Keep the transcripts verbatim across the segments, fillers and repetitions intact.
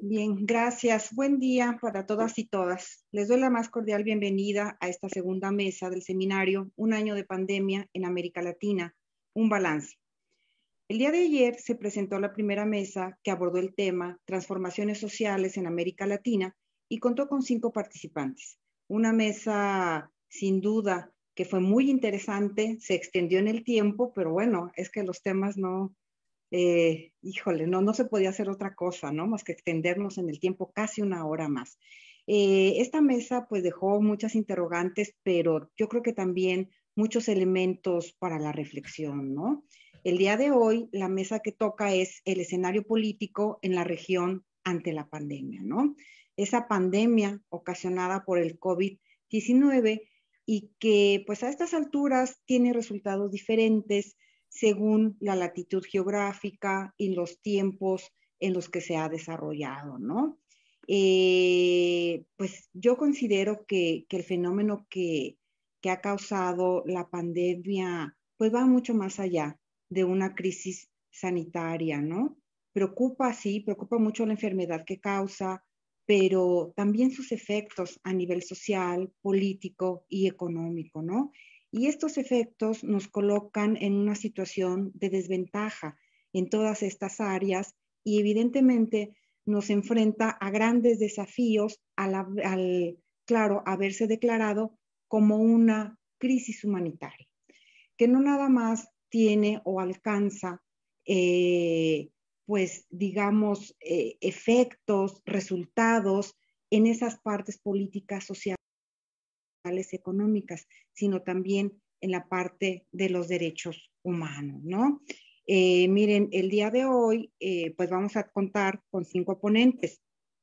Bien, gracias. Buen día para todas y todas. Les doy la más cordial bienvenida a esta segunda mesa del seminario Un año de pandemia en América Latina, un balance. El día de ayer se presentó la primera mesa que abordó el tema Transformaciones sociales en América Latina y contó con cinco participantes. Una mesa sin duda que fue muy interesante, se extendió en el tiempo, pero bueno, es que los temas no... Eh, híjole, no, no se podía hacer otra cosa, ¿no? Más que extendernos en el tiempo casi una hora más. Eh, esta mesa pues dejó muchas interrogantes, pero yo creo que también muchos elementos para la reflexión, ¿no? El día de hoy la mesa que toca es el escenario político en la región ante la pandemia, ¿no? Esa pandemia ocasionada por el COVID diecinueve y que pues a estas alturas tiene resultados diferentes según la latitud geográfica y los tiempos en los que se ha desarrollado, ¿no? Eh, pues yo considero que, que el fenómeno que, que ha causado la pandemia, pues va mucho más allá de una crisis sanitaria, ¿no? Preocupa, sí, preocupa mucho la enfermedad que causa, pero también sus efectos a nivel social, político y económico, ¿no? Y estos efectos nos colocan en una situación de desventaja en todas estas áreas y evidentemente nos enfrenta a grandes desafíos al, al claro, haberse declarado como una crisis humanitaria, que no nada más tiene o alcanza, eh, pues digamos, eh, efectos, resultados en esas partes políticas, sociales, económicas, sino también en la parte de los derechos humanos, ¿no? Eh, miren, el día de hoy, eh, pues vamos a contar con cinco ponentes.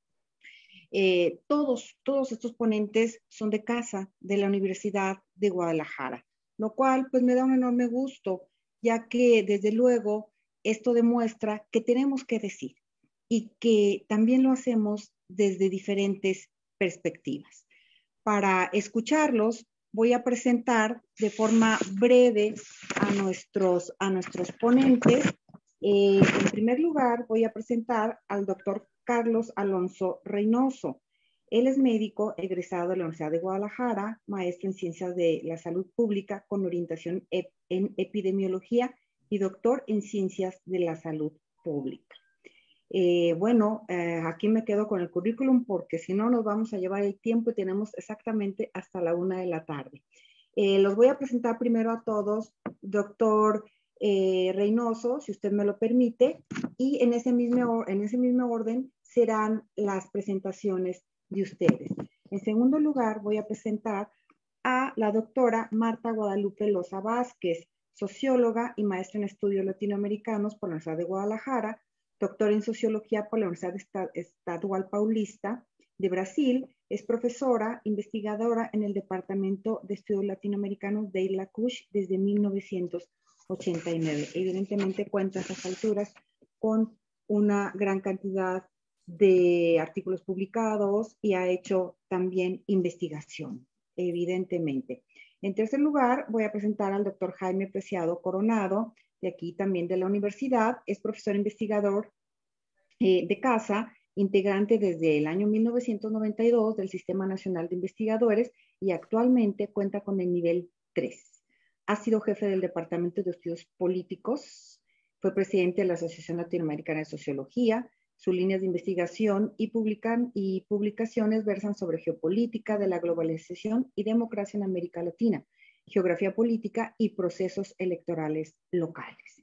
Eh, todos, todos estos ponentes son de casa de la Universidad de Guadalajara, lo cual pues me da un enorme gusto, ya que desde luego esto demuestra que tenemos que decir y que también lo hacemos desde diferentes perspectivas. Para escucharlos, voy a presentar de forma breve a nuestros, a nuestros ponentes. Eh, en primer lugar, voy a presentar al doctor Carlos Alonso Reynoso. Él es médico egresado de la Universidad de Guadalajara, maestro en Ciencias de la Salud Pública con orientación en Epidemiología y doctor en Ciencias de la Salud Pública. Eh, bueno, eh, aquí me quedo con el currículum porque si no nos vamos a llevar el tiempo y tenemos exactamente hasta la una de la tarde. Eh, los voy a presentar primero a todos, doctor eh, Reynoso, si usted me lo permite, y en ese, mismo, en ese mismo orden serán las presentaciones de ustedes. En segundo lugar, voy a presentar a la doctora Marta Guadalupe Loza Vázquez, socióloga y maestra en estudios latinoamericanos por la Universidad de Guadalajara, doctor en Sociología por la Universidad Estadual Paulista de Brasil, es profesora investigadora en el Departamento de Estudios Latinoamericanos de la C U S H desde mil novecientos ochenta y nueve. Evidentemente cuenta a estas alturas con una gran cantidad de artículos publicados y ha hecho también investigación, evidentemente. En tercer lugar, voy a presentar al doctor Jaime Preciado Coronado, de aquí también de la universidad, es profesor investigador eh, de casa, integrante desde el año mil novecientos noventa y dos del Sistema Nacional de Investigadores y actualmente cuenta con el nivel tres. Ha sido jefe del Departamento de Estudios Políticos, fue presidente de la Asociación Latinoamericana de Sociología, sus líneas de investigación y, publican, y publicaciones versan sobre geopolítica de la globalización y democracia en América Latina, geografía política y procesos electorales locales.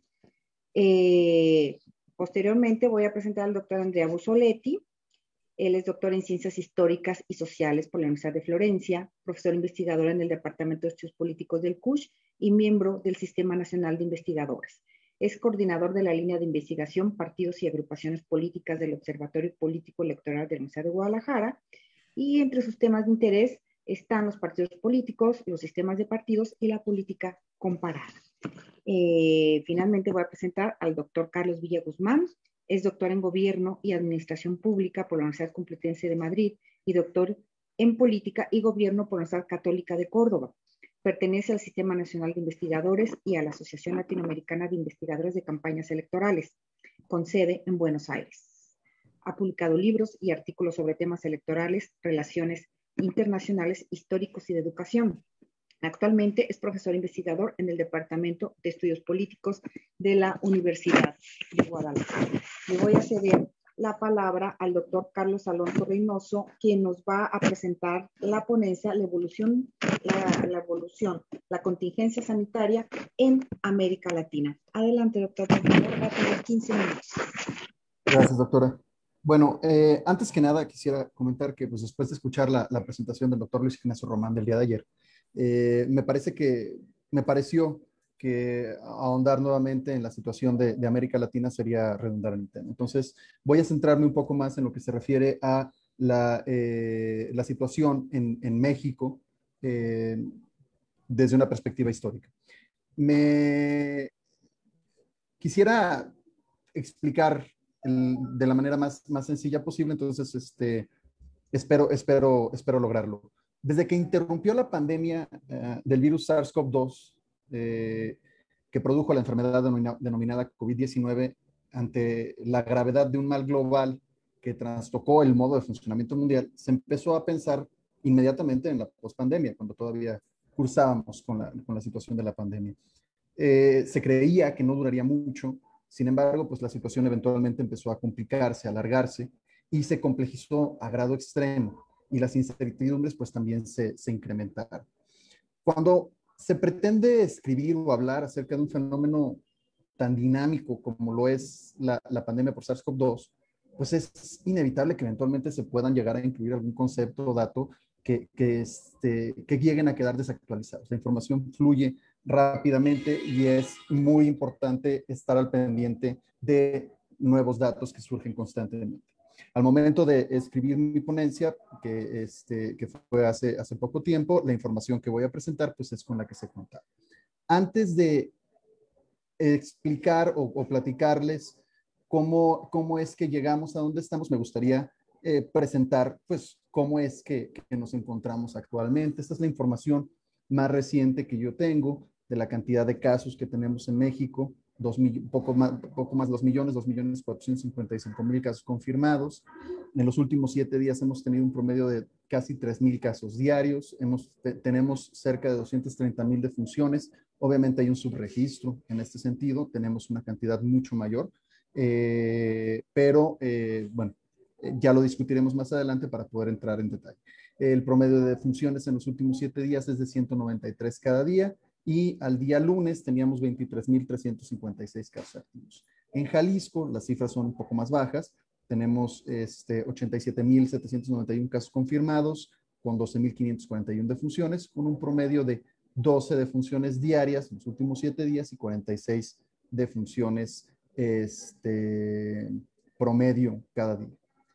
Eh, posteriormente voy a presentar al doctor Andrea Busoletti. Él es doctor en Ciencias Históricas y Sociales por la Universidad de Florencia, profesor investigador en el Departamento de Estudios Políticos del C U S H y miembro del Sistema Nacional de Investigadores. Es coordinador de la línea de investigación Partidos y Agrupaciones Políticas del Observatorio Político Electoral de la Universidad de Guadalajara y entre sus temas de interés están los partidos políticos, los sistemas de partidos y la política comparada. Eh, finalmente voy a presentar al doctor Carlos Villa Guzmán. Es doctor en Gobierno y Administración Pública por la Universidad Complutense de Madrid y doctor en Política y Gobierno por la Universidad Católica de Córdoba. Pertenece al Sistema Nacional de Investigadores y a la Asociación Latinoamericana de Investigadores de Campañas Electorales, con sede en Buenos Aires. Ha publicado libros y artículos sobre temas electorales, relaciones internacionales, históricos y de educación. Actualmente es profesor investigador en el Departamento de Estudios Políticos de la Universidad de Guadalajara. Le voy a ceder la palabra al doctor Carlos Alonso Reynoso, quien nos va a presentar la ponencia, la evolución, la, la evolución, la contingencia sanitaria en América Latina. Adelante, doctor, por favor, va a tener quince minutos. Gracias, doctora. Bueno, eh, antes que nada quisiera comentar que pues, después de escuchar la, la presentación del doctor Luis Ignacio Román del día de ayer, eh, me parece que, me pareció que ahondar nuevamente en la situación de, de América Latina sería redundar en el tema. Entonces, voy a centrarme un poco más en lo que se refiere a la, eh, la situación en, en México eh, desde una perspectiva histórica. Me quisiera explicar el, de la manera más, más sencilla posible, entonces este, espero, espero, espero lograrlo. Desde que interrumpió la pandemia uh, del virus SARS CoV dos, eh, que produjo la enfermedad denomina, denominada COVID diecinueve, ante la gravedad de un mal global que trastocó el modo de funcionamiento mundial, se empezó a pensar inmediatamente en la pospandemia, cuando todavía cursábamos con la, con la situación de la pandemia. Eh, se creía que no duraría mucho. Sin embargo, pues la situación eventualmente empezó a complicarse, a alargarse y se complejizó a grado extremo y las incertidumbres pues también se, se incrementaron. Cuando se pretende escribir o hablar acerca de un fenómeno tan dinámico como lo es la, la pandemia por SARS CoV dos, pues es inevitable que eventualmente se puedan llegar a incluir algún concepto o dato que, que, este, que lleguen a quedar desactualizados. La información fluye rápidamente y es muy importante estar al pendiente de nuevos datos que surgen constantemente. Al momento de escribir mi ponencia, que, este, que fue hace, hace poco tiempo, la información que voy a presentar pues es con la que se contaba. Antes de explicar o, o platicarles cómo, cómo es que llegamos a donde estamos, me gustaría eh, presentar pues cómo es que, que nos encontramos actualmente. Esta es la información más reciente que yo tengo de la cantidad de casos que tenemos en México, dos mil, poco, más, poco más de dos millones, dos millones cuatrocientos cincuenta y cinco mil casos confirmados. En los últimos siete días hemos tenido un promedio de casi tres mil casos diarios. Hemos, te, tenemos cerca de doscientas treinta mil defunciones. Obviamente hay un subregistro en este sentido. Tenemos una cantidad mucho mayor. Eh, pero, eh, bueno, ya lo discutiremos más adelante para poder entrar en detalle. El promedio de defunciones en los últimos siete días es de ciento noventa y tres cada día y al día lunes teníamos veintitrés mil trescientos cincuenta y seis casos activos. En Jalisco las cifras son un poco más bajas. Tenemos este, ochenta y siete mil setecientos noventa y uno casos confirmados con doce mil quinientas cuarenta y uno defunciones, con un promedio de doce defunciones diarias en los últimos siete días y cuarenta y seis defunciones este, promedio cada día.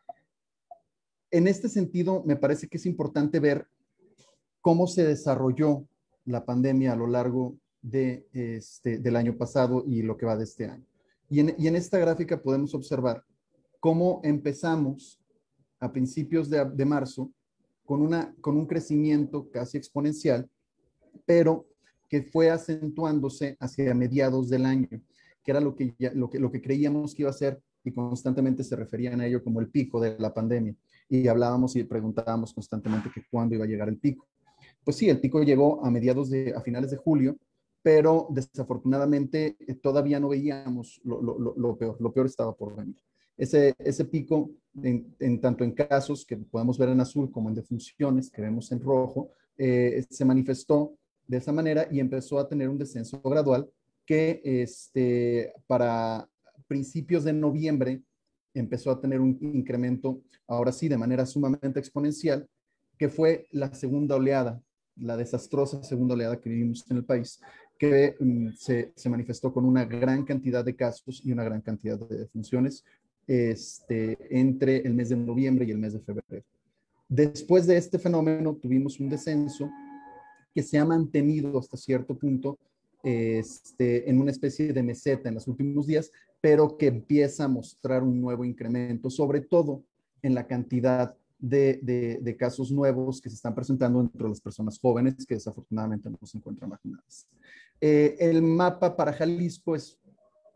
En este sentido, me parece que es importante ver cómo se desarrolló la pandemia a lo largo de este, del año pasado y lo que va de este año. Y en, y en esta gráfica podemos observar cómo empezamos a principios de, de marzo con, una, con un crecimiento casi exponencial, pero que fue acentuándose hacia mediados del año, que era lo que, ya, lo que, lo que creíamos que iba a ser y constantemente se referían a ello como el pico de la pandemia. Y hablábamos y preguntábamos constantemente que cuándo iba a llegar el pico. Pues sí, el pico llegó a mediados de, a finales de julio, pero desafortunadamente eh, todavía no veíamos lo, lo, lo peor, lo peor estaba por venir. Ese, ese pico, en, en tanto en casos que podemos ver en azul como en defunciones que vemos en rojo, eh, se manifestó de esa manera y empezó a tener un descenso gradual que este, para principios de noviembre empezó a tener un incremento, ahora sí, de manera sumamente exponencial, que fue la segunda oleada, la desastrosa segunda oleada que vivimos en el país, que um, se, se manifestó con una gran cantidad de casos y una gran cantidad de defunciones este, entre el mes de noviembre y el mes de febrero. Después de este fenómeno tuvimos un descenso que se ha mantenido hasta cierto punto este, en una especie de meseta en los últimos días, pero que empieza a mostrar un nuevo incremento, sobre todo en la cantidad de, de, de casos nuevos que se están presentando entre las personas jóvenes que desafortunadamente no se encuentran vacunadas. Eh, el mapa para Jalisco es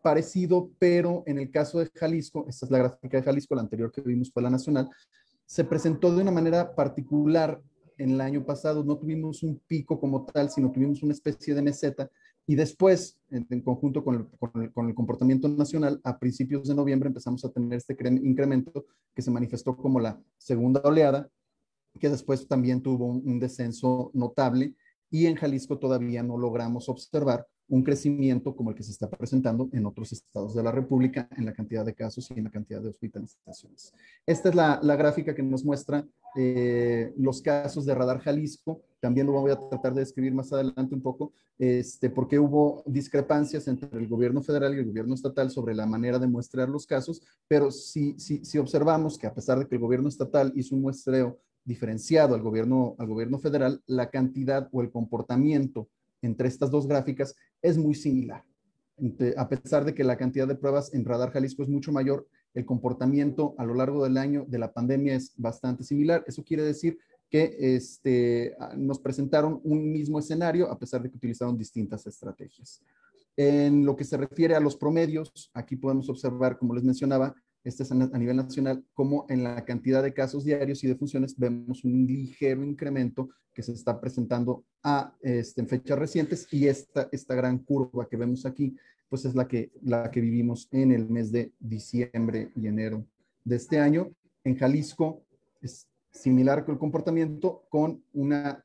parecido, pero en el caso de Jalisco, esta es la gráfica de Jalisco, la anterior que vimos fue la nacional, se presentó de una manera particular en el año pasado. No tuvimos un pico como tal, sino tuvimos una especie de meseta, y después, en, en conjunto con el, con, el, con el comportamiento nacional, a principios de noviembre empezamos a tener este incremento que se manifestó como la segunda oleada, que después también tuvo un, un descenso notable, y en Jalisco todavía no logramos observar un crecimiento como el que se está presentando en otros estados de la República en la cantidad de casos y en la cantidad de hospitalizaciones. Esta es la, la gráfica que nos muestra eh, los casos de Radar Jalisco. También lo voy a tratar de describir más adelante un poco, este, porque hubo discrepancias entre el gobierno federal y el gobierno estatal sobre la manera de muestrear los casos, pero si, si, si observamos que a pesar de que el gobierno estatal hizo un muestreo diferenciado al gobierno, al gobierno federal, la cantidad o el comportamiento entre estas dos gráficas es muy similar. A pesar de que la cantidad de pruebas en Radar Jalisco es mucho mayor, el comportamiento a lo largo del año de la pandemia es bastante similar. Eso quiere decir que este, nos presentaron un mismo escenario a pesar de que utilizaron distintas estrategias. En lo que se refiere a los promedios, aquí podemos observar, como les mencionaba, este es a nivel nacional, como en la cantidad de casos diarios y defunciones vemos un ligero incremento que se está presentando a, este, en fechas recientes, y esta, esta gran curva que vemos aquí, pues es la que, la que vivimos en el mes de diciembre y enero de este año. En Jalisco es similar con el comportamiento, con una,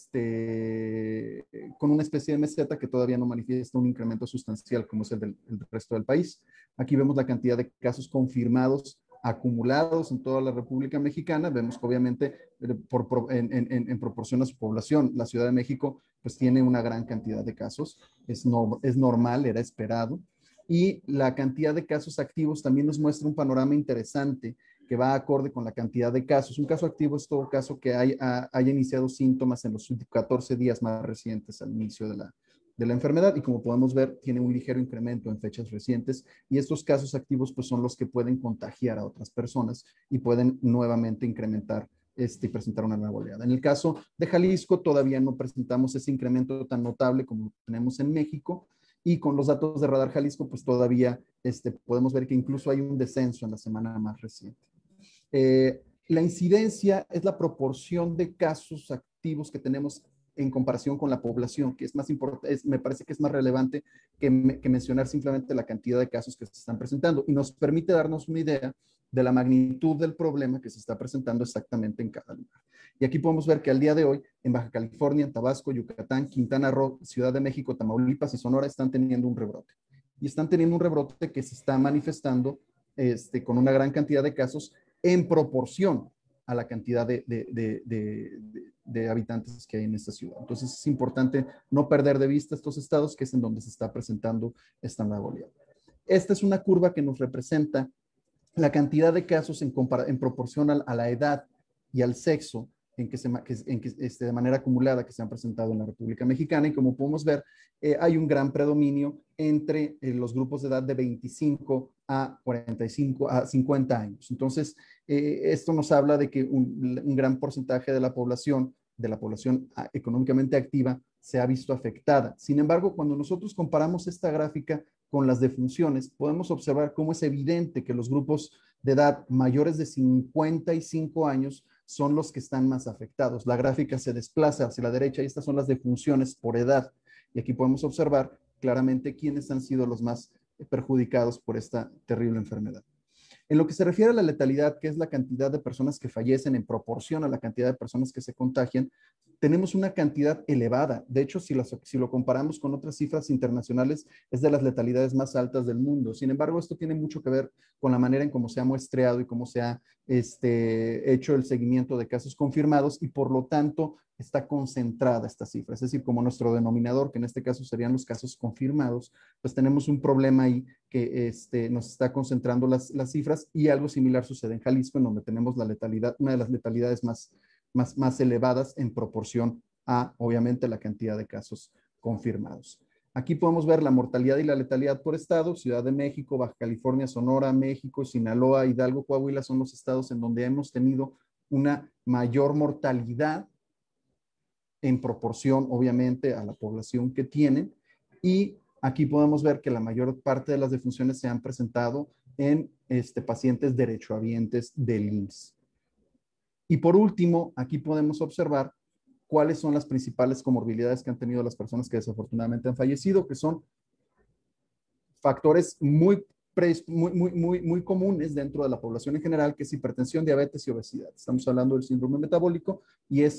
este, con una especie de meseta que todavía no manifiesta un incremento sustancial como es el del el resto del país. Aquí vemos la cantidad de casos confirmados acumulados en toda la República Mexicana. Vemos que obviamente por, por, en, en, en proporción a su población, la Ciudad de México pues tiene una gran cantidad de casos. Es, no, es normal, era esperado. Y la cantidad de casos activos también nos muestra un panorama interesante que va acorde con la cantidad de casos. Un caso activo es todo caso que hay, ha, haya iniciado síntomas en los catorce días más recientes al inicio de la, de la enfermedad, y como podemos ver, tiene un ligero incremento en fechas recientes, y estos casos activos pues son los que pueden contagiar a otras personas y pueden nuevamente incrementar este, y presentar una nueva oleada. En el caso de Jalisco todavía no presentamos ese incremento tan notable como tenemos en México, y con los datos de Radar Jalisco pues todavía este, podemos ver que incluso hay un descenso en la semana más reciente. Eh, la incidencia es la proporción de casos activos que tenemos en comparación con la población, que es más importante, me parece que es más relevante que, me, que mencionar simplemente la cantidad de casos que se están presentando, y nos permite darnos una idea de la magnitud del problema que se está presentando exactamente en cada lugar. Y aquí podemos ver que al día de hoy, en Baja California, en Tabasco, Yucatán, Quintana Roo, Ciudad de México, Tamaulipas y Sonora están teniendo un rebrote. Y están teniendo un rebrote que se está manifestando este, con una gran cantidad de casos en proporción a la cantidad de, de, de, de, de, de habitantes que hay en esta ciudad. Entonces es importante no perder de vista estos estados, que es en donde se está presentando esta nueva oleada. Esta es una curva que nos representa la cantidad de casos en, en proporción a, a la edad y al sexo en que, se, que, en que este, de manera acumulada que se han presentado en la República Mexicana, y como podemos ver, eh, hay un gran predominio entre eh, los grupos de edad de veinticinco a cuarenta y cinco a cincuenta años. Entonces, eh, esto nos habla de que un, un gran porcentaje de la población, de la población económicamente activa, se ha visto afectada. Sin embargo, cuando nosotros comparamos esta gráfica con las defunciones, podemos observar cómo es evidente que los grupos de edad mayores de cincuenta y cinco años son los que están más afectados. La gráfica se desplaza hacia la derecha y estas son las defunciones por edad. Y aquí podemos observar claramente quiénes han sido los más perjudicados por esta terrible enfermedad. En lo que se refiere a la letalidad, que es la cantidad de personas que fallecen en proporción a la cantidad de personas que se contagian, tenemos una cantidad elevada. De hecho, si lo, si lo comparamos con otras cifras internacionales, es de las letalidades más altas del mundo. Sin embargo, esto tiene mucho que ver con la manera en cómo se ha muestreado y cómo se ha este, hecho el seguimiento de casos confirmados, y por lo tanto está concentrada esta cifra. Es decir, como nuestro denominador, que en este caso serían los casos confirmados, pues tenemos un problema ahí que este, nos está concentrando las, las cifras, y algo similar sucede en Jalisco, en donde tenemos la letalidad, una de las letalidades más Más, más elevadas en proporción a, obviamente, la cantidad de casos confirmados. Aquí podemos ver la mortalidad y la letalidad por estado. Ciudad de México, Baja California, Sonora, México, Sinaloa, Hidalgo, Coahuila son los estados en donde hemos tenido una mayor mortalidad en proporción, obviamente, a la población que tienen, y aquí podemos ver que la mayor parte de las defunciones se han presentado en este, pacientes derechohabientes del I M S S. Y por último, aquí podemos observar cuáles son las principales comorbilidades que han tenido las personas que desafortunadamente han fallecido, que son factores muy, muy, muy, muy, muy comunes dentro de la población en general, que es hipertensión, diabetes y obesidad. Estamos hablando del síndrome metabólico y es,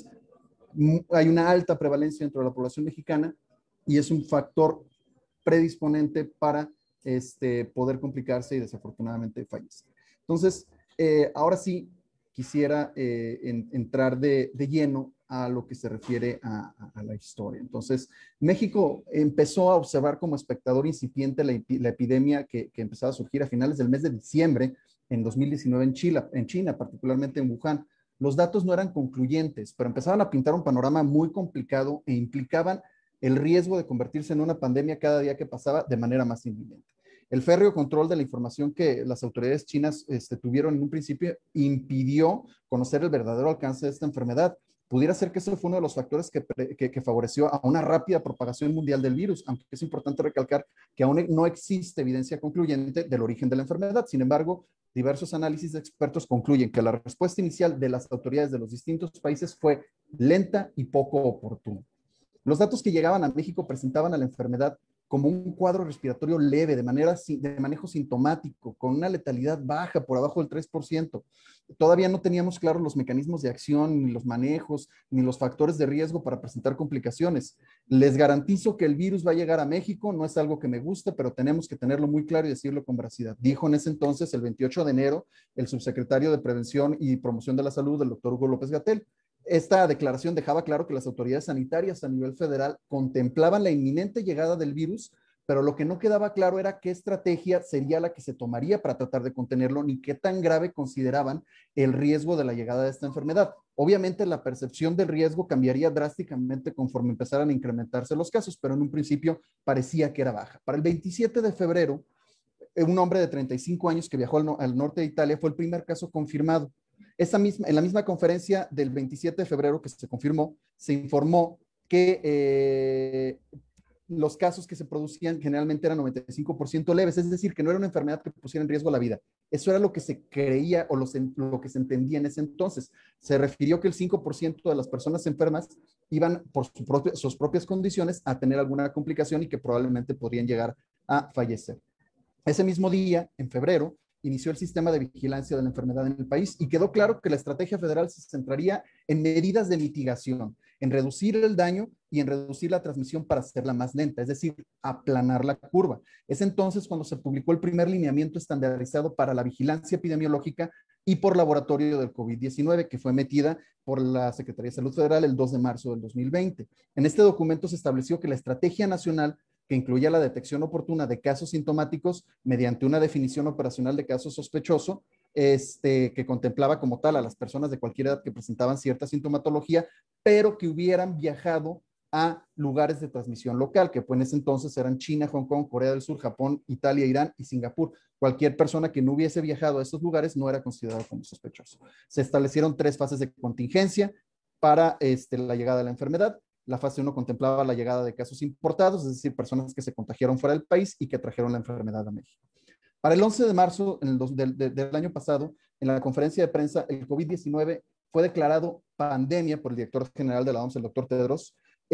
hay una alta prevalencia dentro de la población mexicana y es un factor predisponente para este, poder complicarse y desafortunadamente fallecer. Entonces, eh, ahora sí quisiera eh, en, entrar de, de lleno a lo que se refiere a, a, a la historia. Entonces, México empezó a observar como espectador incipiente la, la epidemia que, que empezaba a surgir a finales del mes de diciembre en dos mil diecinueve en China, en China, particularmente en Wuhan. Los datos no eran concluyentes, pero empezaban a pintar un panorama muy complicado e implicaban el riesgo de convertirse en una pandemia cada día que pasaba de manera más inminente. El férreo control de la información que las autoridades chinas este, tuvieron en un principio impidió conocer el verdadero alcance de esta enfermedad. Pudiera ser que ese fue uno de los factores que, que, que favoreció a una rápida propagación mundial del virus, aunque es importante recalcar que aún no existe evidencia concluyente del origen de la enfermedad. Sin embargo, diversos análisis de expertos concluyen que la respuesta inicial de las autoridades de los distintos países fue lenta y poco oportuna. Los datos que llegaban a México presentaban a la enfermedad como un cuadro respiratorio leve, de, manera, de manejo sintomático, con una letalidad baja, por abajo del tres por ciento. Todavía no teníamos claros los mecanismos de acción, ni los manejos, ni los factores de riesgo para presentar complicaciones. Les garantizo que el virus va a llegar a México, no es algo que me guste, pero tenemos que tenerlo muy claro y decirlo con veracidad. Dijo en ese entonces, el veintiocho de enero, el subsecretario de Prevención y Promoción de la Salud, el doctor Hugo López-Gatell. Esta declaración dejaba claro que las autoridades sanitarias a nivel federal contemplaban la inminente llegada del virus, pero lo que no quedaba claro era qué estrategia sería la que se tomaría para tratar de contenerlo, ni qué tan grave consideraban el riesgo de la llegada de esta enfermedad. Obviamente la percepción del riesgo cambiaría drásticamente conforme empezaran a incrementarse los casos, pero en un principio parecía que era baja. Para el veintisiete de febrero, un hombre de treinta y cinco años que viajó al, no, al norte de Italia fue el primer caso confirmado. Esa misma, en la misma conferencia del veintisiete de febrero que se confirmó, se informó que eh, los casos que se producían generalmente eran noventa y cinco por ciento leves, es decir, que no era una enfermedad que pusiera en riesgo la vida. Eso era lo que se creía o lo, lo que se entendía en ese entonces. Se refirió que el cinco por ciento de las personas enfermas iban por su propio, sus propias condiciones a tener alguna complicación y que probablemente podrían llegar a fallecer. Ese mismo día, en febrero, inició el sistema de vigilancia de la enfermedad en el país y quedó claro que la estrategia federal se centraría en medidas de mitigación, en reducir el daño y en reducir la transmisión para hacerla más lenta, es decir, aplanar la curva. Es entonces cuando se publicó el primer lineamiento estandarizado para la vigilancia epidemiológica y por laboratorio del COVID diecinueve, que fue emitida por la Secretaría de Salud Federal el dos de marzo del dos mil veinte. En este documento se estableció que la estrategia nacional que incluía la detección oportuna de casos sintomáticos mediante una definición operacional de caso sospechoso, este, que contemplaba como tal a las personas de cualquier edad que presentaban cierta sintomatología, pero que hubieran viajado a lugares de transmisión local, que pues en ese entonces eran China, Hong Kong, Corea del Sur, Japón, Italia, Irán y Singapur. Cualquier persona que no hubiese viajado a esos lugares no era considerado como sospechoso. Se establecieron tres fases de contingencia para este, la llegada de la enfermedad. La fase uno contemplaba la llegada de casos importados, es decir, personas que se contagiaron fuera del país y que trajeron la enfermedad a México. Para el once de marzo en el dos, del, del año pasado, en la conferencia de prensa, el COVID diecinueve fue declarado pandemia por el director general de la O M S, el doctor Tedros,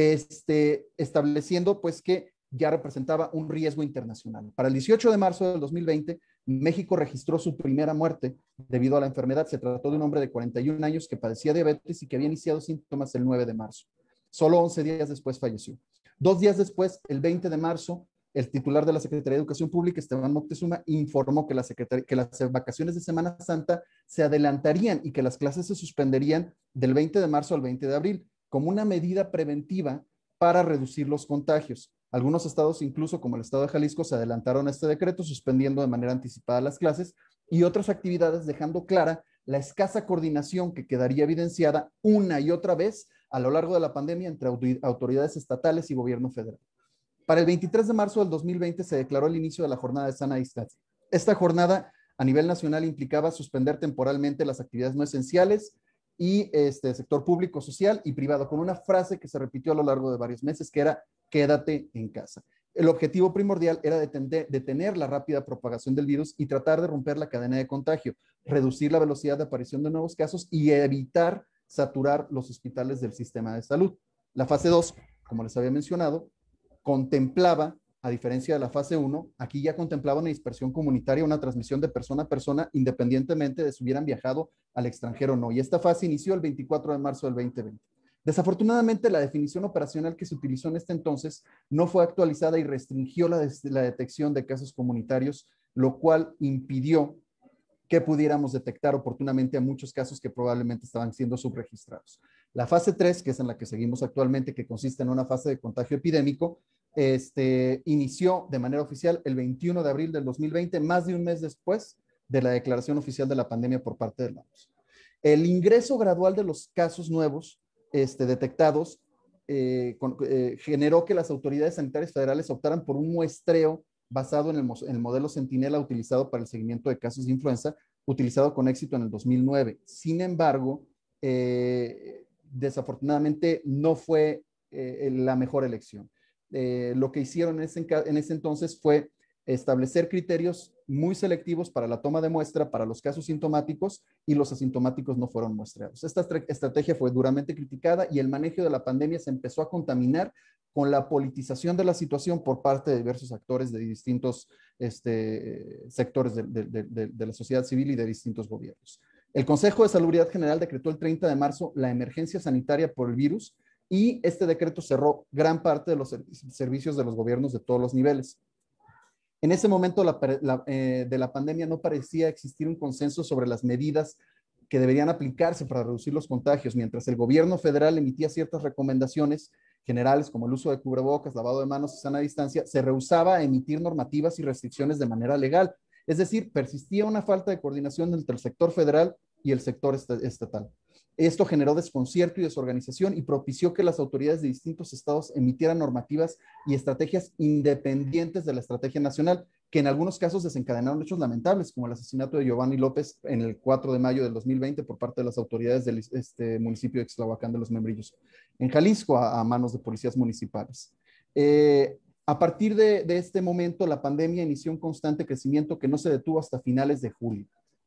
este, estableciendo pues que ya representaba un riesgo internacional. Para el dieciocho de marzo del dos mil veinte, México registró su primera muerte debido a la enfermedad. Se trató de un hombre de cuarenta y un años que padecía diabetes y que había iniciado síntomas el nueve de marzo. Solo once días después falleció. Dos días después, el veinte de marzo, el titular de la Secretaría de Educación Pública, Esteban Moctezuma, informó que, la que las vacaciones de Semana Santa se adelantarían y que las clases se suspenderían del veinte de marzo al veinte de abril, como una medida preventiva para reducir los contagios. Algunos estados, incluso como el estado de Jalisco, se adelantaron a este decreto, suspendiendo de manera anticipada las clases y otras actividades, dejando clara la escasa coordinación que quedaría evidenciada una y otra vez a lo largo de la pandemia entre autoridades estatales y gobierno federal. Para el veintitrés de marzo del dos mil veinte se declaró el inicio de la jornada de sana distancia. Esta jornada a nivel nacional implicaba suspender temporalmente las actividades no esenciales y este sector público, social y privado, con una frase que se repitió a lo largo de varios meses, que era quédate en casa. El objetivo primordial era detener, detener la rápida propagación del virus y tratar de romper la cadena de contagio, reducir la velocidad de aparición de nuevos casos y evitar saturar los hospitales del sistema de salud. La fase dos, como les había mencionado, contemplaba, a diferencia de la fase uno, aquí ya contemplaba una dispersión comunitaria, una transmisión de persona a persona, independientemente de si hubieran viajado al extranjero o no. Y esta fase inició el veinticuatro de marzo del veinte veinte. Desafortunadamente, la definición operacional que se utilizó en este entonces no fue actualizada y restringió la, de la detección de casos comunitarios, lo cual impidió que pudiéramos detectar oportunamente a muchos casos que probablemente estaban siendo subregistrados. La fase tres, que es en la que seguimos actualmente, que consiste en una fase de contagio epidémico, este, inició de manera oficial el veintiuno de abril del dos mil veinte, más de un mes después de la declaración oficial de la pandemia por parte de la O M S. El ingreso gradual de los casos nuevos este, detectados eh, con, eh, generó que las autoridades sanitarias federales optaran por un muestreo basado en el, en el modelo Centinela utilizado para el seguimiento de casos de influenza, utilizado con éxito en el dos mil nueve. Sin embargo, eh, desafortunadamente no fue eh, la mejor elección. Eh, lo que hicieron en ese, en ese entonces fue establecer criterios muy selectivos para la toma de muestra para los casos sintomáticos y los asintomáticos no fueron muestreados. Esta estrategia fue duramente criticada y el manejo de la pandemia se empezó a contaminar con la politización de la situación por parte de diversos actores de distintos este, sectores de, de, de, de la sociedad civil y de distintos gobiernos. El Consejo de Salubridad General decretó el treinta de marzo la emergencia sanitaria por el virus y este decreto cerró gran parte de los servicios de los gobiernos de todos los niveles. En ese momento la, la, eh, de la pandemia no parecía existir un consenso sobre las medidas que deberían aplicarse para reducir los contagios, mientras el gobierno federal emitía ciertas recomendaciones generales como el uso de cubrebocas, lavado de manos y sana distancia, se rehusaba a emitir normativas y restricciones de manera legal. Es decir, persistía una falta de coordinación entre el sector federal y el sector estatal. Esto generó desconcierto y desorganización y propició que las autoridades de distintos estados emitieran normativas y estrategias independientes de la estrategia nacional, que en algunos casos desencadenaron hechos lamentables, como el asesinato de Giovanni López en el cuatro de mayo del dos mil veinte por parte de las autoridades del este, municipio de Ixtlahuacán de los Membrillos, en Jalisco, a, a manos de policías municipales. Eh, a partir de, de este momento, la pandemia inició un constante crecimiento que no se detuvo hasta finales de julio.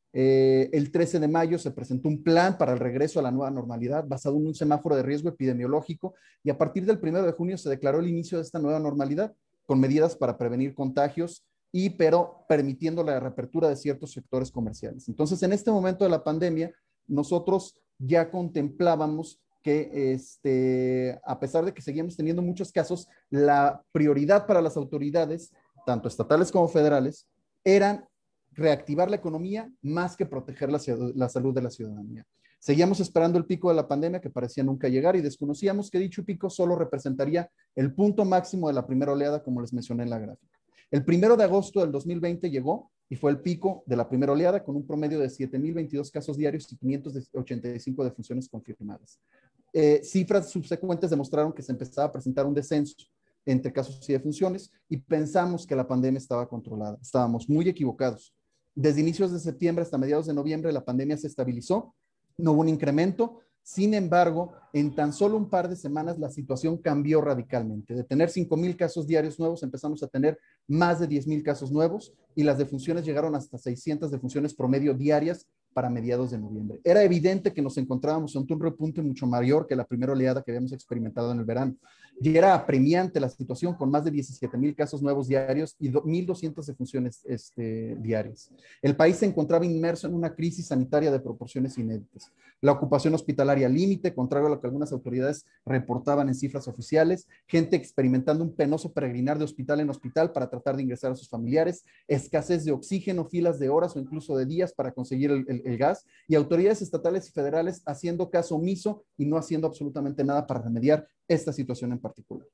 Eh, el trece de mayo se presentó un plan para el regreso a la nueva normalidad basado en un semáforo de riesgo epidemiológico y a partir del primero de junio se declaró el inicio de esta nueva normalidad con medidas para prevenir contagios y pero permitiendo la reapertura de ciertos sectores comerciales. Entonces, en este momento de la pandemia, nosotros ya contemplábamos que este, a pesar de que seguíamos teniendo muchos casos, la prioridad para las autoridades, tanto estatales como federales, eran reactivar la economía más que proteger la, la salud de la ciudadanía. Seguíamos esperando el pico de la pandemia que parecía nunca llegar y desconocíamos que dicho pico solo representaría el punto máximo de la primera oleada, como les mencioné en la gráfica. El primero de agosto del dos mil veinte llegó y fue el pico de la primera oleada con un promedio de siete mil veintidós casos diarios y quinientas ochenta y cinco defunciones confirmadas. Eh, cifras subsecuentes demostraron que se empezaba a presentar un descenso entre casos y defunciones y pensamos que la pandemia estaba controlada. Estábamos muy equivocados. Desde inicios de septiembre hasta mediados de noviembre la pandemia se estabilizó, no hubo un incremento. Sin embargo, en tan solo un par de semanas la situación cambió radicalmente. De tener cinco mil casos diarios nuevos, empezamos a tener más de diez mil casos nuevos y las defunciones llegaron hasta seiscientas defunciones promedio diarias para mediados de noviembre. Era evidente que nos encontrábamos ante un repunte mucho mayor que la primera oleada que habíamos experimentado en el verano. Y era apremiante la situación con más de diecisiete mil casos nuevos diarios y mil doscientas defunciones este, diarias. El país se encontraba inmerso en una crisis sanitaria de proporciones inéditas. La ocupación hospitalaria límite, contrario a lo que algunas autoridades reportaban en cifras oficiales, gente experimentando un penoso peregrinar de hospital en hospital para tratar de ingresar a sus familiares, escasez de oxígeno, filas de horas o incluso de días para conseguir el, el, el gas, y autoridades estatales y federales haciendo caso omiso y no haciendo absolutamente nada para remediar esta situación en particular.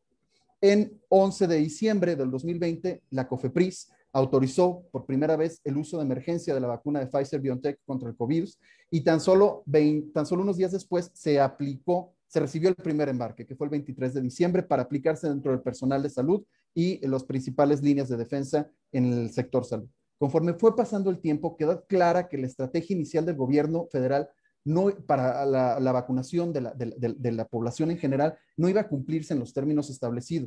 En once de diciembre del dos mil veinte, la COFEPRIS autorizó por primera vez el uso de emergencia de la vacuna de Pfizer-BioNTech contra el COVID y tan solo, veinte, tan solo unos días después se aplicó, se recibió el primer embarque, que fue el veintitrés de diciembre, para aplicarse dentro del personal de salud y en las principales líneas de defensa en el sector salud. Conforme fue pasando el tiempo, quedó clara que la estrategia inicial del gobierno federal no, para la, la vacunación de la, de, de, de la población en general no iba a cumplirse en los términos establecidos.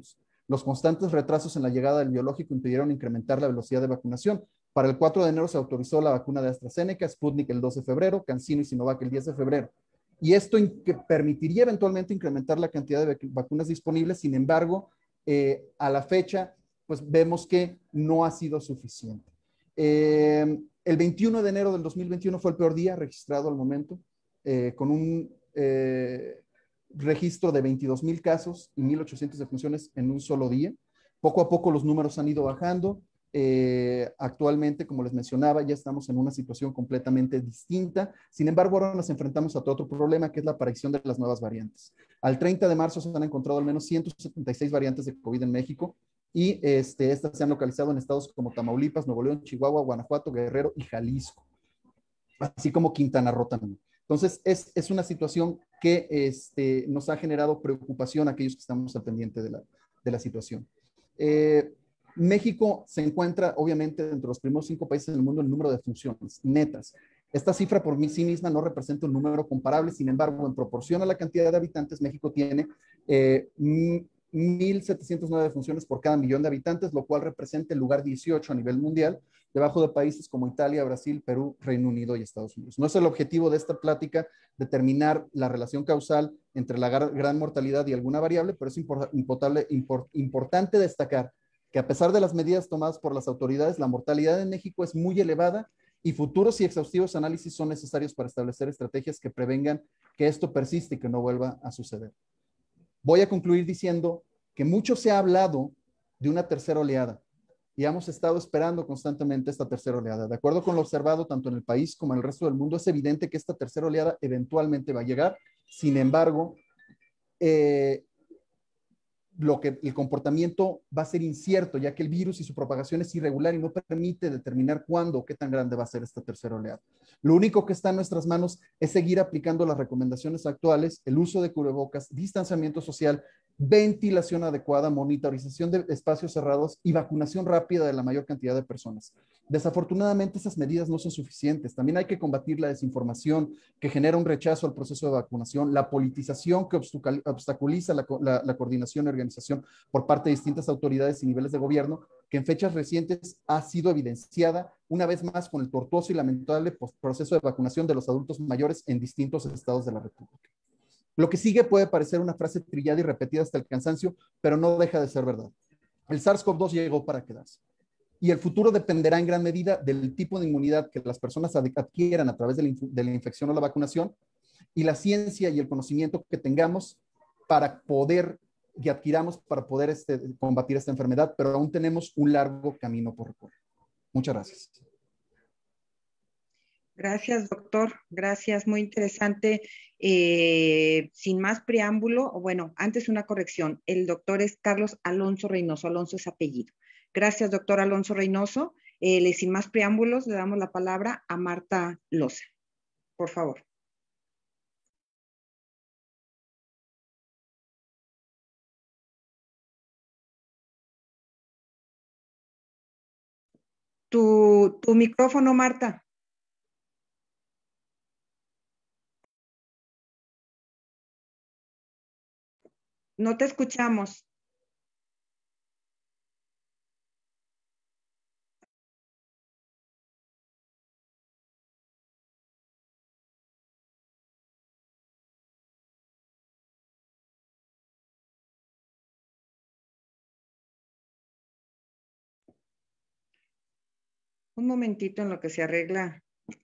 Los constantes retrasos en la llegada del biológico impidieron incrementar la velocidad de vacunación. Para el cuatro de enero se autorizó la vacuna de AstraZeneca, Sputnik el dos de febrero, CanSino y Sinovac el diez de febrero. Y esto que permitiría eventualmente incrementar la cantidad de vacunas disponibles. Sin embargo, eh, a la fecha, pues vemos que no ha sido suficiente. Eh, el veintiuno de enero del dos mil veintiuno fue el peor día registrado al momento, eh, con un eh, registro de veintidós mil casos y mil ochocientas defunciones en un solo día. Poco a poco los números han ido bajando. Eh, actualmente, como les mencionaba, ya estamos en una situación completamente distinta. Sin embargo, ahora nos enfrentamos a otro problema, que es la aparición de las nuevas variantes. Al treinta de marzo se han encontrado al menos ciento setenta y seis variantes de COVID en México, y este, estas se han localizado en estados como Tamaulipas, Nuevo León, Chihuahua, Guanajuato, Guerrero y Jalisco, así como Quintana Roo también. Entonces, es, es una situación que este, nos ha generado preocupación a aquellos que estamos al pendiente de la, de la situación. Eh, México se encuentra, obviamente, dentro de los primeros cinco países del mundo en el número de defunciones netas. Esta cifra por sí misma no representa un número comparable. Sin embargo, en proporción a la cantidad de habitantes, México tiene eh, mil setecientas nueve defunciones por cada millón de habitantes, lo cual representa el lugar dieciocho a nivel mundial, debajo de países como Italia, Brasil, Perú, Reino Unido y Estados Unidos. No es el objetivo de esta plática determinar la relación causal entre la gran mortalidad y alguna variable, pero es import, import, importante destacar que a pesar de las medidas tomadas por las autoridades, la mortalidad en México es muy elevada y futuros y exhaustivos análisis son necesarios para establecer estrategias que prevengan que esto persiste y que no vuelva a suceder. Voy a concluir diciendo que mucho se ha hablado de una tercera oleada y hemos estado esperando constantemente esta tercera oleada. De acuerdo con lo observado tanto en el país como en el resto del mundo, es evidente que esta tercera oleada eventualmente va a llegar. Sin embargo, eh, lo que el comportamiento va a ser incierto, ya que el virus y su propagación es irregular y no permite determinar cuándo o qué tan grande va a ser esta tercera oleada. Lo único que está en nuestras manos es seguir aplicando las recomendaciones actuales, el uso de cubrebocas, distanciamiento social, ventilación adecuada, monitorización de espacios cerrados y vacunación rápida de la mayor cantidad de personas. Desafortunadamente, esas medidas no son suficientes. También hay que combatir la desinformación que genera un rechazo al proceso de vacunación, la politización que obstaculiza la, la, la coordinación y organización por parte de distintas autoridades y niveles de gobierno, que en fechas recientes ha sido evidenciada una vez más con el tortuoso y lamentable proceso de vacunación de los adultos mayores en distintos estados de la República. Lo que sigue puede parecer una frase trillada y repetida hasta el cansancio, pero no deja de ser verdad. El SARS-CoV dos llegó para quedarse. Y el futuro dependerá en gran medida del tipo de inmunidad que las personas adquieran a través de la, de la infección o la vacunación, y la ciencia y el conocimiento que tengamos para poder, que adquiramos para poder este, combatir esta enfermedad, pero aún tenemos un largo camino por recorrer. Muchas gracias. Gracias, doctor. Gracias, muy interesante. Eh, sin más preámbulo, bueno, antes una corrección. El doctor es Carlos Alonso Reynoso. Alonso es apellido. Gracias, doctor Alonso Reynoso. Eh, sin más preámbulos, le damos la palabra a Marta Loza. Por favor. Tu, tu micrófono, Marta. No te escuchamos. Un momentito en lo que se arregla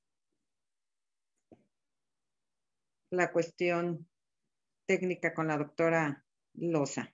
la cuestión técnica con la doctora Loza.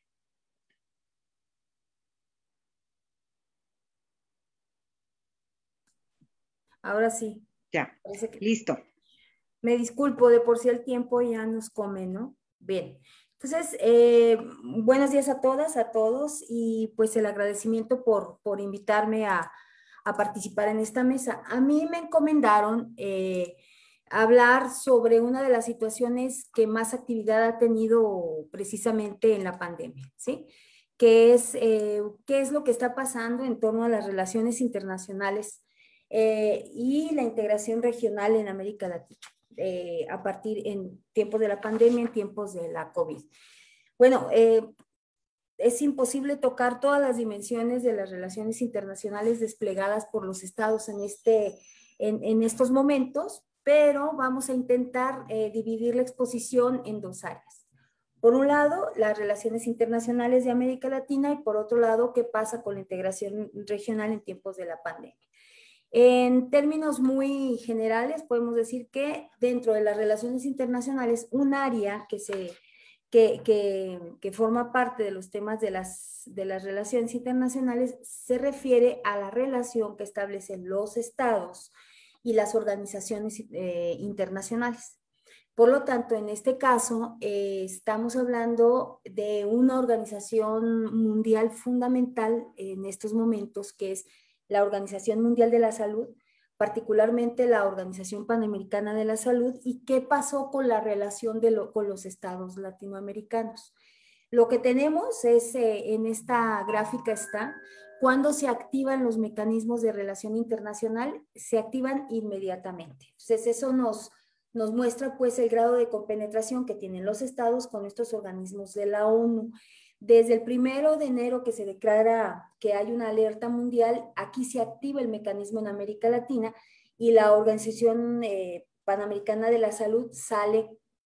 Ahora sí. Ya, que... listo. Me disculpo, de por sí el tiempo ya nos come, ¿no? Bien. Entonces, eh, buenos días a todas, a todos, y pues el agradecimiento por, por invitarme a, a participar en esta mesa. A mí me encomendaron eh, hablar sobre una de las situaciones que más actividad ha tenido precisamente en la pandemia, ¿sí? Que es, eh, qué es lo que está pasando en torno a las relaciones internacionales eh, y la integración regional en América Latina. Eh, a partir en tiempos de la pandemia, en tiempos de la COVID. Bueno, eh, es imposible tocar todas las dimensiones de las relaciones internacionales desplegadas por los estados en, este, en, en estos momentos, pero vamos a intentar eh, dividir la exposición en dos áreas. Por un lado, las relaciones internacionales de América Latina y por otro lado, qué pasa con la integración regional en tiempos de la pandemia. En términos muy generales, podemos decir que dentro de las relaciones internacionales, un área que, se, que, que, que forma parte de los temas de las, de las relaciones internacionales se refiere a la relación que establecen los estados y las organizaciones eh, internacionales. Por lo tanto, en este caso, eh, estamos hablando de una organización mundial fundamental en estos momentos, que es la Organización Mundial de la Salud, particularmente la Organización Panamericana de la Salud, y qué pasó con la relación de lo, con los estados latinoamericanos. Lo que tenemos es, eh, en esta gráfica está, cuando se activan los mecanismos de relación internacional, se activan inmediatamente. Entonces, eso nos, nos muestra pues el grado de compenetración que tienen los estados con estos organismos de la ONU. Desde el primero de enero que se declara que hay una alerta mundial, aquí se activa el mecanismo en América Latina y la Organización eh, Panamericana de la Salud sale,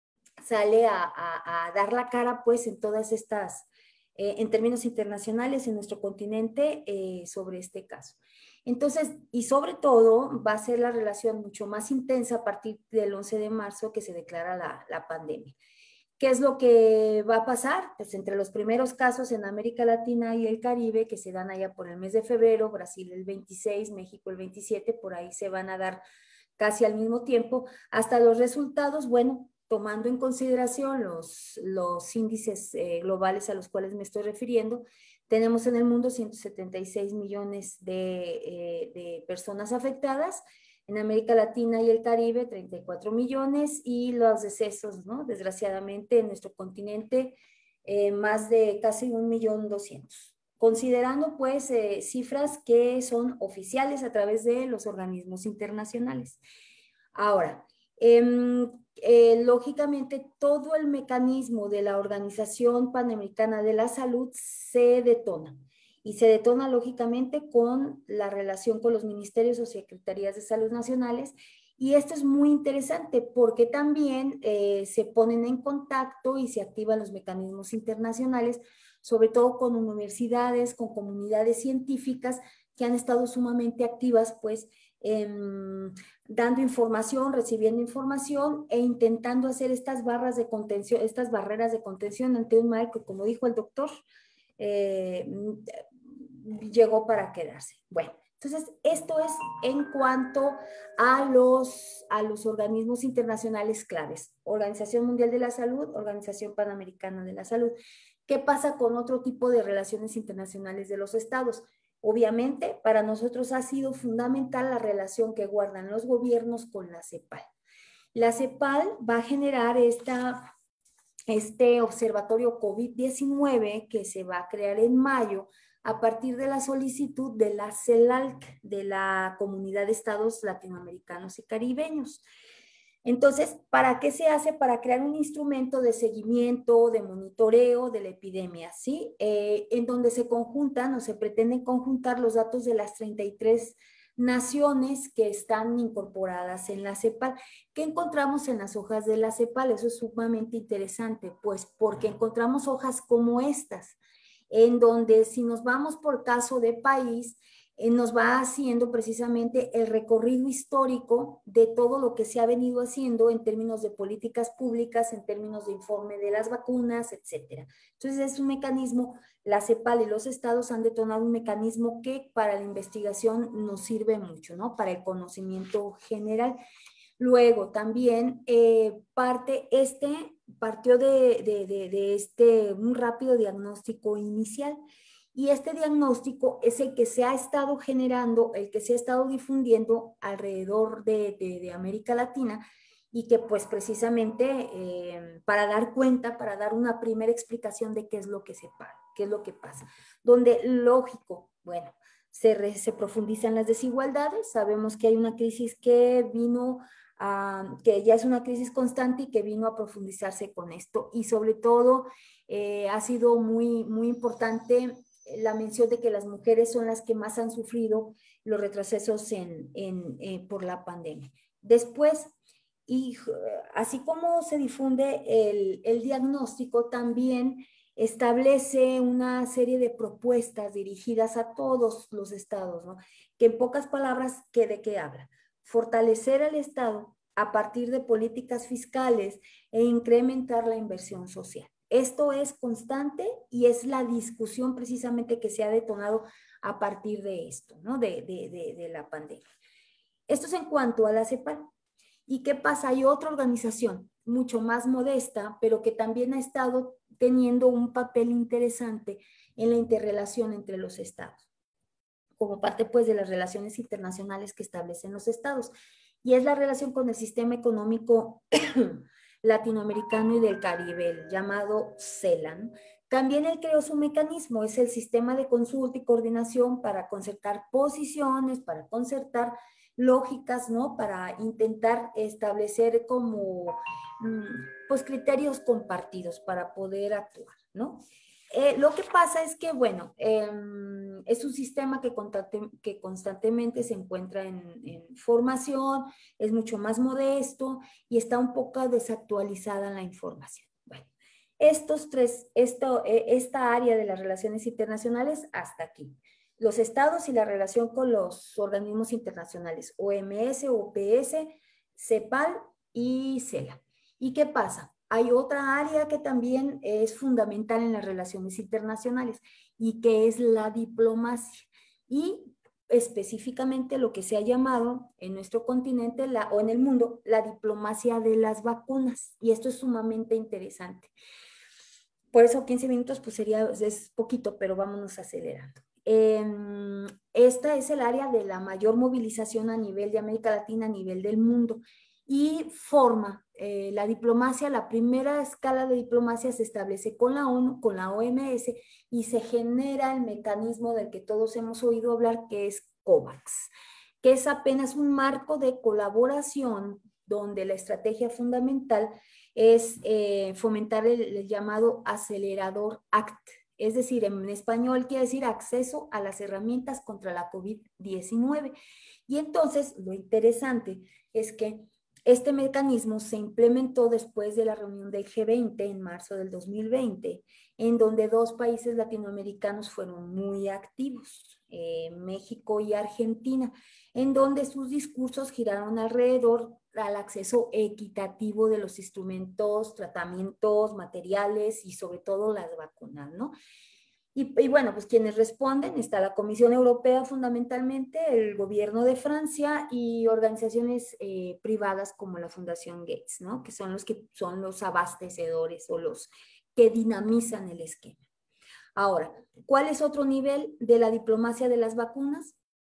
sale a, a, a dar la cara pues en todas estas, eh, en términos internacionales en nuestro continente eh, sobre este caso. Entonces, y sobre todo va a ser la relación mucho más intensa a partir del once de marzo que se declara la, la pandemia. ¿Qué es lo que va a pasar? Pues entre los primeros casos en América Latina y el Caribe, que se dan allá por el mes de febrero, Brasil el veintiséis, México el veintisiete, por ahí se van a dar casi al mismo tiempo, hasta los resultados, bueno, tomando en consideración los, los índices eh, globales a los cuales me estoy refiriendo, tenemos en el mundo ciento setenta y seis millones de, eh, de personas afectadas. En América Latina y el Caribe, treinta y cuatro millones, y los decesos, ¿no? Desgraciadamente, en nuestro continente, eh, más de casi un millón doscientos. Considerando, pues, eh, cifras que son oficiales a través de los organismos internacionales. Ahora, eh, eh, lógicamente, todo el mecanismo de la Organización Panamericana de la Salud se detona. Y se detona lógicamente con la relación con los ministerios o secretarías de salud nacionales. Y esto es muy interesante porque también eh, se ponen en contacto y se activan los mecanismos internacionales, sobre todo con universidades, con comunidades científicas que han estado sumamente activas, pues, eh, dando información, recibiendo información e intentando hacer estas barras de contención, estas barreras de contención ante un mal que, como dijo el doctor, eh, llegó para quedarse. Bueno, entonces esto es en cuanto a los, a los organismos internacionales claves. Organización Mundial de la Salud, Organización Panamericana de la Salud. ¿Qué pasa con otro tipo de relaciones internacionales de los estados? Obviamente, para nosotros ha sido fundamental la relación que guardan los gobiernos con la CEPAL. La CEPAL va a generar esta, este observatorio COVID diecinueve que se va a crear en mayo a partir de la solicitud de la CELALC, de la Comunidad de Estados Latinoamericanos y Caribeños. Entonces, ¿para qué se hace? Para crear un instrumento de seguimiento, de monitoreo de la epidemia, ¿sí? Eh, en donde se conjuntan o se pretenden conjuntar los datos de las treinta y tres naciones que están incorporadas en la CEPAL. ¿Qué encontramos en las hojas de la CEPAL? Eso es sumamente interesante, pues porque encontramos hojas como estas, en donde si nos vamos por caso de país, eh, nos va haciendo precisamente el recorrido histórico de todo lo que se ha venido haciendo en términos de políticas públicas, en términos de informe de las vacunas, etcétera. Entonces es un mecanismo, la CEPAL y los estados han detonado un mecanismo que para la investigación nos sirve mucho, ¿no? Para el conocimiento general. Luego también eh, parte este, partió de, de, de, de este un rápido diagnóstico inicial y este diagnóstico es el que se ha estado generando, el que se ha estado difundiendo alrededor de, de, de América Latina y que pues precisamente eh, para dar cuenta, para dar una primera explicación de qué es lo que se pasa, qué es lo que pasa, donde lógico, bueno, se, re, se profundizan las desigualdades, sabemos que hay una crisis que vino uh, que ya es una crisis constante y que vino a profundizarse con esto. Y sobre todo eh, ha sido muy, muy importante la mención de que las mujeres son las que más han sufrido los retrocesos en, en, eh, por la pandemia. Después, y así como se difunde el, el diagnóstico, también establece una serie de propuestas dirigidas a todos los estados, ¿no? Que en pocas palabras, ¿qué de qué habla? Fortalecer al Estado a partir de políticas fiscales e incrementar la inversión social. Esto es constante y es la discusión precisamente que se ha detonado a partir de esto, ¿no? De, de, de, de la pandemia. Esto es en cuanto a la CEPAL. ¿Y qué pasa? Hay otra organización mucho más modesta, pero que también ha estado teniendo un papel interesante en la interrelación entre los estados, como parte pues de las relaciones internacionales que establecen los estados. Y es la relación con el sistema económico latinoamericano y del Caribe, el llamado CELAC. También él creó su mecanismo, es el sistema de consulta y coordinación para concertar posiciones, para concertar lógicas, ¿no? Para intentar establecer como, pues, criterios compartidos para poder actuar, ¿no? Eh, lo que pasa es que, bueno, eh, es un sistema que, que constantemente se encuentra en, en formación, es mucho más modesto y está un poco desactualizada la información. Bueno, estos tres, esto, eh, esta área de las relaciones internacionales hasta aquí. Los estados y la relación con los organismos internacionales, O M S, O P S, CEPAL y CELAC. ¿Y qué pasa? Hay otra área que también es fundamental en las relaciones internacionales y que es la diplomacia. Y específicamente lo que se ha llamado en nuestro continente la, o en el mundo la diplomacia de las vacunas. Y esto es sumamente interesante. Por eso quince minutos pues sería, es poquito, pero vámonos acelerando. Eh, esta es el área de la mayor movilización a nivel de América Latina, a nivel del mundo, y forma eh, la diplomacia. La primera escala de diplomacia se establece con la ONU, con la O M S, y se genera el mecanismo del que todos hemos oído hablar, que es COVAX, que es apenas un marco de colaboración donde la estrategia fundamental es eh, fomentar el, el llamado Acelerador Act. Es decir, en español quiere decir acceso a las herramientas contra la COVID diecinueve. Y entonces lo interesante es que este mecanismo se implementó después de la reunión del G veinte en marzo del dos mil veinte, en donde dos países latinoamericanos fueron muy activos, eh, México y Argentina, en donde sus discursos giraron alrededor al acceso equitativo de los instrumentos, tratamientos, materiales y sobre todo las vacunas, ¿no? Y, y bueno, pues quienes responden, está la Comisión Europea fundamentalmente, el gobierno de Francia y organizaciones eh, privadas como la Fundación Gates, ¿no? Que son los que son los abastecedores o los que dinamizan el esquema. Ahora, ¿cuál es otro nivel de la diplomacia de las vacunas?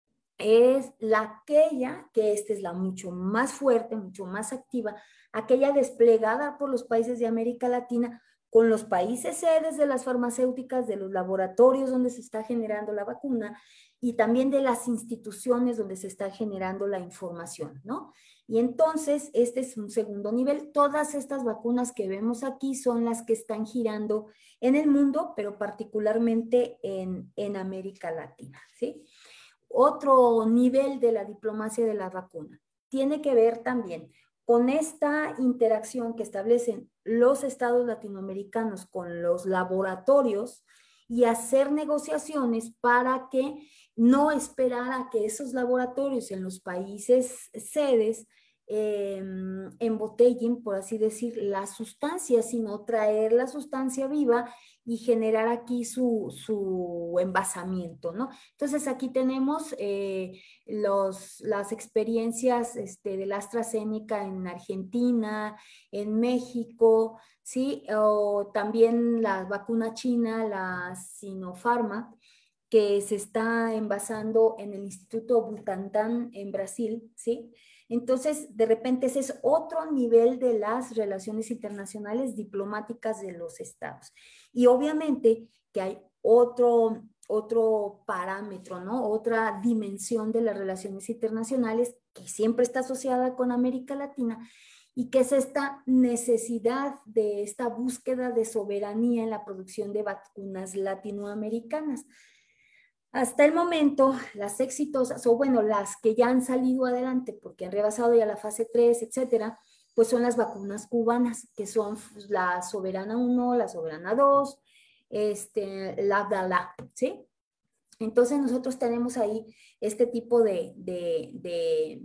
Es la aquella, que esta es la mucho más fuerte, mucho más activa, aquella desplegada por los países de América Latina con los países sedes de las farmacéuticas, de los laboratorios donde se está generando la vacuna y también de las instituciones donde se está generando la información, ¿no? Y entonces, este es un segundo nivel. Todas estas vacunas que vemos aquí son las que están girando en el mundo, pero particularmente en, en América Latina, ¿sí? Otro nivel de la diplomacia de la vacuna tiene que ver también con esta interacción que establecen los estados latinoamericanos con los laboratorios y hacer negociaciones para que no esperar a que esos laboratorios en los países sedes eh, embotellen, por así decir, la sustancia, sino traer la sustancia viva y generar aquí su, su envasamiento, ¿no? Entonces aquí tenemos eh, los, las experiencias este, de la AstraZeneca en Argentina, en México, ¿sí? O también la vacuna china, la Sinopharma, que se está envasando en el Instituto Butantan en Brasil, ¿sí? Entonces, de repente ese es otro nivel de las relaciones internacionales diplomáticas de los estados. Y obviamente que hay otro, otro parámetro, ¿no? Otra dimensión de las relaciones internacionales que siempre está asociada con América Latina y que es esta necesidad de esta búsqueda de soberanía en la producción de vacunas latinoamericanas. Hasta el momento, las exitosas, o bueno, las que ya han salido adelante porque han rebasado ya la fase tres, etcétera, pues son las vacunas cubanas, que son la Soberana uno, la Soberana dos, este, la Abdala, ¿sí? Entonces nosotros tenemos ahí este tipo de, de, de,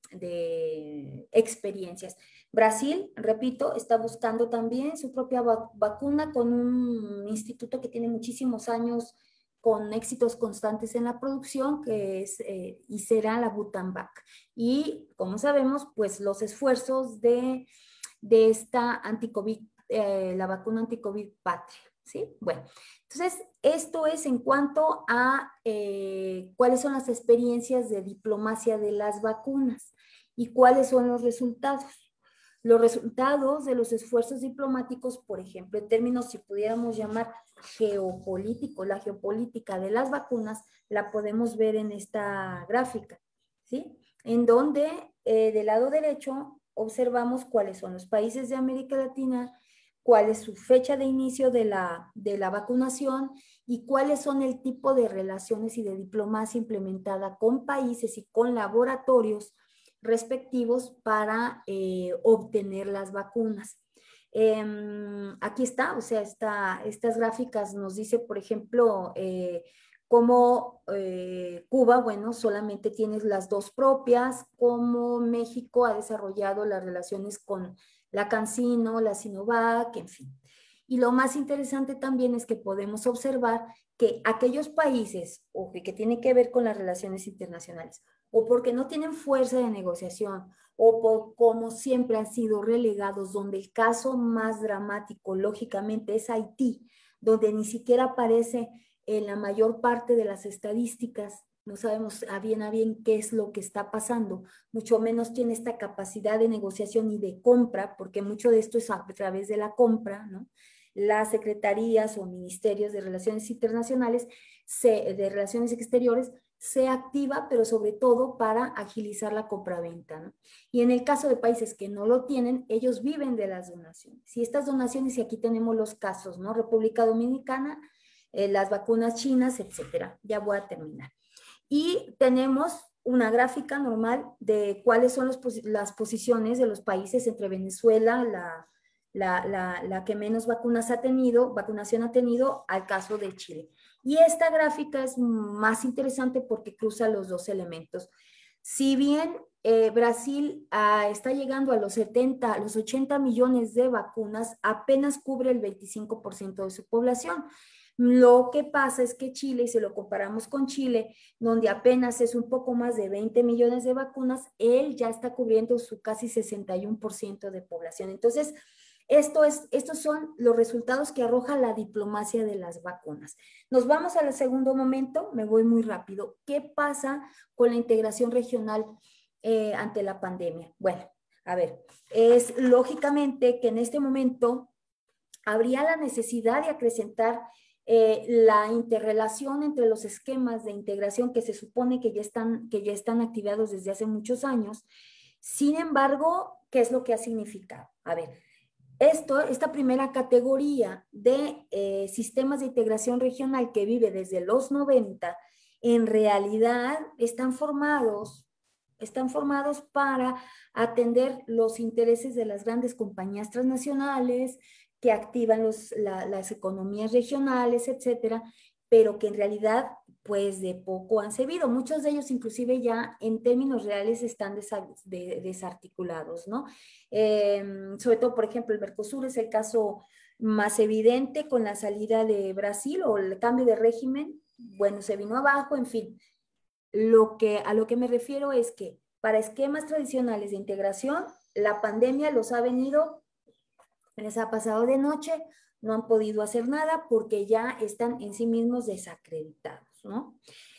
de experiencias. Brasil, repito, está buscando también su propia vacuna con un instituto que tiene muchísimos años con éxitos constantes en la producción, que es eh, y será la Butanvac. Y como sabemos, pues los esfuerzos de, de esta anticovid, eh, la vacuna anticovid patria, ¿sí? Bueno, entonces esto es en cuanto a eh, cuáles son las experiencias de diplomacia de las vacunas y cuáles son los resultados. Los resultados de los esfuerzos diplomáticos, por ejemplo, en términos, si pudiéramos llamar geopolítico, la geopolítica de las vacunas, la podemos ver en esta gráfica, ¿sí? En donde eh, del lado derecho observamos cuáles son los países de América Latina, cuál es su fecha de inicio de la, de la vacunación y cuáles son el tipo de relaciones y de diplomacia implementada con países y con laboratorios respectivos para eh, obtener las vacunas. Eh, aquí está, o sea, esta, estas gráficas nos dice, por ejemplo, eh, cómo eh, Cuba, bueno, solamente tienes las dos propias, cómo México ha desarrollado las relaciones con la CanSino, la Sinovac, en fin. Y lo más interesante también es que podemos observar que aquellos países, o que, que tienen que ver con las relaciones internacionales, o porque no tienen fuerza de negociación, o por como siempre han sido relegados, donde el caso más dramático, lógicamente, es Haití, donde ni siquiera aparece en la mayor parte de las estadísticas, no sabemos a bien a bien qué es lo que está pasando, mucho menos tiene esta capacidad de negociación y de compra, porque mucho de esto es a través de la compra, ¿no? Las secretarías o ministerios de Relaciones Internacionales, se, de Relaciones Exteriores, se activa, pero sobre todo para agilizar la compraventa, ¿no? Y en el caso de países que no lo tienen, ellos viven de las donaciones. Y estas donaciones, y aquí tenemos los casos, ¿no? República Dominicana, eh, las vacunas chinas, etcétera. Ya voy a terminar. Y tenemos una gráfica normal de cuáles son los, las posiciones de los países entre Venezuela, la, la, la, la que menos vacunas ha tenido, vacunación ha tenido, al caso de Chile. Y esta gráfica es más interesante porque cruza los dos elementos. Si bien eh, Brasil ah, está llegando a los setenta, a los ochenta millones de vacunas, apenas cubre el veinticinco por ciento de su población. Lo que pasa es que Chile, y si lo comparamos con Chile, donde apenas es un poco más de veinte millones de vacunas, él ya está cubriendo su casi sesenta y uno por ciento de población. Entonces, esto es, estos son los resultados que arroja la diplomacia de las vacunas. Nos vamos al segundo momento, me voy muy rápido. ¿Qué pasa con la integración regional eh, ante la pandemia? Bueno, a ver, es lógicamente que en este momento habría la necesidad de acrecentar eh, la interrelación entre los esquemas de integración que se supone que ya están, que ya están activados desde hace muchos años. Sin embargo, ¿qué es lo que ha significado? A ver, Esto, esta primera categoría de eh, sistemas de integración regional que vive desde los noventa, en realidad están formados, están formados para atender los intereses de las grandes compañías transnacionales que activan los, la, las economías regionales, etcétera, pero que en realidad pues de poco han servido. Muchos de ellos inclusive ya en términos reales están desarticulados, ¿no? Eh, sobre todo, por ejemplo, el Mercosur es el caso más evidente con la salida de Brasil o el cambio de régimen, bueno, se vino abajo, en fin. Lo que, a lo que me refiero es que para esquemas tradicionales de integración, la pandemia los ha venido, les ha pasado de noche, no han podido hacer nada porque ya están en sí mismos desacreditados, ¿no?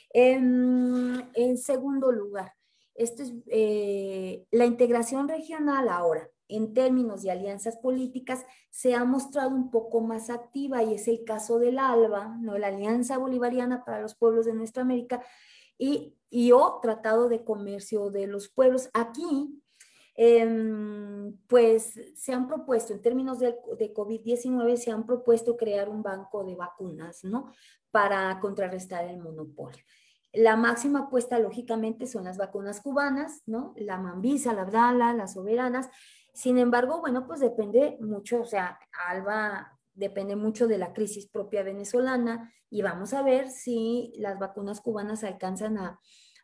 En, en segundo lugar, esto es eh, la integración regional ahora. en términos de alianzas políticas, se ha mostrado un poco más activa, y es el caso del ALBA, ¿no? La Alianza Bolivariana para los Pueblos de Nuestra América, y, y o Tratado de Comercio de los Pueblos. Aquí, eh, pues se han propuesto, en términos de, de COVID diecinueve, se han propuesto crear un banco de vacunas, ¿no? Para contrarrestar el monopolio. La máxima apuesta, lógicamente, son las vacunas cubanas, ¿no? La Mambisa, la Abdala, las Soberanas. Sin embargo, bueno, pues depende mucho, o sea, ALBA depende mucho de la crisis propia venezolana, y vamos a ver si las vacunas cubanas alcanzan a,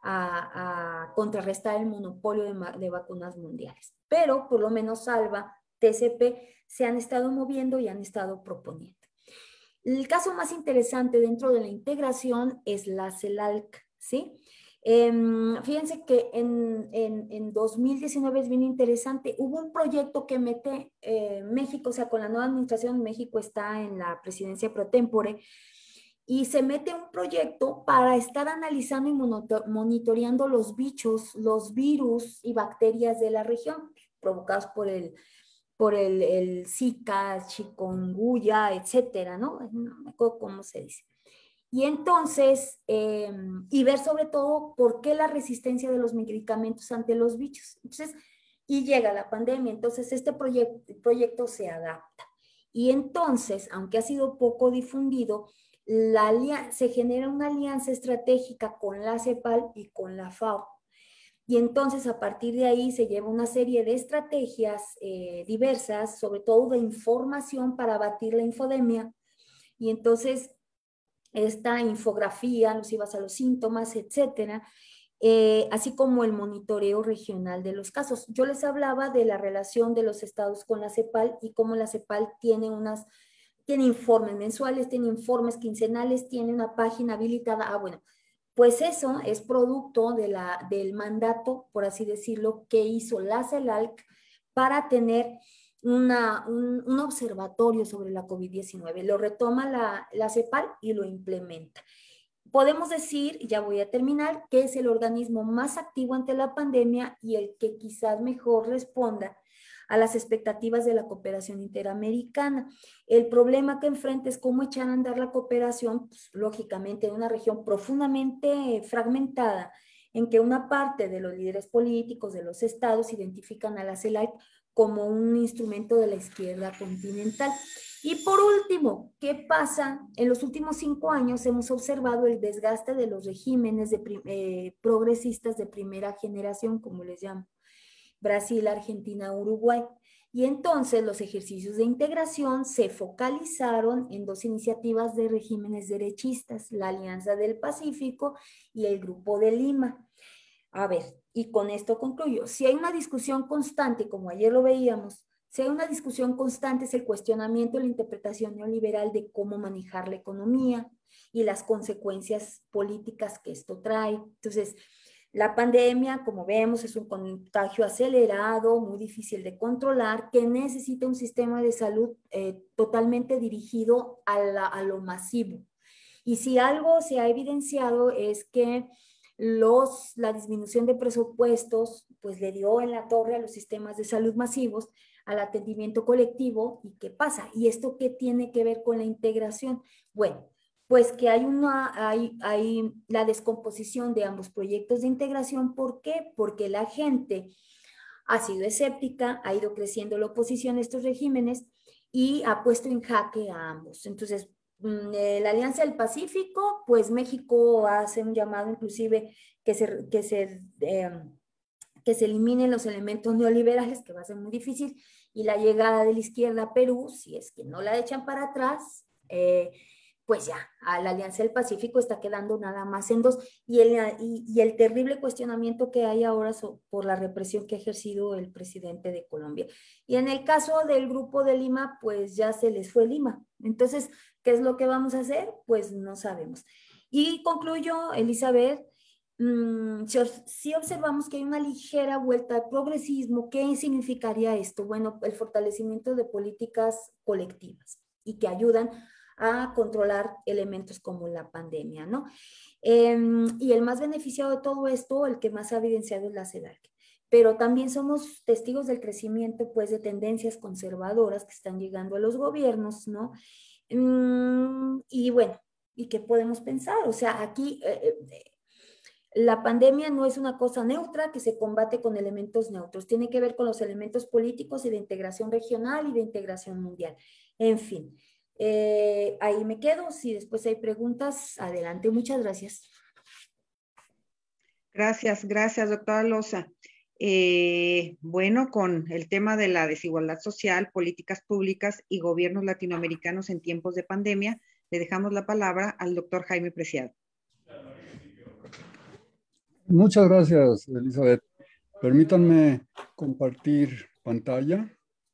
a, a contrarrestar el monopolio de, de vacunas mundiales. Pero por lo menos ALBA, T C P, se han estado moviendo y han estado proponiendo. El caso más interesante dentro de la integración es la CELALC, ¿sí? Eh, fíjense que en, en, en dos mil diecinueve es bien interesante. Hubo un proyecto que mete eh, México, o sea, con la nueva administración, México está en la presidencia pro tempore, y se mete un proyecto para estar analizando y monitoreando los bichos, los virus y bacterias de la región provocados por el por el, el Zika, chikungunya, etcétera, ¿no? No me acuerdo cómo se dice. Y entonces, eh, y ver sobre todo por qué la resistencia de los medicamentos ante los bichos. Entonces, y llega la pandemia, entonces este proyecto, proyecto se adapta. Y entonces, aunque ha sido poco difundido, la, se genera una alianza estratégica con la CEPAL y con la FAO. Y entonces a partir de ahí se lleva una serie de estrategias eh, diversas, sobre todo de información para abatir la infodemia. Y entonces esta infografía alusivas a los síntomas, etcétera, eh, así como el monitoreo regional de los casos. Yo les hablaba de la relación de los estados con la CEPAL y cómo la CEPAL tiene unas, tiene informes mensuales, tiene informes quincenales, tiene una página habilitada. Ah, bueno, pues eso es producto de la, del mandato, por así decirlo, que hizo la CELALC para tener una, un, un observatorio sobre la COVID diecinueve. Lo retoma la, la CEPAL y lo implementa. Podemos decir, ya voy a terminar, que es el organismo más activo ante la pandemia y el que quizás mejor responda a las expectativas de la cooperación interamericana. El problema que enfrenta es cómo echar a andar la cooperación, pues, lógicamente, en una región profundamente fragmentada, en que una parte de los líderes políticos de los estados identifican a la CELAC como un instrumento de la izquierda continental. Y por último, ¿qué pasa? En los últimos cinco años hemos observado el desgaste de los regímenes de, eh, progresistas de primera generación, como les llamo. Brasil, Argentina, Uruguay. Y entonces los ejercicios de integración se focalizaron en dos iniciativas de regímenes derechistas, la Alianza del Pacífico y el Grupo de Lima. A ver, y con esto concluyo. Si hay una discusión constante, como ayer lo veíamos, si hay una discusión constante es el cuestionamiento y la interpretación neoliberal de cómo manejar la economía y las consecuencias políticas que esto trae. Entonces, la pandemia, como vemos, es un contagio acelerado, muy difícil de controlar, que necesita un sistema de salud eh, totalmente dirigido a, la, a lo masivo. Y si algo se ha evidenciado es que los, la disminución de presupuestos pues le dio en la torre a los sistemas de salud masivos, al atendimiento colectivo. ¿Y qué pasa? ¿Y esto qué tiene que ver con la integración? Bueno, pues que hay, una, hay, hay la descomposición de ambos proyectos de integración. ¿Por qué? Porque la gente ha sido escéptica, ha ido creciendo la oposición a estos regímenes y ha puesto en jaque a ambos. Entonces, la Alianza del Pacífico, pues México hace un llamado inclusive que se, que se, eh, que se eliminen los elementos neoliberales, que va a ser muy difícil, y la llegada de la izquierda a Perú, si es que no la echan para atrás, eh, pues ya, a la Alianza del Pacífico está quedando nada más en dos, y el, y, y el terrible cuestionamiento que hay ahora so, por la represión que ha ejercido el presidente de Colombia. Y en el caso del Grupo de Lima, pues ya se les fue Lima. Entonces, ¿qué es lo que vamos a hacer? Pues no sabemos. Y concluyo, Elizabeth, mmm, si observamos que hay una ligera vuelta al progresismo, ¿qué significaría esto? Bueno, el fortalecimiento de políticas colectivas y que ayudan a controlar elementos como la pandemia, ¿no? Eh, y el más beneficiado de todo esto, el que más ha evidenciado es la CELAC. pero también somos testigos del crecimiento, pues, de tendencias conservadoras que están llegando a los gobiernos, ¿no? Mm, y bueno, ¿y qué podemos pensar? O sea, aquí eh, eh, la pandemia no es una cosa neutra que se combate con elementos neutros, tiene que ver con los elementos políticos y de integración regional y de integración mundial. En fin, eh, ahí me quedo. Si después hay preguntas, adelante. Muchas gracias. Gracias, gracias, doctora Loza. Eh, bueno, con el tema de la desigualdad social, políticas públicas y gobiernos latinoamericanos en tiempos de pandemia, le dejamos la palabra al doctor Jaime Preciado. Muchas gracias, Elizabeth. Permítanme compartir pantalla.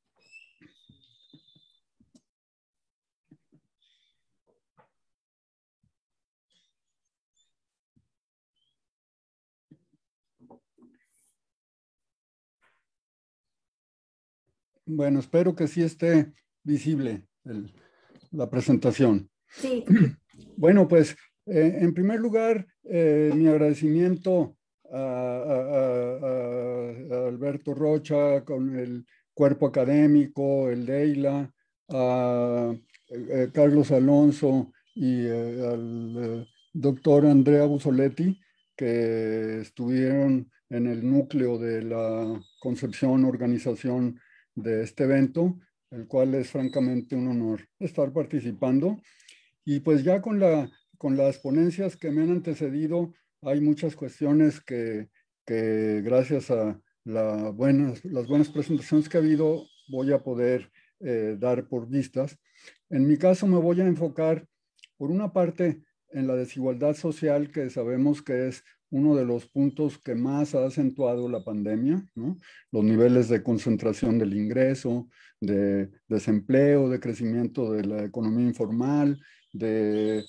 Bueno, espero que sí esté visible el, la presentación. Sí. Bueno, pues eh, en primer lugar, eh, mi agradecimiento a, a, a, a Alberto Rocha con el cuerpo académico, el DEILA, a, a Carlos Alonso y eh, al eh, doctor Andrea Busoletti, que estuvieron en el núcleo de la concepción, organización de este evento, el cual es francamente un honor estar participando. Y pues ya con, la, con las ponencias que me han antecedido, hay muchas cuestiones que, que gracias a la buenas, las buenas presentaciones que ha habido, voy a poder eh, dar por vistas. En mi caso me voy a enfocar, por una parte, en la desigualdad social, que sabemos que es uno de los puntos que más ha acentuado la pandemia, ¿no? Los niveles de concentración del ingreso, de desempleo, de crecimiento de la economía informal, de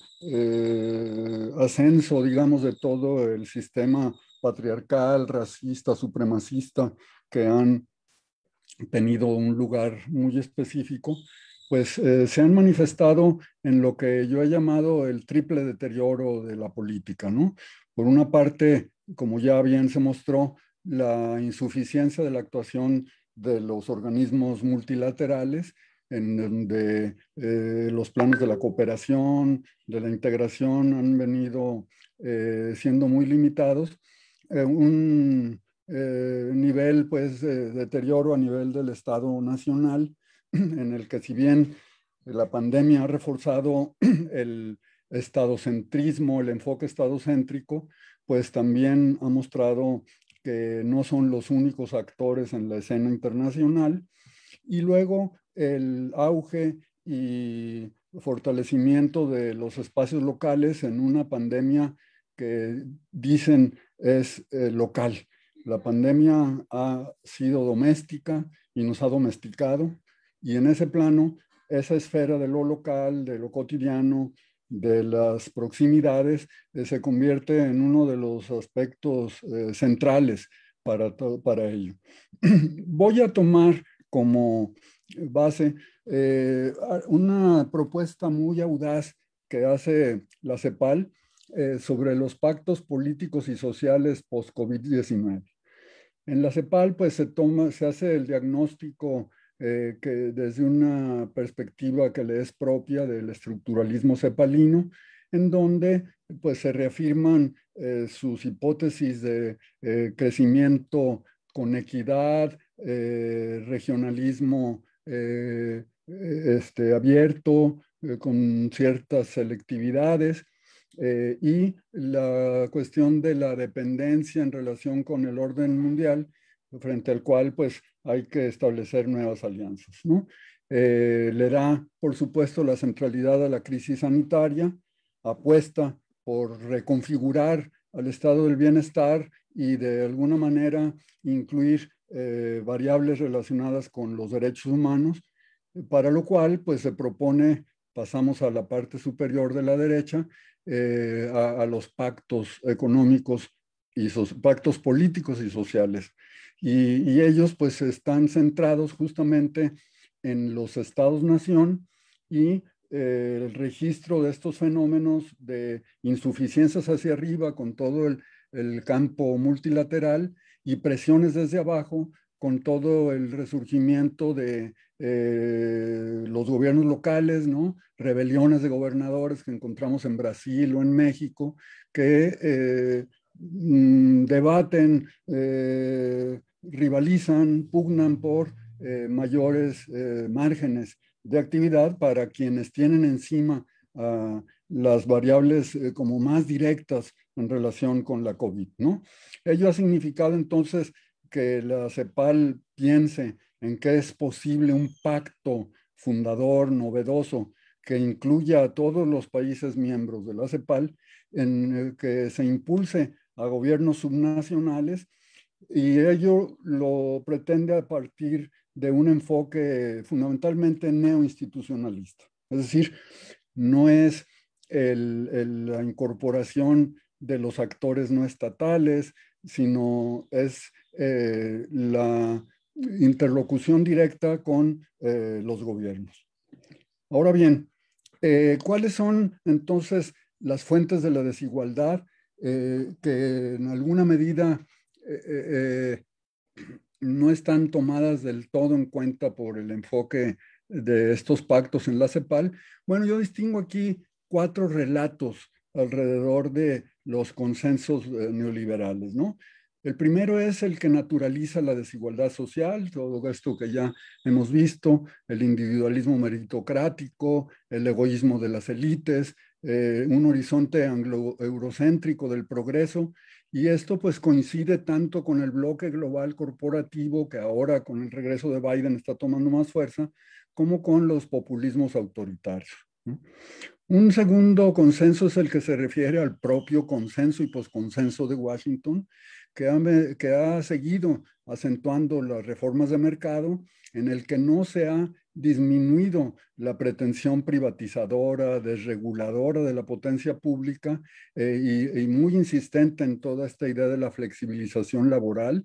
eh, ascenso, digamos, de todo el sistema patriarcal, racista, supremacista, que han tenido un lugar muy específico, pues eh, se han manifestado en lo que yo he llamado el triple deterioro de la política, ¿no? Por una parte, como ya bien se mostró, la insuficiencia de la actuación de los organismos multilaterales, en donde eh, los planes de la cooperación, de la integración han venido eh, siendo muy limitados. Eh, un eh, nivel pues de deterioro a nivel del Estado nacional, en el que si bien la pandemia ha reforzado el estadocentrismo, el enfoque estadocéntrico, pues también ha mostrado que no son los únicos actores en la escena internacional. Y luego el auge y fortalecimiento de los espacios locales en una pandemia que dicen es eh, local. La pandemia ha sido doméstica y nos ha domesticado, y en ese plano, esa esfera de lo local, de lo cotidiano, de las proximidades, eh, se convierte en uno de los aspectos eh, centrales para, para ello. Voy a tomar como base eh, una propuesta muy audaz que hace la CEPAL eh, sobre los pactos políticos y sociales post-COVID diecinueve. En la CEPAL pues se toma, se hace el diagnóstico eh, que desde una perspectiva que le es propia del estructuralismo cepalino, en donde pues se reafirman eh, sus hipótesis de eh, crecimiento con equidad, eh, regionalismo eh, este, abierto, eh, con ciertas selectividades, eh, y la cuestión de la dependencia en relación con el orden mundial, frente al cual pues hay que establecer nuevas alianzas, ¿no? Eh, le da, por supuesto, la centralidad a la crisis sanitaria, apuesta por reconfigurar al estado del bienestar y de alguna manera incluir eh, variables relacionadas con los derechos humanos, para lo cual pues se propone, pasamos a la parte superior de la derecha, eh, a, a los pactos económicos y so, pactos políticos y sociales. Y, y ellos pues están centrados justamente en los estados-nación y eh, el registro de estos fenómenos de insuficiencias hacia arriba con todo el, el campo multilateral, y presiones desde abajo con todo el resurgimiento de eh, los gobiernos locales, ¿no? Rebeliones de gobernadores que encontramos en Brasil o en México, que eh, debaten, eh, rivalizan, pugnan por eh, mayores eh, márgenes de actividad para quienes tienen encima uh, las variables eh, como más directas en relación con la COVID, ¿no? Ello ha significado entonces que la CEPAL piense en que es posible un pacto fundador, novedoso, que incluya a todos los países miembros de la CEPAL, en el que se impulse a gobiernos subnacionales, y ello lo pretende a partir de un enfoque fundamentalmente neoinstitucionalista. Es decir, no es el, el, la incorporación de los actores no estatales, sino es eh, la interlocución directa con eh, los gobiernos. Ahora bien, eh, ¿cuáles son entonces las fuentes de la desigualdad eh, que en alguna medida eh, eh, no están tomadas del todo en cuenta por el enfoque de estos pactos en la CEPAL? Bueno, yo distingo aquí cuatro relatos alrededor de los consensos eh, neoliberales, ¿no? El primero es el que naturaliza la desigualdad social, todo esto que ya hemos visto, el individualismo meritocrático, el egoísmo de las élites, eh, un horizonte anglo-eurocéntrico del progreso, y esto pues coincide tanto con el bloque global corporativo que ahora con el regreso de Biden está tomando más fuerza, como con los populismos autoritarios, ¿no? Un segundo consenso es el que se refiere al propio consenso y posconsenso de Washington, que ha, que ha seguido acentuando las reformas de mercado, en el que no se ha disminuido la pretensión privatizadora, desreguladora de la potencia pública eh, y, y muy insistente en toda esta idea de la flexibilización laboral,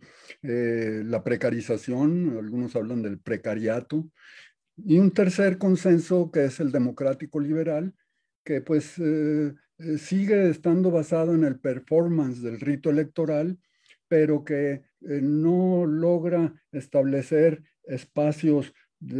eh, la precarización, algunos hablan del precariato, y un tercer consenso que es el democrático liberal, que pues eh, sigue estando basado en el performance del rito electoral, pero que eh, no logra establecer espacios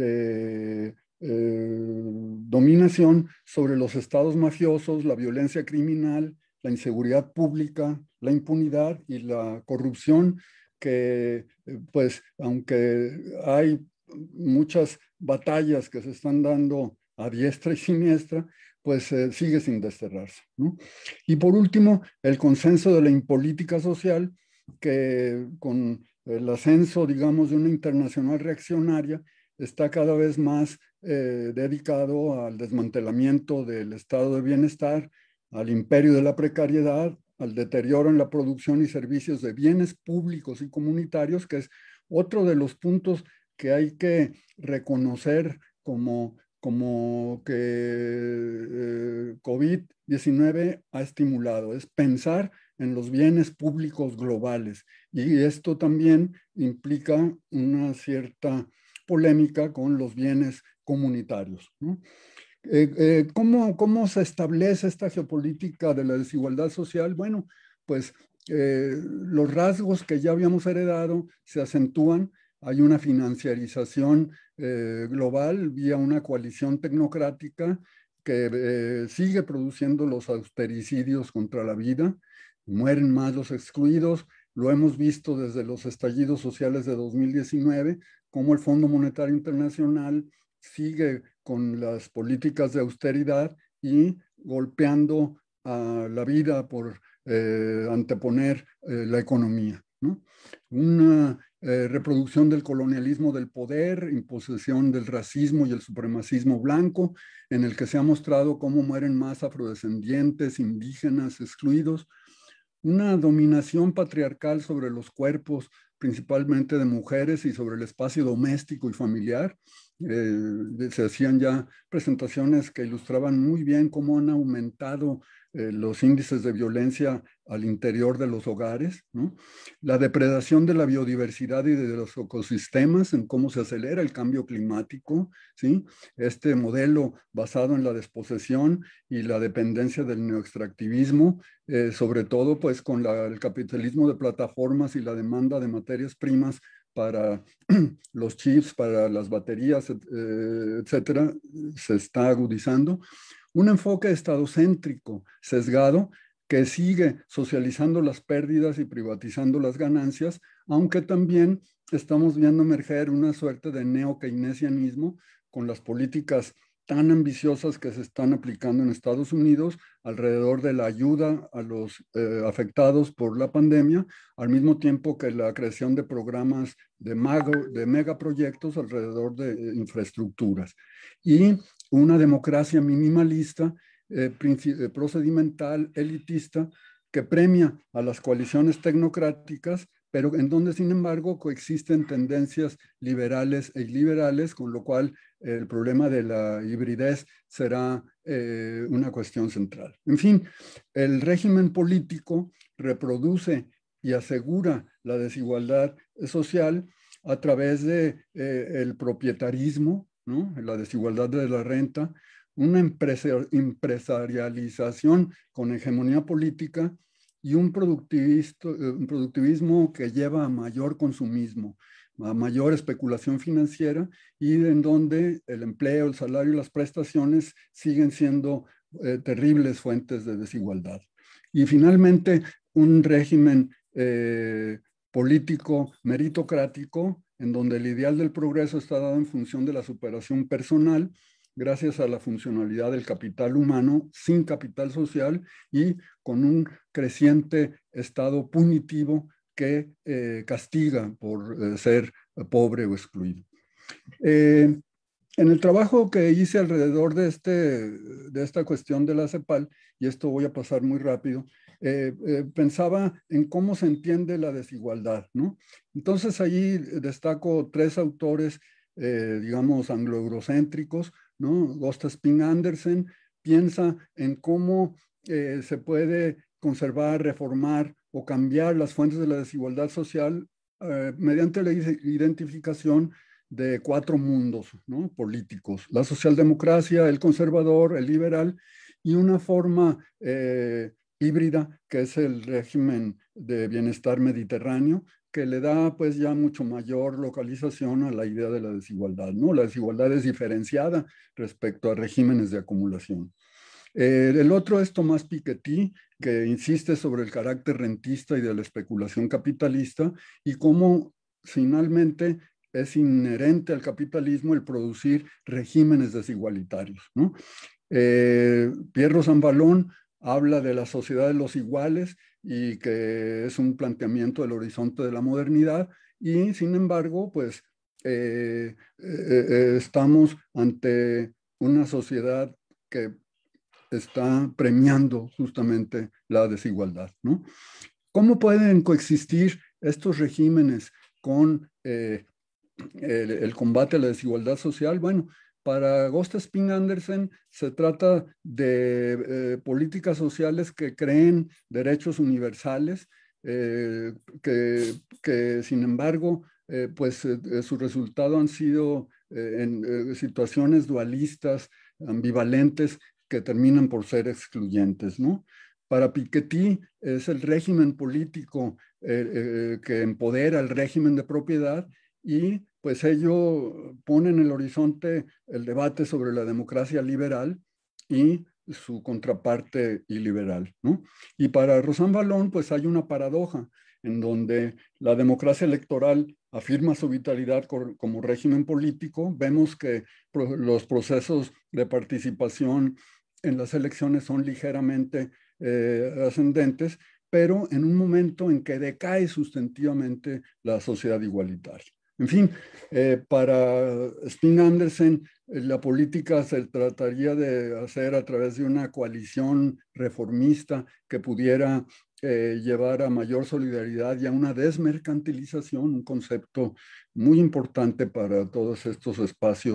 de eh, dominación sobre los estados mafiosos, la violencia criminal, la inseguridad pública, la impunidad y la corrupción, que eh, pues aunque hay muchas batallas que se están dando a diestra y siniestra, pues eh, sigue sin desterrarse, ¿no? Y por último, el consenso de la impolítica social, que con el ascenso, digamos, de una internacional reaccionaria, está cada vez más eh, dedicado al desmantelamiento del estado de bienestar, al imperio de la precariedad, al deterioro en la producción y servicios de bienes públicos y comunitarios, que es otro de los puntos que hay que reconocer como, como que eh, COVID diecinueve ha estimulado, es pensar en los bienes públicos globales. Y esto también implica una cierta polémica con los bienes comunitarios, ¿no? Eh, eh, ¿cómo, ¿Cómo se establece esta geopolítica de la desigualdad social? Bueno, pues eh, los rasgos que ya habíamos heredado se acentúan. Hay una financiarización eh, global vía una coalición tecnocrática que eh, sigue produciendo los austericidios contra la vida. Mueren más los excluidos. Lo hemos visto desde los estallidos sociales de dos mil diecinueve, cómo el Fondo Monetario Internacional sigue con las políticas de austeridad y golpeando a la vida por eh, anteponer eh, la economía, ¿no? Una eh, reproducción del colonialismo del poder, imposición del racismo y el supremacismo blanco, en el que se ha mostrado cómo mueren más afrodescendientes, indígenas, excluidos. Una dominación patriarcal sobre los cuerpos, principalmente de mujeres, y sobre el espacio doméstico y familiar. Eh, se hacían ya presentaciones que ilustraban muy bien cómo han aumentado eh, los índices de violencia al interior de los hogares, ¿no? La depredación de la biodiversidad y de los ecosistemas, en cómo se acelera el cambio climático, ¿sí? Este modelo basado en la desposesión y la dependencia del neoextractivismo, eh, sobre todo pues con la, el capitalismo de plataformas y la demanda de materias primas para los chips, para las baterías, eh, etcétera, se está agudizando. Un enfoque estadocéntrico, sesgado, que sigue socializando las pérdidas y privatizando las ganancias, aunque también estamos viendo emerger una suerte de neo-keynesianismo con las políticas tan ambiciosas que se están aplicando en Estados Unidos alrededor de la ayuda a los eh, afectados por la pandemia, al mismo tiempo que la creación de programas de, mago, de megaproyectos alrededor de eh, infraestructuras. Y una democracia minimalista, eh, procedimental, elitista, que premia a las coaliciones tecnocráticas, pero en donde, sin embargo, coexisten tendencias liberales e iliberales, con lo cual el problema de la hibridez será eh, una cuestión central. En fin, el régimen político reproduce y asegura la desigualdad social a través de eh, el propietarismo, ¿no? La desigualdad de la renta, una empresarialización con hegemonía política y un un productivismo que lleva a mayor consumismo, a mayor especulación financiera y en donde el empleo, el salario y las prestaciones siguen siendo eh, terribles fuentes de desigualdad. Y finalmente, un régimen eh, político meritocrático en donde el ideal del progreso está dado en función de la superación personal, gracias a la funcionalidad del capital humano, sin capital social y con un creciente estado punitivo que eh, castiga por eh, ser pobre o excluido. Eh, en el trabajo que hice alrededor de, este, de esta cuestión de la CEPAL, y esto voy a pasar muy rápido, eh, eh, pensaba en cómo se entiende la desigualdad, ¿no? Entonces allí destaco tres autores, eh, digamos, anglo-eurocéntricos, ¿no? Gösta Spink-Andersen piensa en cómo eh, se puede conservar, reformar o cambiar las fuentes de la desigualdad social eh, mediante la identificación de cuatro mundos, ¿no? Políticos: la socialdemocracia, el conservador, el liberal y una forma eh, híbrida que es el régimen de bienestar mediterráneo, que le da pues ya mucho mayor localización a la idea de la desigualdad, ¿no? La desigualdad es diferenciada respecto a regímenes de acumulación. Eh, el otro es Thomas Piketty, que insiste sobre el carácter rentista y de la especulación capitalista y cómo finalmente es inherente al capitalismo el producir regímenes desigualitarios, ¿no? Eh, Pierre Rosanvallon habla de la sociedad de los iguales y que es un planteamiento del horizonte de la modernidad y, sin embargo, pues eh, eh, estamos ante una sociedad que está premiando justamente la desigualdad, ¿no? ¿Cómo pueden coexistir estos regímenes con eh, el, el combate a la desigualdad social? Bueno, para Gösta Spink-Andersen se trata de eh, políticas sociales que creen derechos universales, eh, que, que sin embargo, eh, pues eh, su resultado han sido eh, en eh, situaciones dualistas, ambivalentes, que terminan por ser excluyentes, ¿no? Para Piketty es el régimen político eh, eh, que empodera el régimen de propiedad y pues ello pone en el horizonte el debate sobre la democracia liberal y su contraparte iliberal, ¿no? Y para Rosanvallon pues hay una paradoja en donde la democracia electoral afirma su vitalidad como régimen político. Vemos que los procesos de participación en las elecciones son ligeramente eh, ascendentes, pero en un momento en que decae sustantivamente la sociedad igualitaria. En fin, eh, para Spink-Andersen, eh, la política se trataría de hacer a través de una coalición reformista que pudiera eh, llevar a mayor solidaridad y a una desmercantilización, un concepto muy importante para todos estos espacios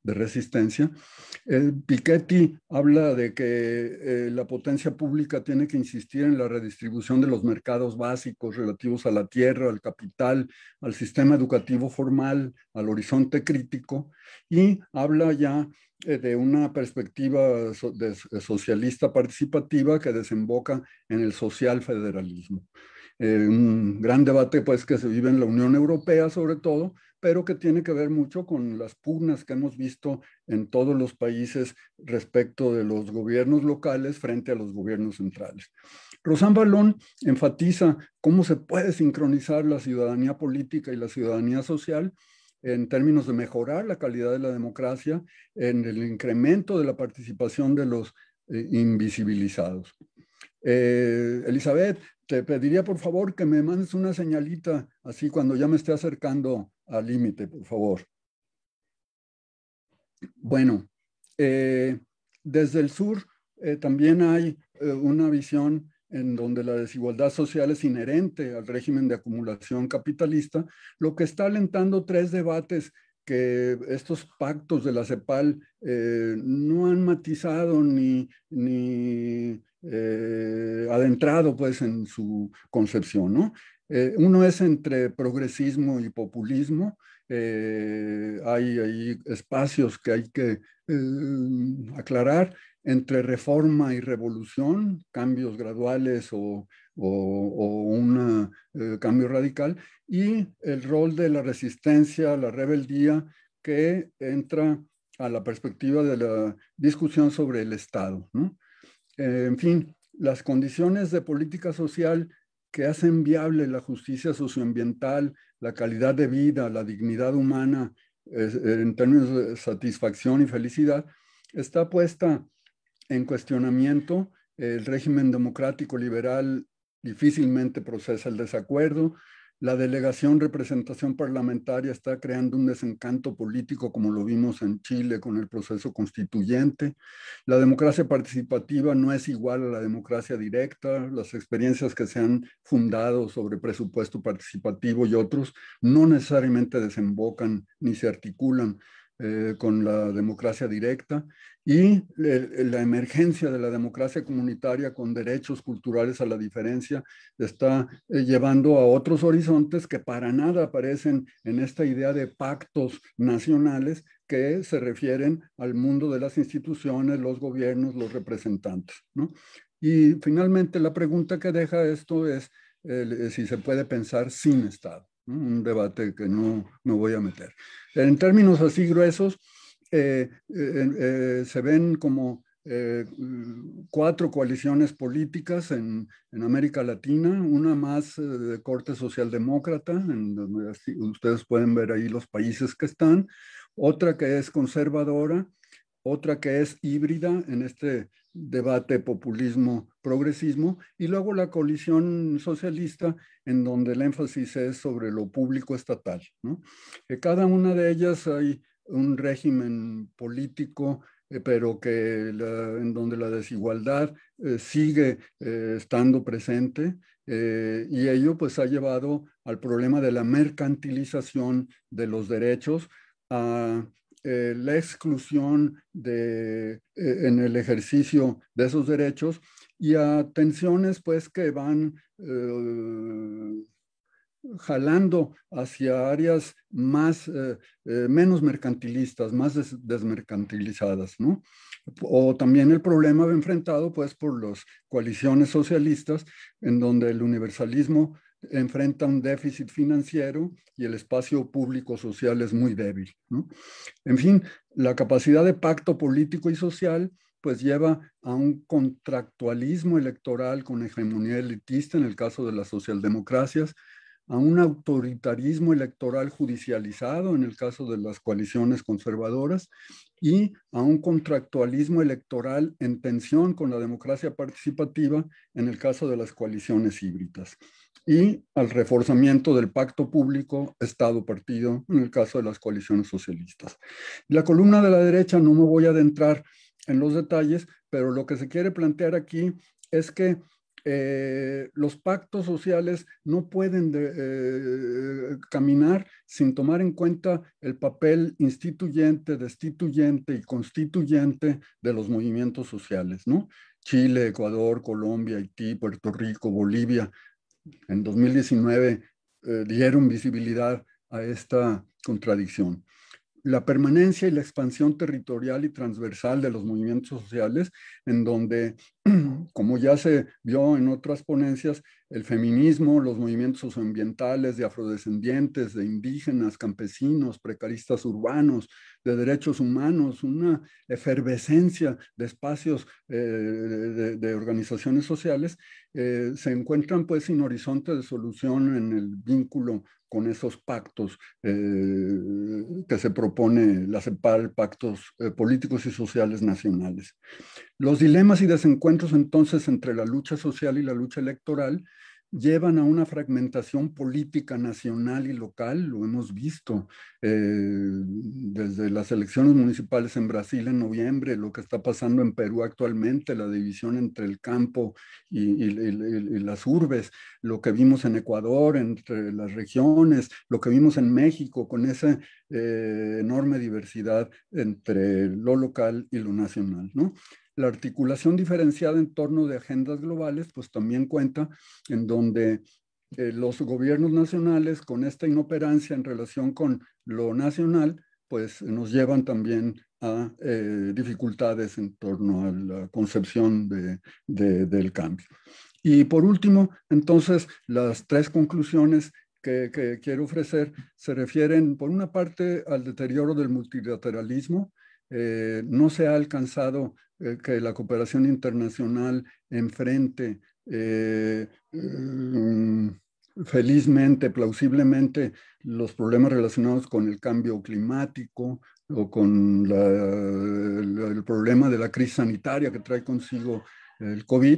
de resistencia. El Piketty habla de que eh, la potencia pública tiene que insistir en la redistribución de los mercados básicos relativos a la tierra, al capital, al sistema educativo formal, al horizonte crítico, y habla ya eh, de una perspectiva so, de, socialista participativa que desemboca en el social federalismo. Eh, un gran debate pues que se vive en la Unión Europea sobre todo, pero que tiene que ver mucho con las pugnas que hemos visto en todos los países respecto de los gobiernos locales frente a los gobiernos centrales. Rosan Ballón enfatiza cómo se puede sincronizar la ciudadanía política y la ciudadanía social en términos de mejorar la calidad de la democracia, en el incremento de la participación de los eh, invisibilizados. Eh, Elizabeth, te pediría por favor que me mandes una señalita así cuando ya me esté acercando al límite, por favor. Bueno, eh, desde el sur eh, también hay eh, una visión en donde la desigualdad social es inherente al régimen de acumulación capitalista, lo que está alentando tres debates que estos pactos de la CEPAL eh, no han matizado ni, ni eh, adentrado pues en su concepción, ¿no? Eh, uno es entre progresismo y populismo. Eh, hay, hay espacios que hay que eh, aclarar entre reforma y revolución, cambios graduales o, o, o un eh, cambio radical, y el rol de la resistencia, la rebeldía, que entra a la perspectiva de la discusión sobre el Estado, ¿no? Eh, en fin, las condiciones de política social que hacen viable la justicia socioambiental, la calidad de vida, la dignidad humana, eh, en términos de satisfacción y felicidad, está puesta en cuestionamiento. El régimen democrático liberal difícilmente procesa el desacuerdo. La delegación representación parlamentaria está creando un desencanto político, como lo vimos en Chile con el proceso constituyente. La democracia participativa no es igual a la democracia directa. Las experiencias que se han fundado sobre presupuesto participativo y otros no necesariamente desembocan ni se articulan Eh, con la democracia directa, y eh, la emergencia de la democracia comunitaria con derechos culturales a la diferencia está eh, llevando a otros horizontes que para nada aparecen en esta idea de pactos nacionales que se refieren al mundo de las instituciones, los gobiernos, los representantes, ¿no? Y finalmente la pregunta que deja esto es eh, si se puede pensar sin Estado, ¿no? Un debate que no me voy a meter. En términos así gruesos, eh, eh, eh, se ven como eh, cuatro coaliciones políticas en, en América Latina, una más eh, de corte socialdemócrata, en donde ustedes pueden ver ahí los países que están, otra que es conservadora, otra que es híbrida en este debate populismo-progresismo, y luego la coalición socialista, en donde el énfasis es sobre lo público estatal, ¿no? En cada una de ellas hay un régimen político, eh, pero que la, en donde la desigualdad eh, sigue eh, estando presente, eh, y ello pues ha llevado al problema de la mercantilización de los derechos, a Eh, la exclusión de, eh, en el ejercicio de esos derechos, y a tensiones pues que van eh, jalando hacia áreas más, eh, eh, menos mercantilistas, más des desmercantilizadas, ¿no? O también el problema enfrentado pues por las coaliciones socialistas, en donde el universalismo enfrenta un déficit financiero y el espacio público social es muy débil, ¿no? En fin, la capacidad de pacto político y social pues lleva a un contractualismo electoral con hegemonía elitista en el caso de las socialdemocracias, a un autoritarismo electoral judicializado en el caso de las coaliciones conservadoras, y a un contractualismo electoral en tensión con la democracia participativa en el caso de las coaliciones híbridas, y al reforzamiento del pacto público Estado-partido en el caso de las coaliciones socialistas. La columna de la derecha no me voy a adentrar en los detalles, pero lo que se quiere plantear aquí es que eh, los pactos sociales no pueden de, eh, caminar sin tomar en cuenta el papel instituyente, destituyente y constituyente de los movimientos sociales, ¿no? Chile, Ecuador, Colombia, Haití, Puerto Rico, Bolivia, en dos mil diecinueve eh, dieron visibilidad a esta contradicción. La permanencia y la expansión territorial y transversal de los movimientos sociales, en donde, como ya se vio en otras ponencias, el feminismo, los movimientos socioambientales de afrodescendientes, de indígenas, campesinos, precaristas urbanos, de derechos humanos, una efervescencia de espacios eh, de, de organizaciones sociales, eh, se encuentran pues sin horizonte de solución en el vínculo con esos pactos eh, que se propone la CEPAL, pactos eh, políticos y sociales nacionales. Los dilemas y desencuentros entonces entre la lucha social y la lucha electoral llevan a una fragmentación política nacional y local, lo hemos visto eh, desde las elecciones municipales en Brasil en noviembre, lo que está pasando en Perú actualmente, la división entre el campo y, y, y, y las urbes, lo que vimos en Ecuador entre las regiones, lo que vimos en México con esa eh, enorme diversidad entre lo local y lo nacional, ¿no? La articulación diferenciada en torno de agendas globales, pues también cuenta en donde eh, los gobiernos nacionales con esta inoperancia en relación con lo nacional, pues nos llevan también a eh, dificultades en torno a la concepción de, de, del cambio. Y por último, entonces, las tres conclusiones que, que quiero ofrecer se refieren, por una parte, al deterioro del multilateralismo. Eh, no se ha alcanzado eh, que la cooperación internacional enfrente eh, eh, felizmente, plausiblemente, los problemas relacionados con el cambio climático o con la, la, el problema de la crisis sanitaria que trae consigo el COVID.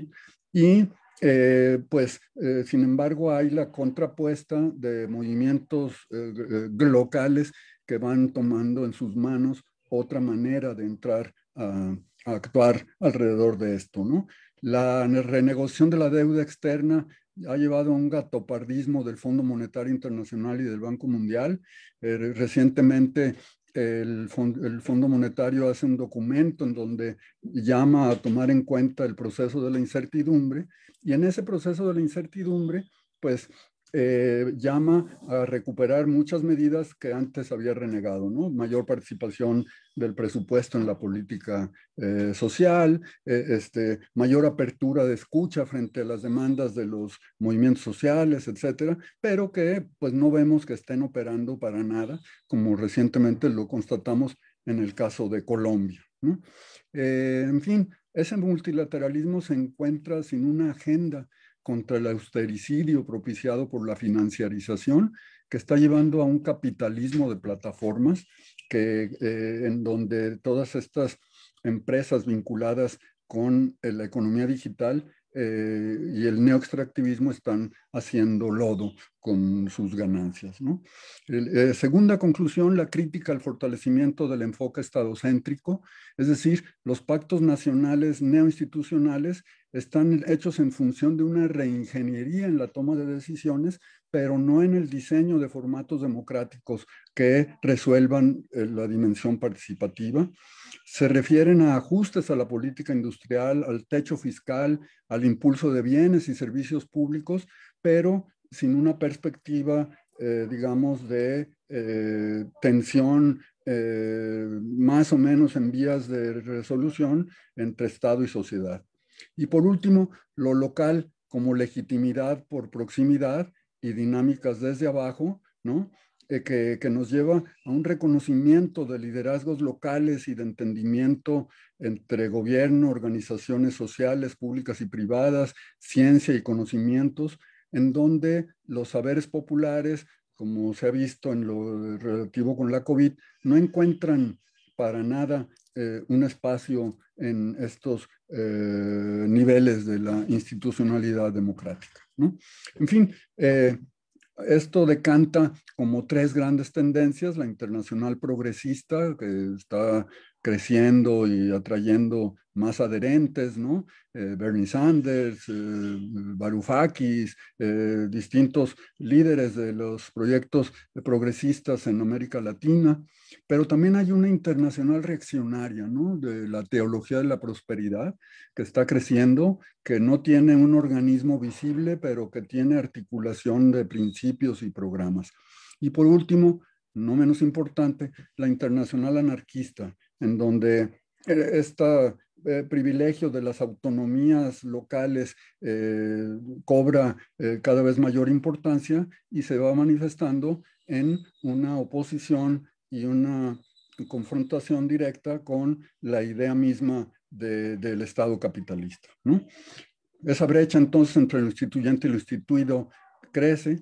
Y eh, pues, eh, sin embargo, hay la contrapuesta de movimientos eh, locales que van tomando en sus manos otra manera de entrar a, a actuar alrededor de esto, ¿no? La renegociación de la deuda externa ha llevado a un gatopardismo del Fondo Monetario Internacional y del Banco Mundial. Eh, recientemente el Fondo, el Fondo Monetario hace un documento en donde llama a tomar en cuenta el proceso de la incertidumbre, y en ese proceso de la incertidumbre, pues Eh, llama a recuperar muchas medidas que antes había renegado, ¿no? Mayor participación del presupuesto en la política eh, social, eh, este, mayor apertura de escucha frente a las demandas de los movimientos sociales, etcétera, pero que pues no vemos que estén operando para nada, como recientemente lo constatamos en el caso de Colombia, ¿no? Eh, en fin, ese multilateralismo se encuentra sin una agenda contra el austericidio propiciado por la financiarización, que está llevando a un capitalismo de plataformas que, eh, en donde todas estas empresas vinculadas con eh, la economía digital eh, y el neoextractivismo están haciendo lodo con sus ganancias, ¿no? El, eh, segunda conclusión, la crítica al fortalecimiento del enfoque estadocéntrico, es decir, los pactos nacionales neoinstitucionales están hechos en función de una reingeniería en la toma de decisiones, pero no en el diseño de formatos democráticos que resuelvan eh, la dimensión participativa. Se refieren a ajustes a la política industrial, al techo fiscal, al impulso de bienes y servicios públicos, pero sin una perspectiva, eh, digamos, de eh, tensión eh, más o menos en vías de resolución entre Estado y sociedad. Y por último, lo local como legitimidad por proximidad y dinámicas desde abajo, ¿no? Eh, que, que nos lleva a un reconocimiento de liderazgos locales y de entendimiento entre gobierno, organizaciones sociales, públicas y privadas, ciencia y conocimientos, en donde los saberes populares, como se ha visto en lo relativo con la COVID, no encuentran para nada eh, un espacio en estos eh, niveles de la institucionalidad democrática, ¿no? En fin, eh, esto decanta como tres grandes tendencias: la internacional progresista, que está creciendo y atrayendo más adherentes, ¿no? Eh, Bernie Sanders, eh, Varoufakis, eh, distintos líderes de los proyectos progresistas en América Latina, pero también hay una internacional reaccionaria, ¿no? De la teología de la prosperidad, que está creciendo, que no tiene un organismo visible, pero que tiene articulación de principios y programas. Y por último, no menos importante, la internacional anarquista, en donde este eh, privilegio de las autonomías locales eh, cobra eh, cada vez mayor importancia y se va manifestando en una oposición y una confrontación directa con la idea misma de, del Estado capitalista, ¿no? Esa brecha entonces entre lo instituyente y lo instituido crece.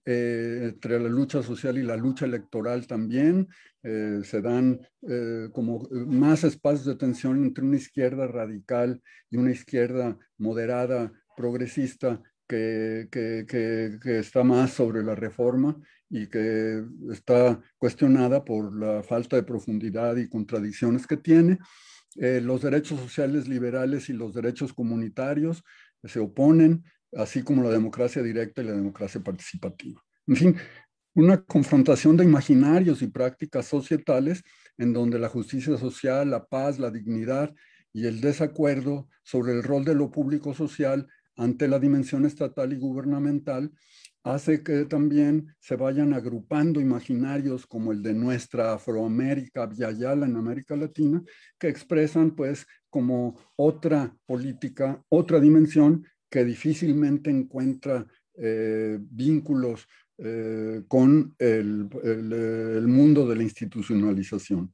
Eh, entre la lucha social y la lucha electoral también eh, se dan eh, como más espacios de tensión entre una izquierda radical y una izquierda moderada, progresista, que, que, que, que está más sobre la reforma y que está cuestionada por la falta de profundidad y contradicciones que tiene. Eh, los derechos sociales liberales y los derechos comunitarios se oponen, así como la democracia directa y la democracia participativa. En fin, una confrontación de imaginarios y prácticas societales en donde la justicia social, la paz, la dignidad y el desacuerdo sobre el rol de lo público social ante la dimensión estatal y gubernamental hace que también se vayan agrupando imaginarios como el de nuestra Afroamérica, Viayala en América Latina, que expresan pues como otra política, otra dimensión que difícilmente encuentra eh, vínculos eh, con el, el, el mundo de la institucionalización.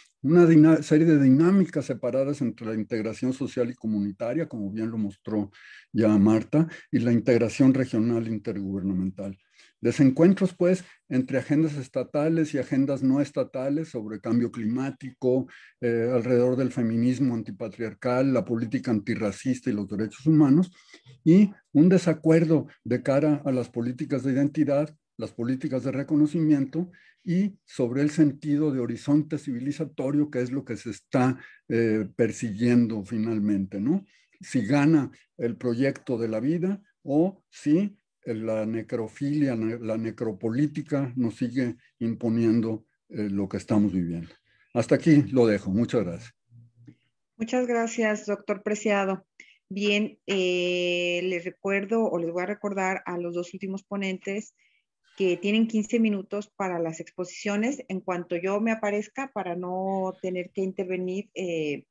Una serie de dinámicas separadas entre la integración social y comunitaria, como bien lo mostró ya Marta, y la integración regional intergubernamental. Desencuentros, pues, entre agendas estatales y agendas no estatales sobre cambio climático, eh, alrededor del feminismo antipatriarcal, la política antirracista y los derechos humanos, y un desacuerdo de cara a las políticas de identidad, las políticas de reconocimiento y sobre el sentido de horizonte civilizatorio, que es lo que se está eh, persiguiendo finalmente, ¿no? Si gana el proyecto de la vida o si la necrofilia, la necropolítica nos sigue imponiendo eh, lo que estamos viviendo. Hasta aquí lo dejo. Muchas gracias. Muchas gracias, doctor Preciado. Bien, eh, les recuerdo o les voy a recordar a los dos últimos ponentes que tienen quince minutos para las exposiciones. En cuanto yo me aparezca, para no tener que intervenir, eh,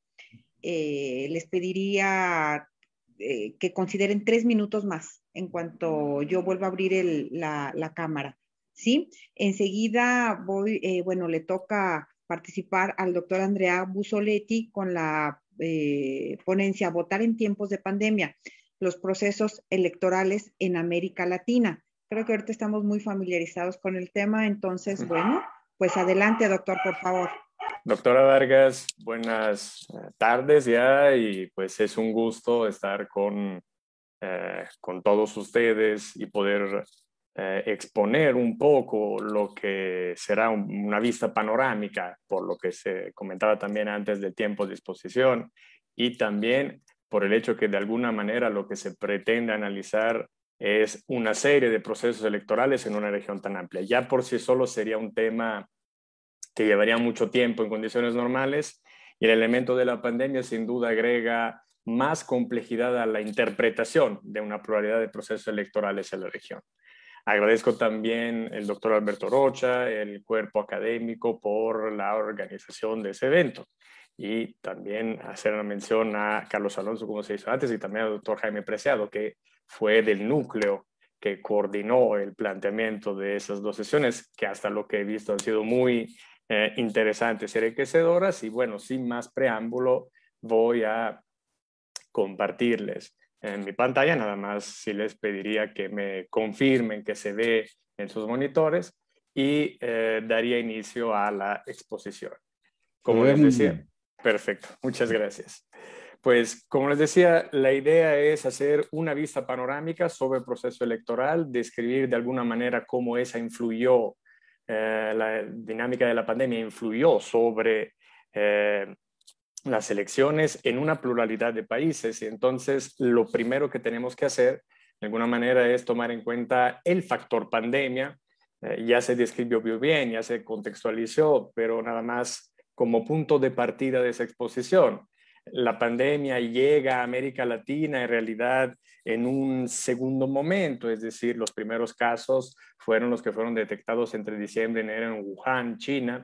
eh, les pediría eh, que consideren tres minutos más en cuanto yo vuelva a abrir el, la, la cámara. ¿Sí? Enseguida voy, eh, bueno, le toca participar al doctor Andrea Busoletti con la eh, ponencia Votar en tiempos de pandemia, los procesos electorales en América Latina. Creo que ahorita estamos muy familiarizados con el tema, entonces, bueno, pues adelante, doctor, por favor. Doctora Vargas, buenas tardes ya, y pues es un gusto estar con, eh, con todos ustedes y poder eh, exponer un poco lo que será un, una vista panorámica, por lo que se comentaba también antes del tiempo de exposición, y también por el hecho que de alguna manera lo que se pretende analizar es una serie de procesos electorales en una región tan amplia. Ya por sí solo sería un tema que llevaría mucho tiempo en condiciones normales, y el elemento de la pandemia sin duda agrega más complejidad a la interpretación de una pluralidad de procesos electorales en la región. Agradezco también el doctor Alberto Rocha, el cuerpo académico, por la organización de ese evento. Y también hacer una mención a Carlos Alonso, como se hizo antes, y también al doctor Jaime Preciado, que fue del núcleo que coordinó el planteamiento de esas dos sesiones, que hasta lo que he visto han sido muy eh, interesantes y enriquecedoras. Y bueno, sin más preámbulo, voy a compartirles en mi pantalla. Nada más si les pediría que me confirmen que se ve en sus monitores, y eh, daría inicio a la exposición. Como les decía, perfecto, muchas gracias. Pues como les decía, la idea es hacer una vista panorámica sobre el proceso electoral, describir de alguna manera cómo esa influyó, eh, la dinámica de la pandemia influyó sobre eh, las elecciones en una pluralidad de países. Y entonces lo primero que tenemos que hacer, de alguna manera, es tomar en cuenta el factor pandemia. Eh, ya se describió muy bien, ya se contextualizó, pero nada más como punto de partida de esa exposición. La pandemia llega a América Latina en realidad en un segundo momento, es decir, los primeros casos fueron los que fueron detectados entre diciembre y enero en Wuhan, China,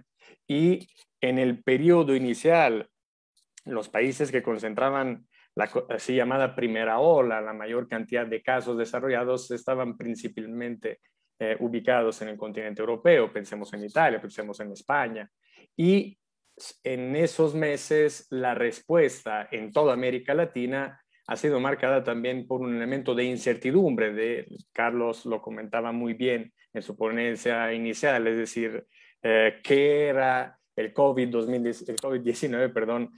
y en el periodo inicial, los países que concentraban la así llamada primera ola, la mayor cantidad de casos desarrollados, estaban principalmente eh, ubicados en el continente europeo. Pensemos en Italia, pensemos en España. Y en esos meses la respuesta en toda América Latina ha sido marcada también por un elemento de incertidumbre. De, Carlos lo comentaba muy bien en su ponencia inicial, es decir, eh, qué era el COVID diecinueve, perdón,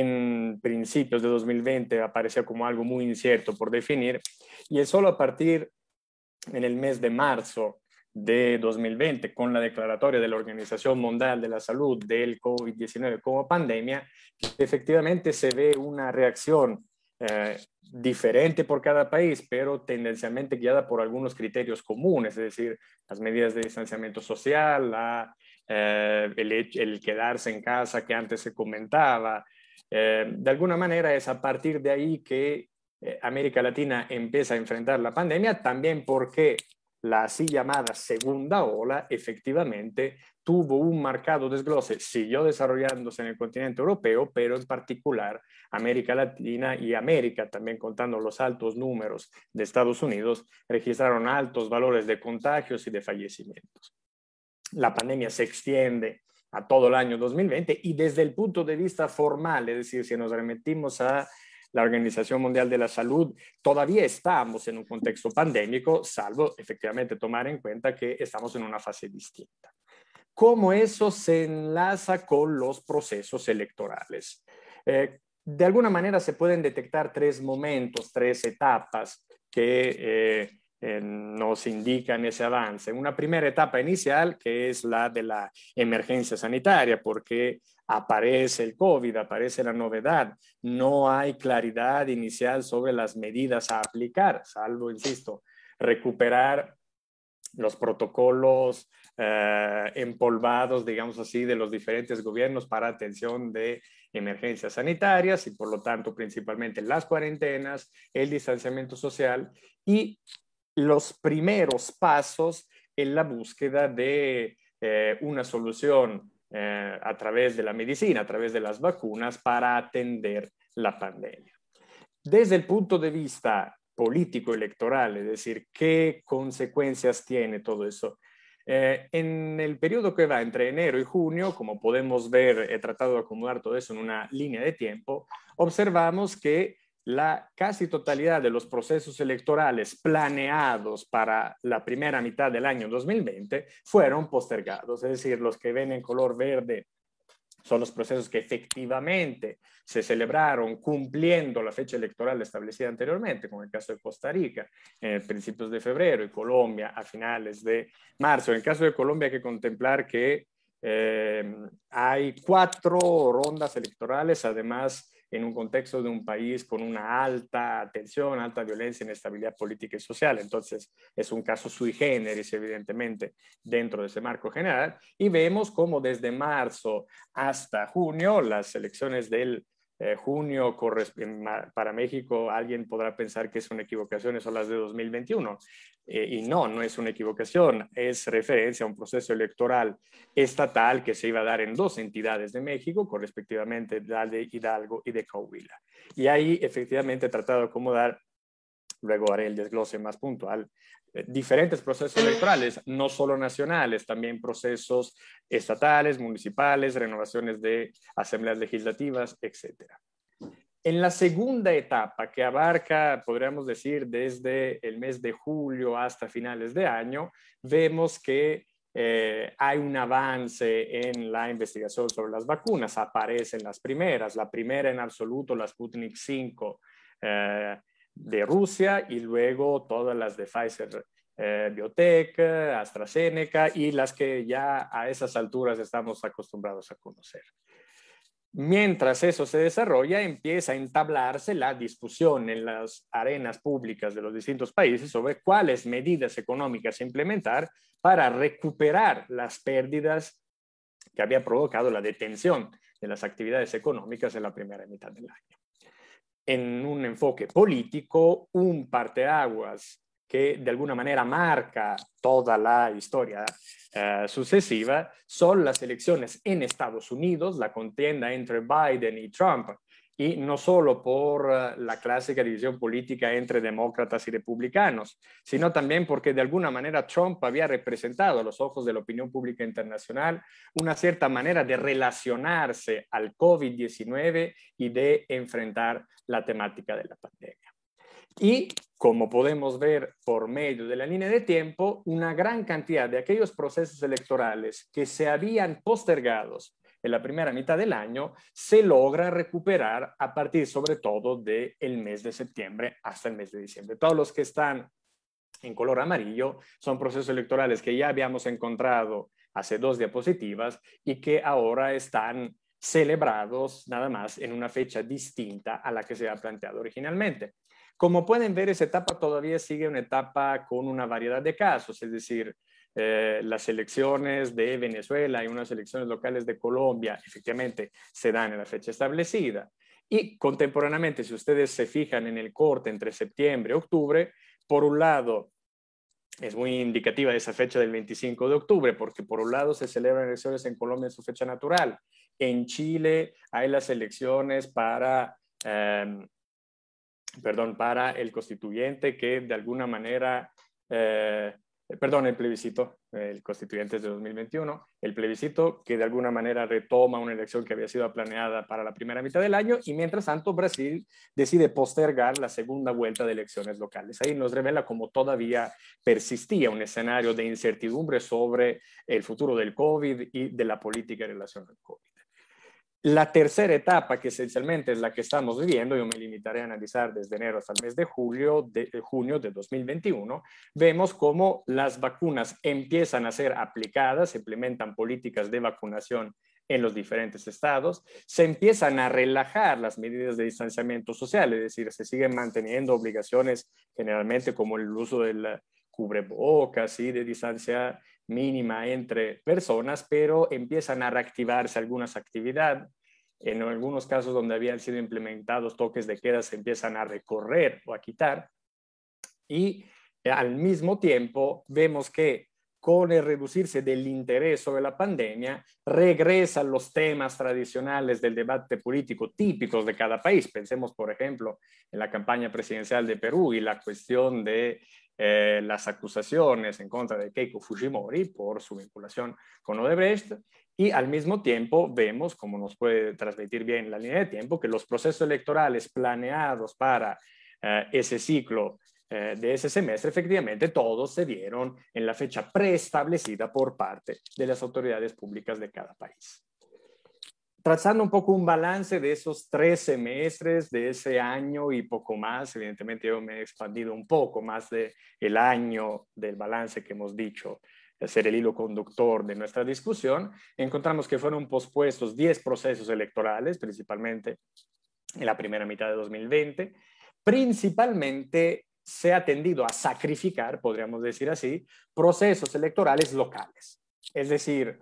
en principios de dos mil veinte aparecía como algo muy incierto por definir, y es solo a partir en el mes de marzo de dos mil veinte, con la declaratoria de la Organización Mundial de la Salud del COVID diecinueve como pandemia, que efectivamente se ve una reacción eh, diferente por cada país, pero tendencialmente guiada por algunos criterios comunes, es decir, las medidas de distanciamiento social, la, eh, el, el quedarse en casa que antes se comentaba. Eh, de alguna manera es a partir de ahí que eh, América Latina empieza a enfrentar la pandemia, también porque la así llamada segunda ola efectivamente tuvo un marcado desglose, siguió desarrollándose en el continente europeo, pero en particular América Latina y América, también contando los altos números de Estados Unidos, registraron altos valores de contagios y de fallecimientos. La pandemia se extiende a todo el año dos mil veinte y desde el punto de vista formal, es decir, si nos remitimos a la Organización Mundial de la Salud, todavía estamos en un contexto pandémico, salvo efectivamente tomar en cuenta que estamos en una fase distinta. ¿Cómo eso se enlaza con los procesos electorales? Eh, de alguna manera se pueden detectar tres momentos, tres etapas que eh, eh, nos indican ese avance. Una primera etapa inicial, que es la de la emergencia sanitaria, porque aparece el COVID, aparece la novedad, no hay claridad inicial sobre las medidas a aplicar, salvo, insisto, recuperar los protocolos eh, empolvados, digamos así, de los diferentes gobiernos para atención de emergencias sanitarias y por lo tanto principalmente las cuarentenas, el distanciamiento social y los primeros pasos en la búsqueda de eh, una solución eh, a través de la medicina, a través de las vacunas para atender la pandemia. Desde el punto de vista político electoral, es decir, ¿qué consecuencias tiene todo eso? Eh, en el periodo que va entre enero y junio, como podemos ver, he tratado de acomodar todo eso en una línea de tiempo, observamos que la casi totalidad de los procesos electorales planeados para la primera mitad del año dos mil veinte fueron postergados, es decir, los que ven en color verde son los procesos que efectivamente se celebraron cumpliendo la fecha electoral establecida anteriormente, como el caso de Costa Rica en principios de febrero y Colombia a finales de marzo. En el caso de Colombia hay que contemplar que eh, hay cuatro rondas electorales, además en un contexto de un país con una alta tensión, alta violencia, inestabilidad política y social. Entonces, es un caso sui generis, evidentemente, dentro de ese marco general. Y vemos cómo desde marzo hasta junio, las elecciones del eh, junio para México, alguien podrá pensar que son equivocaciones, son las de dos mil veintiuno. Eh, y no, no es una equivocación, es referencia a un proceso electoral estatal que se iba a dar en dos entidades de México, con respectivamente la de Hidalgo y de Coahuila. Y ahí efectivamente he tratado de acomodar, luego haré el desglose más puntual, eh, diferentes procesos electorales, no solo nacionales, también procesos estatales, municipales, renovaciones de asambleas legislativas, etcétera. En la segunda etapa, que abarca, podríamos decir, desde el mes de julio hasta finales de año, vemos que eh, hay un avance en la investigación sobre las vacunas. Aparecen las primeras, la primera en absoluto, la Sputnik cinco eh, de Rusia y luego todas las de Pfizer eh, Biotech, AstraZeneca y las que ya a esas alturas estamos acostumbrados a conocer. Mientras eso se desarrolla, empieza a entablarse la discusión en las arenas públicas de los distintos países sobre cuáles medidas económicas implementar para recuperar las pérdidas que había provocado la detención de las actividades económicas en la primera mitad del año. En un enfoque político, un parteaguas que de alguna manera marca toda la historia uh, sucesiva son las elecciones en Estados Unidos, la contienda entre Biden y Trump, y no solo por uh, la clásica división política entre demócratas y republicanos, sino también porque de alguna manera Trump había representado a los ojos de la opinión pública internacional una cierta manera de relacionarse al COVID diecinueve y de enfrentar la temática de la pandemia. Y, como podemos ver por medio de la línea de tiempo, una gran cantidad de aquellos procesos electorales que se habían postergados en la primera mitad del año se logra recuperar a partir sobre todo del mes de septiembre hasta el mes de diciembre. Todos los que están en color amarillo son procesos electorales que ya habíamos encontrado hace dos diapositivas y que ahora están celebrados nada más en una fecha distinta a la que se había planteado originalmente. Como pueden ver, esa etapa todavía sigue una etapa con una variedad de casos, es decir, eh, las elecciones de Venezuela y unas elecciones locales de Colombia efectivamente se dan en la fecha establecida. Y contemporáneamente, si ustedes se fijan en el corte entre septiembre y octubre, por un lado, es muy indicativa de esa fecha del veinticinco de octubre, porque por un lado se celebran elecciones en Colombia en su fecha natural. En Chile hay las elecciones para... Eh, perdón, para el constituyente que de alguna manera, eh, perdón, el plebiscito, el constituyente es de dos mil veintiuno, el plebiscito que de alguna manera retoma una elección que había sido planeada para la primera mitad del año y mientras tanto Brasil decide postergar la segunda vuelta de elecciones locales. Ahí nos revela cómo todavía persistía un escenario de incertidumbre sobre el futuro del COVID y de la política en relación al COVID. La tercera etapa, que esencialmente es la que estamos viviendo, yo me limitaré a analizar desde enero hasta el mes de julio, de, de junio de dos mil veintiuno, vemos cómo las vacunas empiezan a ser aplicadas, se implementan políticas de vacunación en los diferentes estados, se empiezan a relajar las medidas de distanciamiento social, es decir, se siguen manteniendo obligaciones generalmente como el uso del cubrebocas y de distancia mínima entre personas, pero empiezan a reactivarse algunas actividades. En algunos casos donde habían sido implementados toques de queda se empiezan a recorrer o a quitar. Y al mismo tiempo vemos que con el reducirse del interés sobre la pandemia, regresan los temas tradicionales del debate político típicos de cada país. Pensemos, por ejemplo, en la campaña presidencial de Perú y la cuestión de Eh, las acusaciones en contra de Keiko Fujimori por su vinculación con Odebrecht y al mismo tiempo vemos, como nos puede transmitir bien la línea de tiempo, que los procesos electorales planeados para eh, ese ciclo eh, de ese semestre efectivamente todos se dieron en la fecha preestablecida por parte de las autoridades públicas de cada país. Trazando un poco un balance de esos tres semestres de ese año y poco más, evidentemente yo me he expandido un poco más del año del balance que hemos dicho ser el hilo conductor de nuestra discusión, encontramos que fueron pospuestos diez procesos electorales, principalmente en la primera mitad de dos mil veinte. Principalmente se ha tendido a sacrificar, podríamos decir así, procesos electorales locales. Es decir,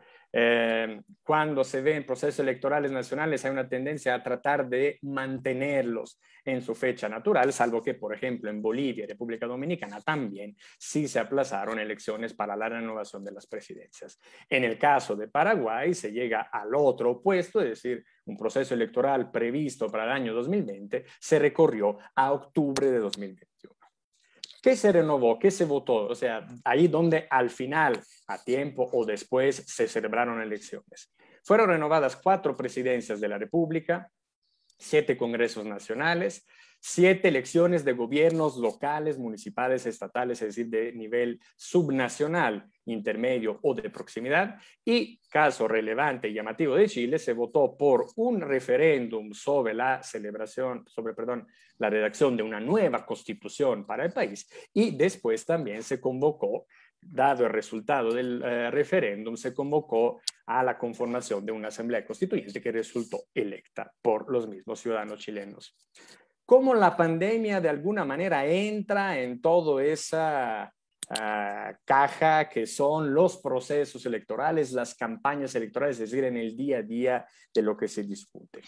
Eh, cuando se ven procesos electorales nacionales hay una tendencia a tratar de mantenerlos en su fecha natural, salvo que, por ejemplo, en Bolivia y República Dominicana también sí se aplazaron elecciones para la renovación de las presidencias. En el caso de Paraguay se llega al otro opuesto, es decir, un proceso electoral previsto para el año dos mil veinte se recorrió a octubre de dos mil veintiuno. ¿Qué se renovó? ¿Qué se votó? O sea, ahí donde al final, a tiempo o después, se celebraron elecciones. Fueron renovadas cuatro presidencias de la República, siete congresos nacionales, siete elecciones de gobiernos locales, municipales, estatales, es decir, de nivel subnacional, intermedio o de proximidad. Y, caso relevante y llamativo de Chile, se votó por un referéndum sobre la celebración, sobre, perdón, la redacción de una nueva constitución para el país y después también se convocó dado el resultado del eh, referéndum, se convocó a la conformación de una asamblea constituyente que resultó electa por los mismos ciudadanos chilenos. ¿Cómo la pandemia de alguna manera entra en toda esa uh, caja que son los procesos electorales, las campañas electorales, es decir, en el día a día de lo que se discute?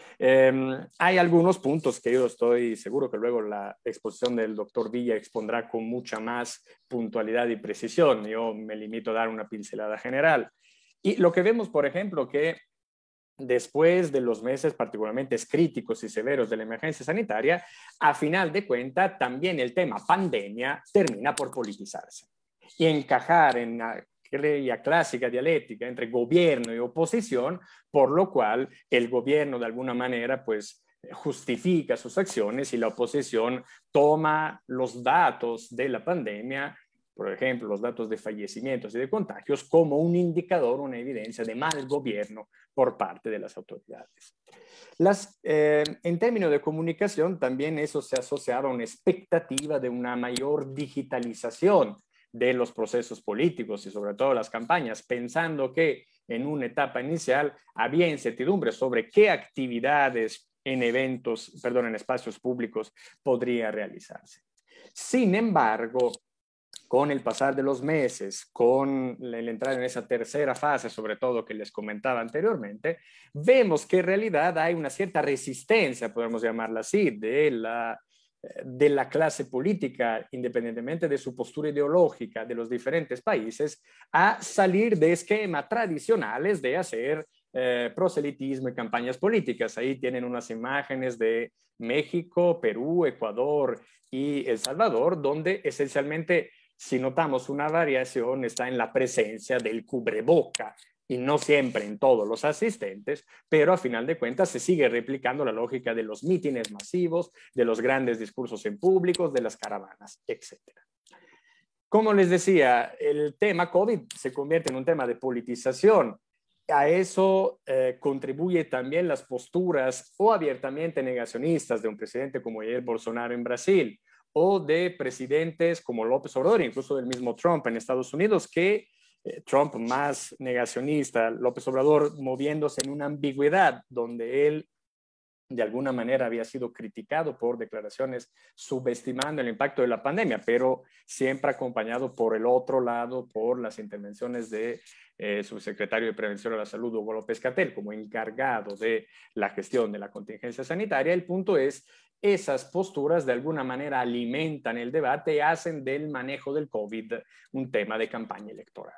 Eh, hay algunos puntos que yo estoy seguro que luego la exposición del doctor Villa expondrá con mucha más puntualidad y precisión. Yo me limito a dar una pincelada general. Y lo que vemos, por ejemplo, que después de los meses particularmente críticos y severos de la emergencia sanitaria, a final de cuentas, también el tema pandemia termina por politizarse y encajar en aquella clásica dialéctica entre gobierno y oposición, por lo cual el gobierno de alguna manera pues justifica sus acciones y la oposición toma los datos de la pandemia, por ejemplo, los datos de fallecimientos y de contagios, como un indicador, una evidencia de mal gobierno por parte de las autoridades. Las, eh, en términos de comunicación, también eso se asociaba a una expectativa de una mayor digitalización de los procesos políticos y sobre todo las campañas, pensando que en una etapa inicial había incertidumbre sobre qué actividades en eventos, perdón, en espacios públicos podría realizarse. Sin embargo, con el pasar de los meses, con el entrar en esa tercera fase, sobre todo que les comentaba anteriormente, vemos que en realidad hay una cierta resistencia, podemos llamarla así, de la, de la clase política, independientemente de su postura ideológica de los diferentes países, a salir de esquemas tradicionales de hacer eh, proselitismo y campañas políticas. Ahí tienen unas imágenes de México, Perú, Ecuador y El Salvador, donde esencialmente, si notamos una variación, está en la presencia del cubreboca y no siempre en todos los asistentes, pero a final de cuentas se sigue replicando la lógica de los mítines masivos, de los grandes discursos en públicos, de las caravanas, etcétera. Como les decía, el tema COVID se convierte en un tema de politización. A eso eh, contribuye también las posturas o abiertamente negacionistas de un presidente como Jair Bolsonaro en Brasil, o de presidentes como López Obrador, incluso del mismo Trump en Estados Unidos, que eh, Trump más negacionista, López Obrador moviéndose en una ambigüedad donde él de alguna manera había sido criticado por declaraciones subestimando el impacto de la pandemia, pero siempre acompañado por el otro lado, por las intervenciones de eh, subsecretario de Prevención de la Salud, Hugo López-Gatell, como encargado de la gestión de la contingencia sanitaria. El punto es, esas posturas de alguna manera alimentan el debate y hacen del manejo del COVID un tema de campaña electoral.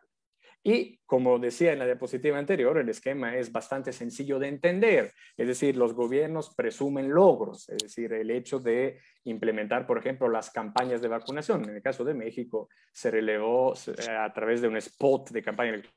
Y como decía en la diapositiva anterior, el esquema es bastante sencillo de entender. Es decir, los gobiernos presumen logros, es decir, el hecho de implementar, por ejemplo, las campañas de vacunación. En el caso de México, se relevó a través de un spot de campaña electoral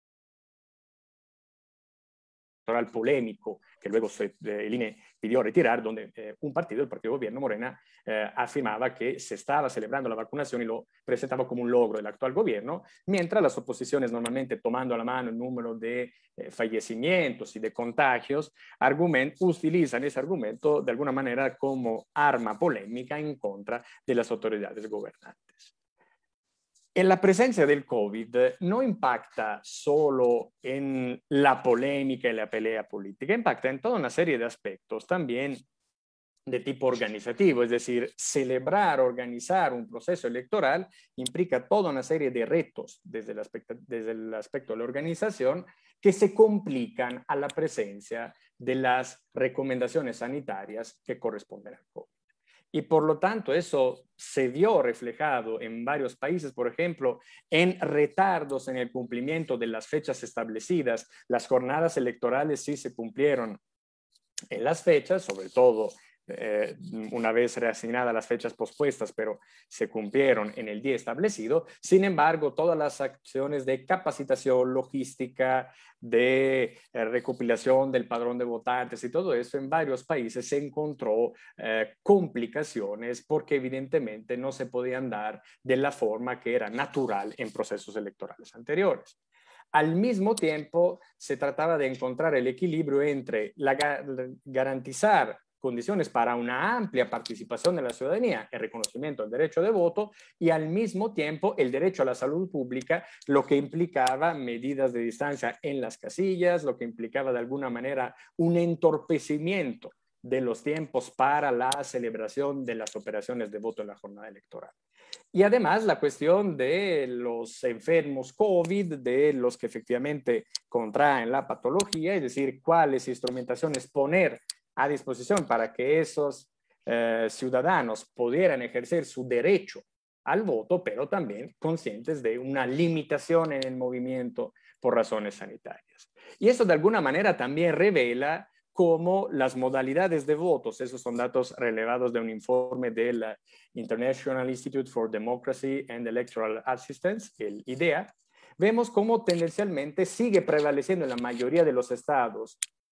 polémico, que luego se, el I N E pidió retirar, donde eh, un partido, el partido gobierno Morena, eh, afirmaba que se estaba celebrando la vacunación y lo presentaba como un logro del actual gobierno, mientras las oposiciones, normalmente tomando a la mano el número de eh, fallecimientos y de contagios, argument, utilizan ese argumento de alguna manera como arma polémica en contra de las autoridades gobernantes. En la presencia del COVID no impacta solo en la polémica y la pelea política, impacta en toda una serie de aspectos también de tipo organizativo, es decir, celebrar, organizar un proceso electoral implica toda una serie de retos desde el aspecto, desde el aspecto de la organización que se complican a la presencia de las recomendaciones sanitarias que corresponden al COVID. Y por lo tanto, eso se vio reflejado en varios países, por ejemplo, en retardos en el cumplimiento de las fechas establecidas. Las jornadas electorales sí se cumplieron en las fechas, sobre todo eh, una vez reasignadas las fechas pospuestas, pero se cumplieron en el día establecido. Sin embargo, todas las acciones de capacitación, logística, de eh, recopilación del padrón de votantes y todo eso en varios países se encontró eh, complicaciones porque evidentemente no se podían dar de la forma que era natural en procesos electorales anteriores. Al mismo tiempo, se trataba de encontrar el equilibrio entre la, garantizar condiciones para una amplia participación de la ciudadanía, el reconocimiento del derecho de voto y al mismo tiempo el derecho a la salud pública, lo que implicaba medidas de distancia en las casillas, lo que implicaba de alguna manera un entorpecimiento de los tiempos para la celebración de las operaciones de voto en la jornada electoral. Y además la cuestión de los enfermos COVID, de los que efectivamente contraen la patología, es decir, cuáles instrumentaciones poner a disposición para que esos eh, ciudadanos pudieran ejercer su derecho al voto, pero también conscientes de una limitación en el movimiento por razones sanitarias. Y eso de alguna manera también revela cómo las modalidades de votos, esos son datos relevados de un informe del International Institute for Democracy and Electoral Assistance, el I D E A, vemos cómo tendencialmente sigue prevaleciendo en la mayoría de los estados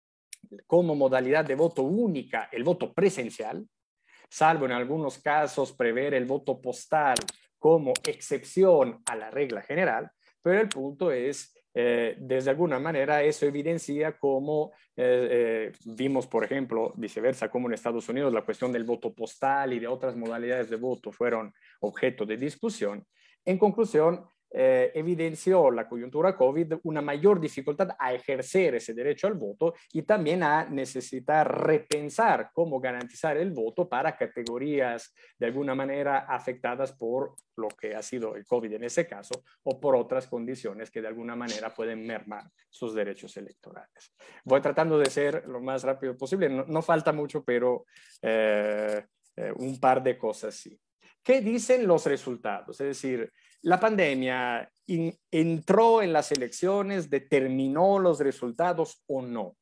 como modalidad de voto única el voto presencial, salvo en algunos casos prever el voto postal como excepción a la regla general, pero el punto es, eh, desde alguna manera, eso evidencia cómo eh, eh, vimos, por ejemplo, viceversa, como en Estados Unidos la cuestión del voto postal y de otras modalidades de voto fueron objeto de discusión. En conclusión, Eh, evidenció la coyuntura COVID una mayor dificultad a ejercer ese derecho al voto y también a necesitar repensar cómo garantizar el voto para categorías de alguna manera afectadas por lo que ha sido el COVID en ese caso o por otras condiciones que de alguna manera pueden mermar sus derechos electorales. Voy tratando de ser lo más rápido posible, no, no falta mucho, pero eh, eh, un par de cosas sí. ¿Qué dicen los resultados? Es decir, la pandemia in, entró en las elecciones, determinó los resultados o no.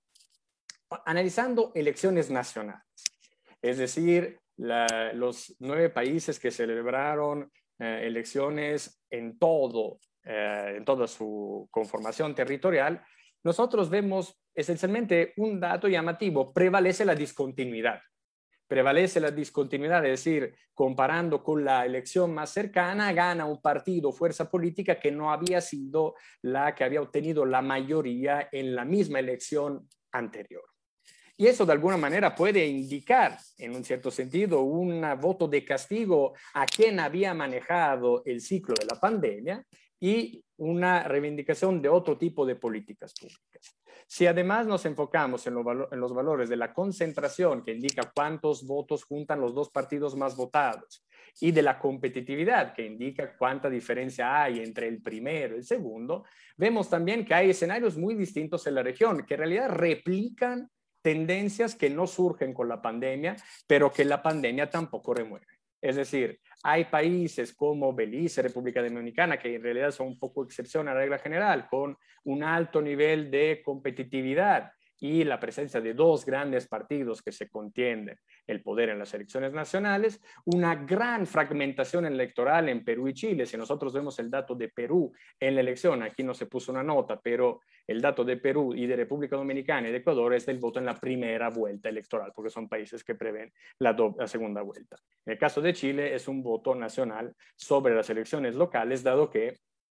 Analizando elecciones nacionales, es decir, la, los nueve países que celebraron eh, elecciones en todo, eh, en toda su conformación territorial, nosotros vemos esencialmente un dato llamativo: prevalece la discontinuidad. Prevalece la discontinuidad, es decir, comparando con la elección más cercana, gana un partido, fuerza política que no había sido la que había obtenido la mayoría en la misma elección anterior. Y eso de alguna manera puede indicar, en un cierto sentido, un voto de castigo a quien había manejado el ciclo de la pandemia y una reivindicación de otro tipo de políticas públicas. Si además nos enfocamos en, lo, en los valores de la concentración, que indica cuántos votos juntan los dos partidos más votados, y de la competitividad, que indica cuánta diferencia hay entre el primero y el segundo, vemos también que hay escenarios muy distintos en la región, que en realidad replican tendencias que no surgen con la pandemia, pero que la pandemia tampoco remueve. Es decir, hay países como Belice, República Dominicana, que en realidad son un poco excepción a la regla general, con un alto nivel de competitividad y la presencia de dos grandes partidos que se contienden el poder en las elecciones nacionales, una gran fragmentación electoral en Perú y Chile. Si nosotros vemos el dato de Perú en la elección, aquí no se puso una nota, pero el dato de Perú y de República Dominicana y de Ecuador es del voto en la primera vuelta electoral, porque son países que prevén la, la segunda vuelta. En el caso de Chile es un voto nacional sobre las elecciones locales, dado que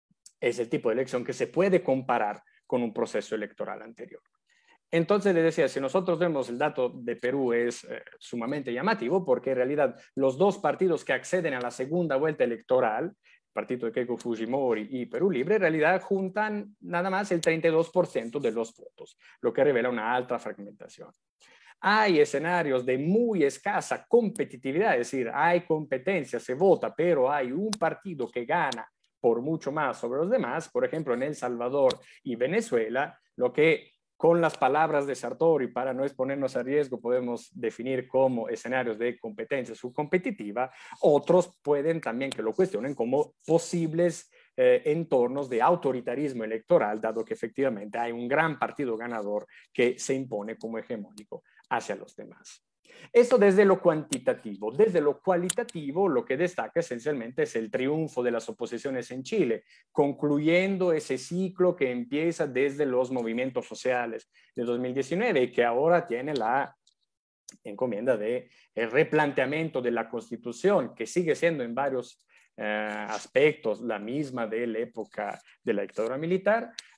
es el tipo de elección que se puede comparar con un proceso electoral anterior. Entonces, les decía, si nosotros vemos el dato de Perú es eh, sumamente llamativo, porque en realidad los dos partidos que acceden a la segunda vuelta electoral, el partido de Keiko Fujimori y Perú Libre, en realidad juntan nada más el treinta y dos por ciento de los votos, lo que revela una alta fragmentación. Hay escenarios de muy escasa competitividad, es decir, hay competencia, se vota, pero hay un partido que gana por mucho más sobre los demás, por ejemplo, en El Salvador y Venezuela, lo que con las palabras de Sartori, para no exponernos a riesgo, podemos definir como escenarios de competencia subcompetitiva. Otros pueden también que lo cuestionen como posibles eh, entornos de autoritarismo electoral, dado que efectivamente hay un gran partido ganador que se impone como hegemónico hacia los demás. Eso desde lo cuantitativo. Desde lo cualitativo, lo que destaca esencialmente es el triunfo de las oposiciones en Chile, concluyendo ese ciclo que empieza desde los movimientos sociales de dos mil diecinueve y que ahora tiene la encomienda de el replanteamiento de la Constitución, que sigue siendo en varios eh, aspectos la misma de la época de la dictadura militar,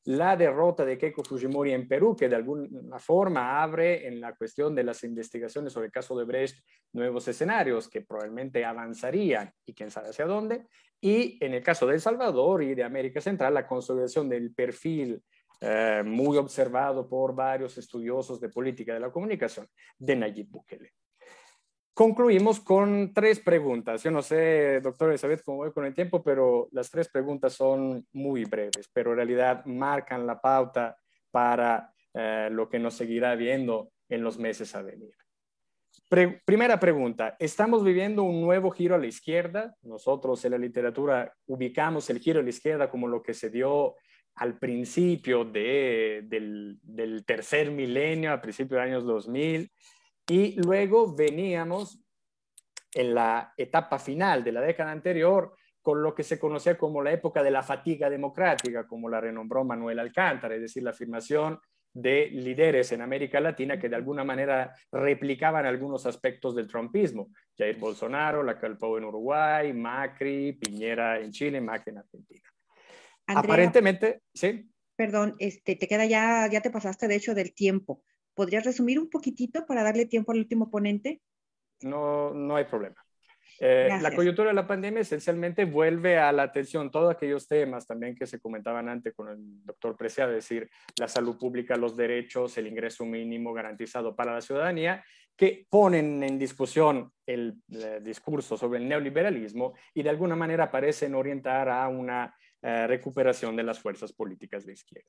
la derrota de Keiko Fujimori en Perú, que de alguna forma abre en la cuestión de las investigaciones sobre el caso de Brecht nuevos escenarios que probablemente avanzarían y quién sabe hacia dónde. Y en el caso de El Salvador y de América Central, la consolidación del perfil eh, muy observado por varios estudiosos de política de la comunicación de Nayib Bukele. Concluimos con tres preguntas. Yo no sé, doctor Elizabeth, cómo voy con el tiempo, pero las tres preguntas son muy breves, pero en realidad marcan la pauta para eh, lo que nos seguirá viendo en los meses a venir. Pre- primera pregunta, ¿estamos viviendo un nuevo giro a la izquierda? Nosotros en la literatura ubicamos el giro a la izquierda como lo que se dio al principio de, del, del tercer milenio, a principios de los años dos mil, y luego veníamos en la etapa final de la década anterior con lo que se conocía como la época de la fatiga democrática, como la renombró Manuel Alcántara, es decir, la afirmación de líderes en América Latina que de alguna manera replicaban algunos aspectos del trumpismo. Jair Bolsonaro, la Calpau en Uruguay, Macri, Piñera en Chile, Macri en Argentina. Andrea, aparentemente, sí. Perdón, este, te queda ya, ya te pasaste de hecho del tiempo. ¿Podrías resumir un poquitito para darle tiempo al último ponente? No, no hay problema. Eh, la coyuntura de la pandemia esencialmente vuelve a la atención todos aquellos temas también que se comentaban antes con el doctor Preciado, es decir, la salud pública, los derechos, el ingreso mínimo garantizado para la ciudadanía, que ponen en discusión el, el discurso sobre el neoliberalismo y de alguna manera parecen orientar a una eh, recuperación de las fuerzas políticas de izquierda.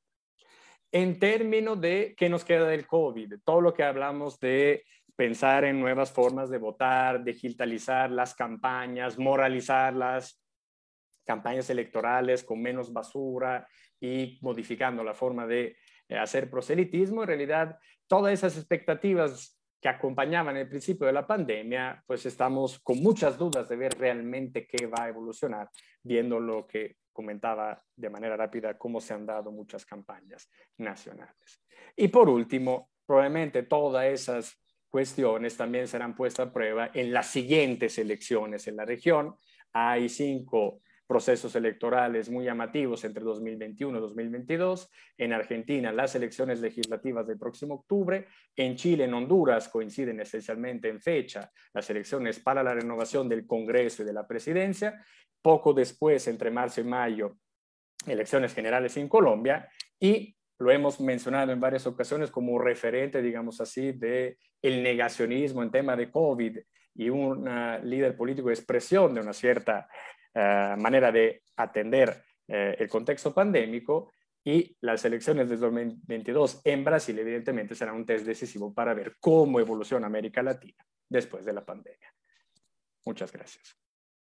En términos de qué nos queda del COVID, todo lo que hablamos de pensar en nuevas formas de votar, digitalizar las campañas, moralizar las campañas electorales con menos basura y modificando la forma de eh, hacer proselitismo, en realidad todas esas expectativas que acompañaban el principio de la pandemia, pues estamos con muchas dudas de ver realmente qué va a evolucionar, viendo lo que comentaba de manera rápida, cómo se han dado muchas campañas nacionales. Y por último, probablemente todas esas cuestiones también serán puestas a prueba en las siguientes elecciones en la región. Hay cinco procesos electorales muy llamativos entre dos mil veintiuno y dos mil veintidós. En Argentina, las elecciones legislativas del próximo octubre. En Chile, en Honduras, coinciden esencialmente en fecha las elecciones para la renovación del Congreso y de la presidencia. Poco después, entre marzo y mayo, elecciones generales en Colombia. Y lo hemos mencionado en varias ocasiones como referente, digamos así, de el negacionismo en tema de COVID y un uh, líder político de expresión de una cierta uh, manera de atender uh, el contexto pandémico. Y las elecciones de dos mil veintidós en Brasil, evidentemente, serán un test decisivo para ver cómo evoluciona América Latina después de la pandemia. Muchas gracias.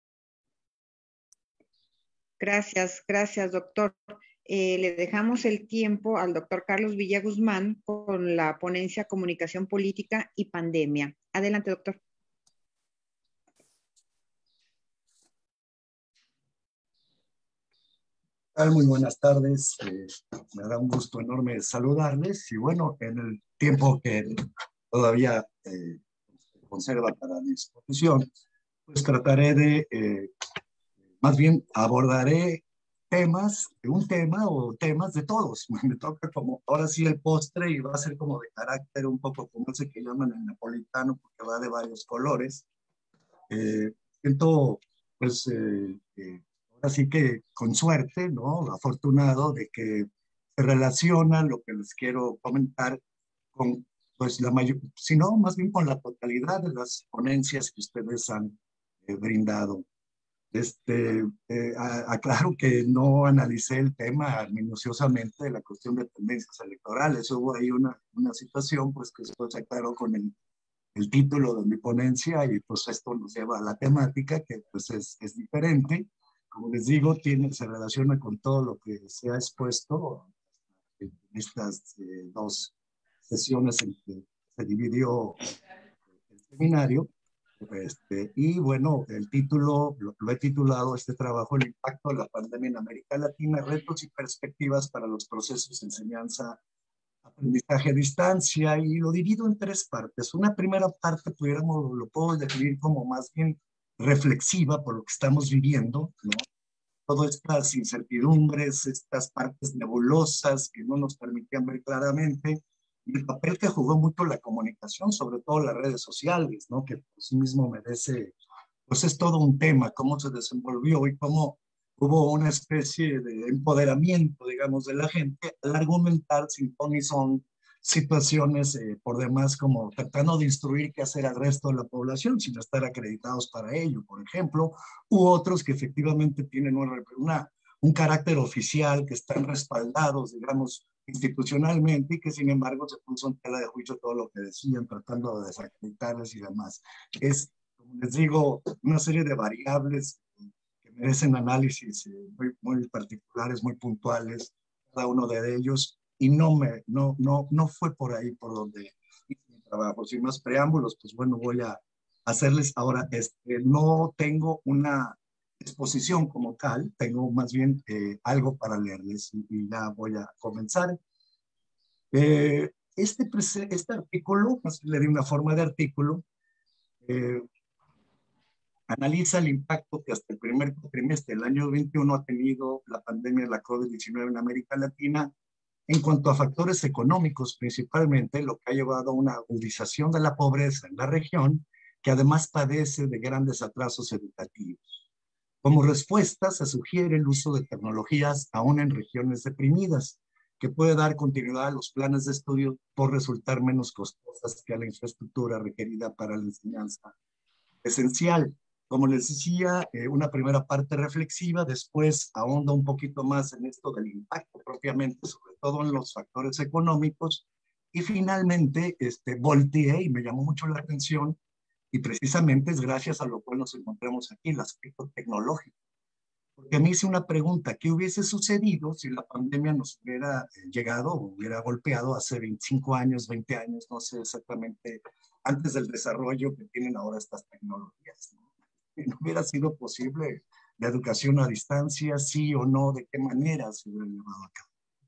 Gracias, gracias, doctor. Eh, le dejamos el tiempo al doctor Carlos Villaguzmán con la ponencia Comunicación Política y Pandemia. Adelante, doctor. Muy buenas tardes. Eh, me da un gusto enorme saludarles y bueno, en el tiempo que todavía eh, conserva para mi exposición, pues trataré de, eh, más bien abordaré temas, un tema o temas de todos. Me toca como, ahora sí el postre y va a ser como de carácter un poco como ese que llaman el napolitano porque va de varios colores. Eh, siento pues eh, eh, ahora sí que con suerte, ¿no? Afortunado de que se relaciona lo que les quiero comentar con pues la mayor, sino más bien con la totalidad de las ponencias que ustedes han eh, brindado. Este, eh, aclaro que no analicé el tema minuciosamente de la cuestión de tendencias electorales. Hubo ahí una, una situación pues, que después se aclaró con el, el título de mi ponencia y pues esto nos lleva a la temática que pues es, es diferente. Como les digo, tiene, se relaciona con todo lo que se ha expuesto en estas eh, dos sesiones en que se dividió el seminario. Este, y bueno, el título, lo, lo he titulado este trabajo, El impacto de la pandemia en América Latina, retos y perspectivas para los procesos de enseñanza, aprendizaje a distancia, y lo divido en tres partes. Una primera parte, pudiéramos, lo puedo definir como más bien reflexiva por lo que estamos viviendo, ¿no? todas estas incertidumbres, estas partes nebulosas que no nos permitían ver claramente, y el papel que jugó mucho la comunicación, sobre todo las redes sociales, ¿no? Que por sí mismo merece, pues es todo un tema, cómo se desenvolvió y cómo hubo una especie de empoderamiento, digamos, de la gente al argumentar sin ton ni son situaciones eh, por demás como tratando de instruir qué hacer al resto de la población sin estar acreditados para ello, por ejemplo, u otros que efectivamente tienen una, una, un carácter oficial, que están respaldados, digamos, institucionalmente y que sin embargo se puso en tela de juicio todo lo que decían, tratando de desacreditarles y demás. Es, como les digo, una serie de variables que merecen análisis eh, muy, muy particulares, muy puntuales, cada uno de ellos, y no, me, no, no, no fue por ahí por donde hice mi trabajo. Sin más preámbulos, pues bueno, voy a hacerles ahora, este, no tengo una exposición como tal, tengo más bien eh, algo para leerles y, y ya voy a comenzar. Eh, este, este artículo, pues, le di una forma de artículo, eh, analiza el impacto que hasta el primer trimestre del año veintiuno ha tenido la pandemia de la COVID diecinueve en América Latina en cuanto a factores económicos principalmente, lo que ha llevado a una agudización de la pobreza en la región, que además padece de grandes atrasos educativos. Como respuesta, se sugiere el uso de tecnologías aún en regiones deprimidas, que puede dar continuidad a los planes de estudio por resultar menos costosas que a la infraestructura requerida para la enseñanza esencial. Como les decía, eh, una primera parte reflexiva, después ahonda un poquito más en esto del impacto propiamente, sobre todo en los factores económicos, y finalmente este, volteé y me llamó mucho la atención, y precisamente es gracias a lo cual nos encontramos aquí, el aspecto tecnológico. Porque me hice una pregunta, ¿qué hubiese sucedido si la pandemia nos hubiera eh, llegado o hubiera golpeado hace veinticinco años, veinte años, no sé exactamente, antes del desarrollo que tienen ahora estas tecnologías, ¿no? ¿No hubiera sido posible la educación a distancia, sí o no? ¿De qué manera se hubiera llevado a cabo?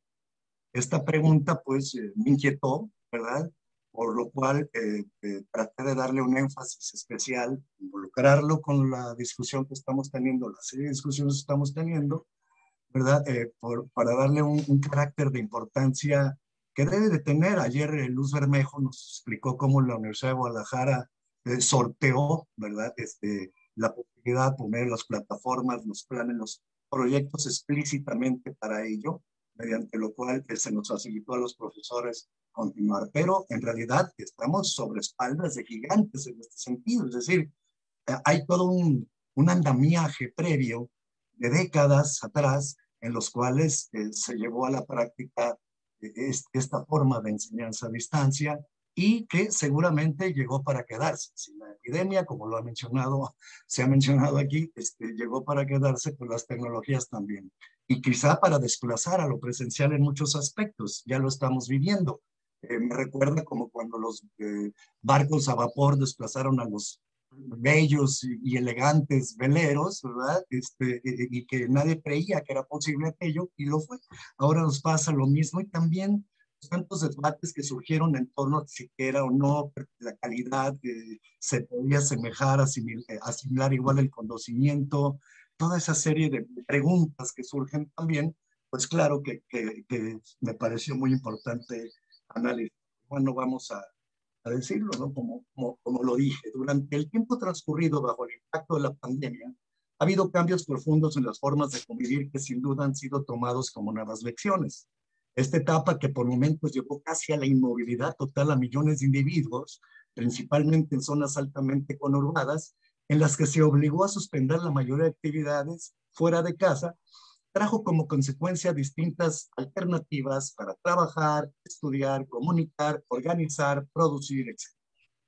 Esta pregunta, pues, eh, me inquietó, ¿verdad? Por lo cual eh, eh, traté de darle un énfasis especial, involucrarlo con la discusión que estamos teniendo, la serie de discusiones que estamos teniendo, ¿verdad? Eh, por, para darle un, un carácter de importancia que debe de tener. Ayer eh, Luz Bermejo nos explicó cómo la Universidad de Guadalajara eh, sorteó, ¿verdad? Este, la posibilidad de poner las plataformas, los planes, los proyectos explícitamente para ello, mediante lo cual eh, se nos facilitó a los profesores continuar. Pero en realidad estamos sobre espaldas de gigantes en este sentido. Es decir, eh, hay todo un, un andamiaje previo de décadas atrás en los cuales eh, se llevó a la práctica eh, es, esta forma de enseñanza a distancia y que seguramente llegó para quedarse. Si la epidemia, como lo ha mencionado, se ha mencionado aquí, este, llegó para quedarse, pues las tecnologías también. Y quizá para desplazar a lo presencial en muchos aspectos, ya lo estamos viviendo. Eh, me recuerda como cuando los eh, barcos a vapor desplazaron a los bellos y, y elegantes veleros, ¿verdad? Este, y, y que nadie creía que era posible aquello, y lo fue. Ahora nos pasa lo mismo, y también tantos debates que surgieron en torno a si era o no la calidad, que se podía asemejar, asimil, asimilar igual el conocimiento, toda esa serie de preguntas que surgen también, pues claro que, que, que me pareció muy importante analizar. Bueno, vamos a a decirlo, ¿no? Como, como, como lo dije, durante el tiempo transcurrido bajo el impacto de la pandemia, ha habido cambios profundos en las formas de convivir que sin duda han sido tomados como nuevas lecciones. Esta etapa que por momentos llevó casi a la inmovilidad total a millones de individuos, principalmente en zonas altamente conurbadas, en las que se obligó a suspender la mayoría de actividades fuera de casa, trajo como consecuencia distintas alternativas para trabajar, estudiar, comunicar, organizar, producir, etcétera.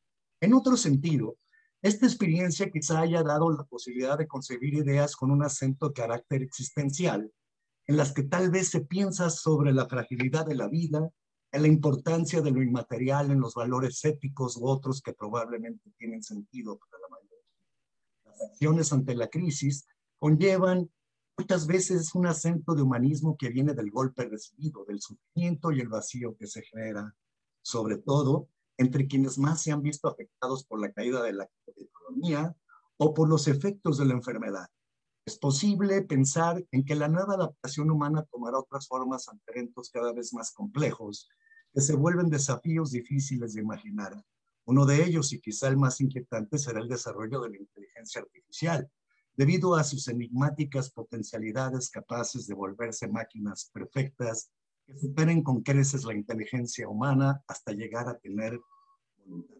En otro sentido, esta experiencia quizá haya dado la posibilidad de concebir ideas con un acento de carácter existencial, en las que tal vez se piensa sobre la fragilidad de la vida, en la importancia de lo inmaterial, en los valores éticos u otros que probablemente tienen sentido para la mayoría. Las acciones ante la crisis conllevan muchas veces un acento de humanismo que viene del golpe recibido, del sufrimiento y el vacío que se genera, sobre todo entre quienes más se han visto afectados por la caída de la economía o por los efectos de la enfermedad. Es posible pensar en que la nueva adaptación humana tomará otras formas ante eventos cada vez más complejos, que se vuelven desafíos difíciles de imaginar. Uno de ellos, y quizá el más inquietante, será el desarrollo de la inteligencia artificial, debido a sus enigmáticas potencialidades capaces de volverse máquinas perfectas que superen con creces la inteligencia humana hasta llegar a tener voluntad.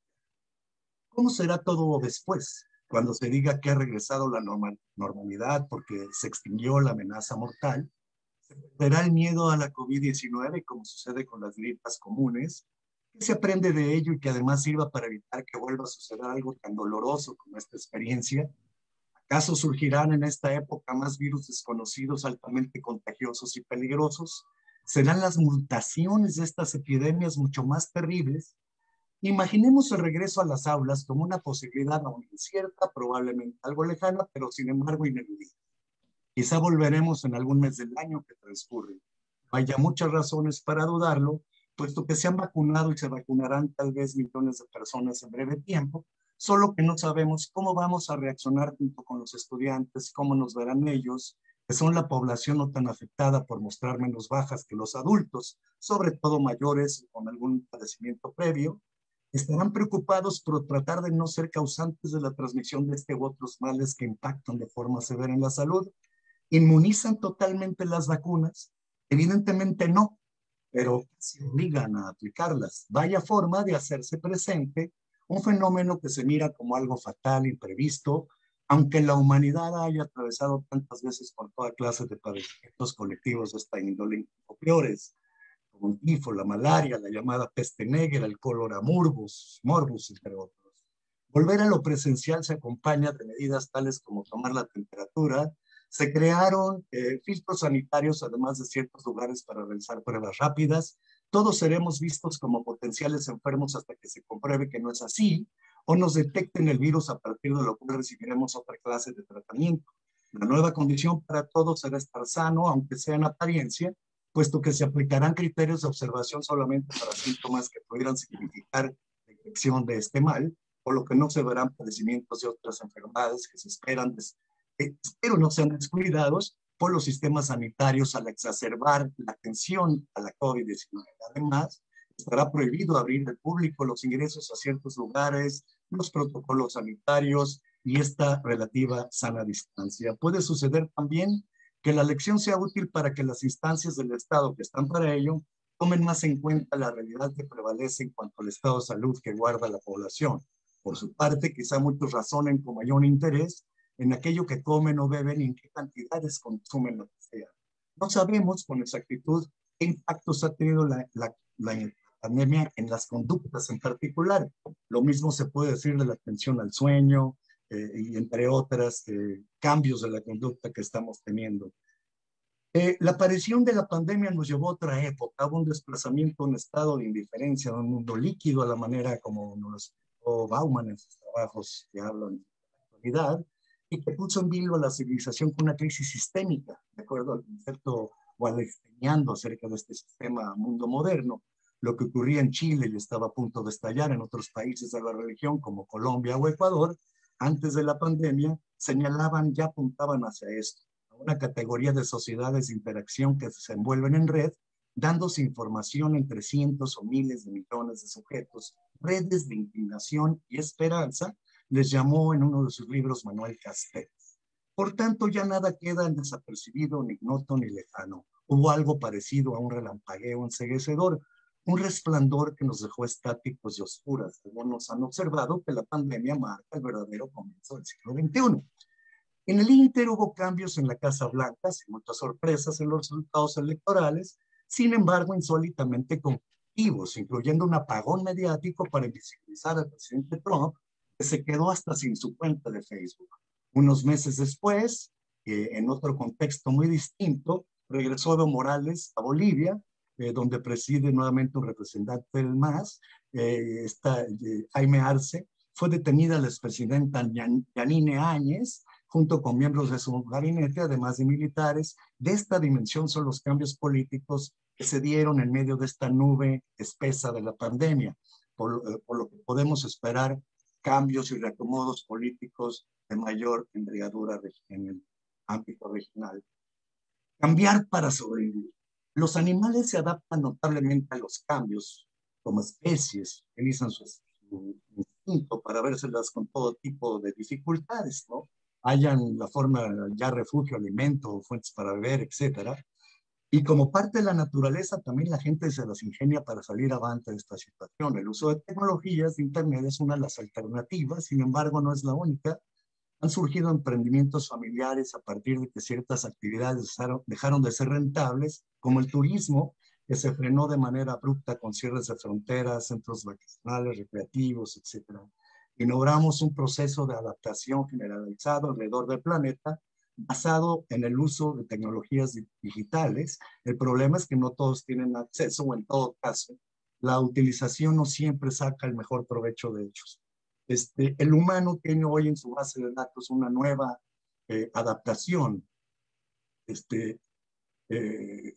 ¿Cómo será todo después? Cuando se diga que ha regresado la normal, normalidad porque se extinguió la amenaza mortal, se perderá el miedo a la COVID diecinueve, como sucede con las gripas comunes. ¿Qué se aprende de ello y que además sirva para evitar que vuelva a suceder algo tan doloroso como esta experiencia? ¿Acaso surgirán en esta época más virus desconocidos altamente contagiosos y peligrosos? ¿Serán las mutaciones de estas epidemias mucho más terribles? Imaginemos el regreso a las aulas como una posibilidad aún incierta, probablemente algo lejana, pero sin embargo ineludible. Quizá volveremos en algún mes del año que transcurre. Haya muchas razones para dudarlo, puesto que se han vacunado y se vacunarán tal vez millones de personas en breve tiempo, solo que no sabemos cómo vamos a reaccionar junto con los estudiantes, cómo nos verán ellos, que son la población no tan afectada por mostrar menos bajas que los adultos, sobre todo mayores con algún padecimiento previo. Estarán preocupados por tratar de no ser causantes de la transmisión de este u otros males que impactan de forma severa en la salud. ¿Inmunizan totalmente las vacunas? Evidentemente no, pero se obligan a aplicarlas. Vaya forma de hacerse presente un fenómeno que se mira como algo fatal, imprevisto, aunque la humanidad haya atravesado tantas veces por toda clase de padecimientos colectivos de esta índole o peores, como el tifo, la malaria, la llamada peste negra, el cólera morbus, morbus, entre otros. Volver a lo presencial se acompaña de medidas tales como tomar la temperatura. Se crearon eh, filtros sanitarios, además de ciertos lugares para realizar pruebas rápidas. Todos seremos vistos como potenciales enfermos hasta que se compruebe que no es así, o nos detecten el virus, a partir de lo cual recibiremos otra clase de tratamiento. La nueva condición para todos será estar sano, aunque sea en apariencia, puesto que se aplicarán criterios de observación solamente para síntomas que pudieran significar la infección de este mal, por lo que no se verán padecimientos de otras enfermedades que se esperan, des, eh, pero no sean descuidados por los sistemas sanitarios al exacerbar la atención a la COVID diecinueve. Además, estará prohibido abrir al público los ingresos a ciertos lugares, los protocolos sanitarios y esta relativa sana distancia. Puede suceder también que la lección sea útil para que las instancias del Estado que están para ello tomen más en cuenta la realidad que prevalece en cuanto al estado de salud que guarda la población. Por su parte, quizá muchos razonen con mayor interés en aquello que comen o beben y en qué cantidades consumen lo que sea. No sabemos con exactitud qué impactos ha tenido la, la, la pandemia en las conductas en particular. Lo mismo se puede decir de la atención al sueño, Eh, y entre otras eh, cambios de la conducta que estamos teniendo. Eh, la aparición de la pandemia nos llevó a otra época, a un desplazamiento, un estado de indiferencia, a un mundo líquido, a la manera como nos lo explicó Bauman en sus trabajos que hablan de la actualidad, y que puso en vilo a la civilización con una crisis sistémica, de acuerdo al concepto wallensteiniano acerca de este sistema mundo moderno. Lo que ocurría en Chile y estaba a punto de estallar en otros países de la región como Colombia o Ecuador, antes de la pandemia, señalaban, ya apuntaban hacia esto, a una categoría de sociedades de interacción que se envuelven en red, dándose información entre cientos o miles de millones de sujetos, redes de indignación y esperanza, les llamó en uno de sus libros Manuel Castells. Por tanto, ya nada queda desapercibido, ni ignoto, ni lejano. Hubo algo parecido a un relampagueo enceguecedor, un resplandor que nos dejó estáticos y oscuras. Algunos han observado que la pandemia marca el verdadero comienzo del siglo veintiuno. En el ínter hubo cambios en la Casa Blanca, sin muchas sorpresas en los resultados electorales, sin embargo insólitamente conflictivos, incluyendo un apagón mediático para invisibilizar al presidente Trump, que se quedó hasta sin su cuenta de Facebook. Unos meses después, eh, en otro contexto muy distinto, regresó Evo Morales a Bolivia, Eh, donde preside nuevamente un representante del M A S, eh, está, eh, Jaime Arce. Fue detenida la expresidenta Yanine Áñez, junto con miembros de su gabinete, además de militares. De esta dimensión son los cambios políticos que se dieron en medio de esta nube espesa de la pandemia, por, eh, por lo que podemos esperar cambios y reacomodos políticos de mayor envergadura en el ámbito regional. Cambiar para sobrevivir. Los animales se adaptan notablemente a los cambios como especies, utilizan su, su instinto para vérselas con todo tipo de dificultades, ¿no? Hayan la forma ya refugio, alimento, fuentes para beber, etcétera. Y como parte de la naturaleza, también la gente se las ingenia para salir avante de esta situación. El uso de tecnologías de Internet es una de las alternativas, sin embargo, no es la única. Han surgido emprendimientos familiares a partir de que ciertas actividades dejaron de ser rentables, como el turismo, que se frenó de manera abrupta con cierres de fronteras, centros vacacionales, recreativos, etcétera. Inauguramos un proceso de adaptación generalizado alrededor del planeta, basado en el uso de tecnologías digitales. El problema es que no todos tienen acceso, o en todo caso, la utilización no siempre saca el mejor provecho de ellos. Este, el humano tiene hoy en su base de datos una nueva eh, adaptación este, eh,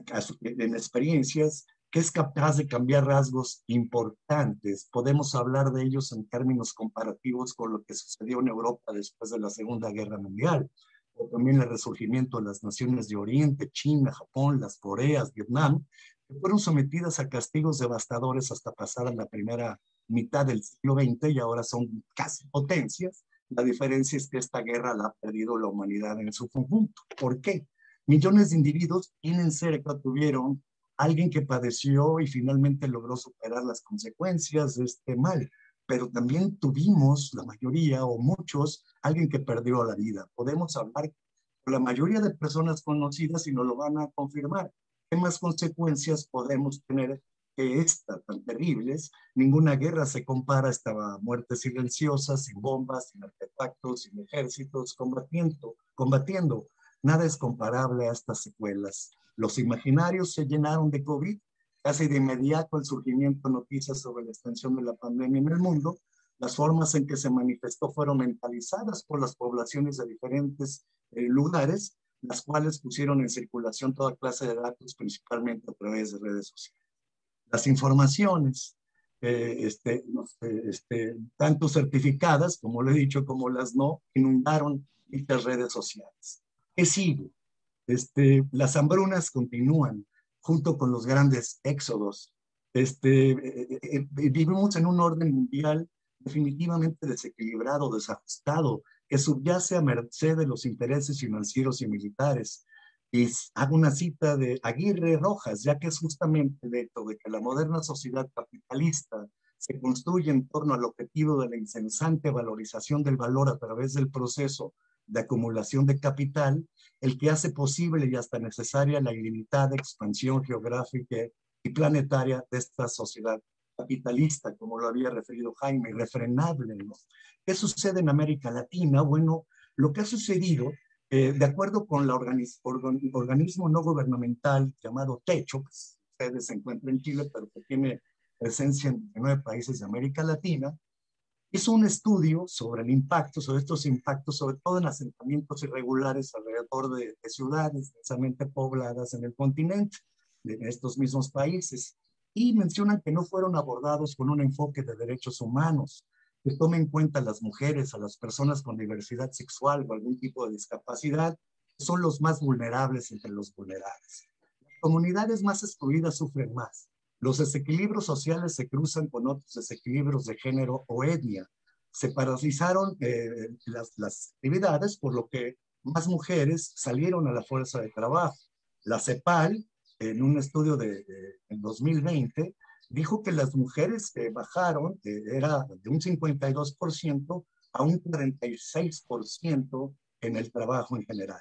en experiencias que es capaz de cambiar rasgos importantes. Podemos hablar de ellos en términos comparativos con lo que sucedió en Europa después de la Segunda Guerra Mundial, o también el resurgimiento de las naciones de Oriente, China, Japón, las Coreas, Vietnam, que fueron sometidas a castigos devastadores hasta pasar a la primera mitad del siglo veinte y ahora son casi potencias. La diferencia es que esta guerra la ha perdido la humanidad en su conjunto. ¿Por qué? Millones de individuos tienen cerca, tuvieron alguien que padeció y finalmente logró superar las consecuencias de este mal, pero también tuvimos, la mayoría o muchos, alguien que perdió la vida. Podemos hablar con la mayoría de personas conocidas y nos lo van a confirmar. ¿Qué más consecuencias podemos tener que estas tan terribles? Ninguna guerra se compara a esta muerte silenciosa, sin bombas, sin artefactos, sin ejércitos combatiendo, combatiendo. Nada es comparable a estas secuelas. Los imaginarios se llenaron de COVID, casi de inmediato el surgimiento de noticias sobre la extensión de la pandemia en el mundo. Las formas en que se manifestó fueron mentalizadas por las poblaciones de diferentes eh, lugares, las cuales pusieron en circulación toda clase de datos, principalmente a través de redes sociales. Las informaciones, eh, este, este, tanto certificadas, como lo he dicho, como las no, inundaron estas redes sociales. ¿Qué sigue? Este, las hambrunas continúan junto con los grandes éxodos. Este, eh, eh, vivimos en un orden mundial definitivamente desequilibrado, desajustado, que subyace a merced de los intereses financieros y militares. Y hago una cita de Aguirre Rojas, ya que es justamente el hecho de que la moderna sociedad capitalista se construye en torno al objetivo de la incesante valorización del valor a través del proceso de acumulación de capital, el que hace posible y hasta necesaria la ilimitada expansión geográfica y planetaria de esta sociedad capitalista, como lo había referido Jaime, irrefrenable, ¿no? ¿Qué sucede en América Latina? Bueno, lo que ha sucedido, eh, de acuerdo con el organis organ organismo no gubernamental llamado Techo, pues ustedes se encuentran en Chile, pero que tiene presencia en nueve países de América Latina, hizo un estudio sobre el impacto, sobre estos impactos, sobre todo en asentamientos irregulares alrededor de, de ciudades densamente pobladas en el continente, de estos mismos países, y mencionan que no fueron abordados con un enfoque de derechos humanos, que tome en cuenta a las mujeres, a las personas con diversidad sexual o algún tipo de discapacidad, que son los más vulnerables entre los vulnerables. Las comunidades más excluidas sufren más. Los desequilibrios sociales se cruzan con otros desequilibrios de género o etnia. Se paralizaron eh, las, las actividades, por lo que más mujeres salieron a la fuerza de trabajo. La CEPAL, en un estudio de, de en dos mil veinte, dijo que las mujeres eh, bajaron, eh, era de un cincuenta y dos por ciento a un cuarenta y seis por ciento en el trabajo en general.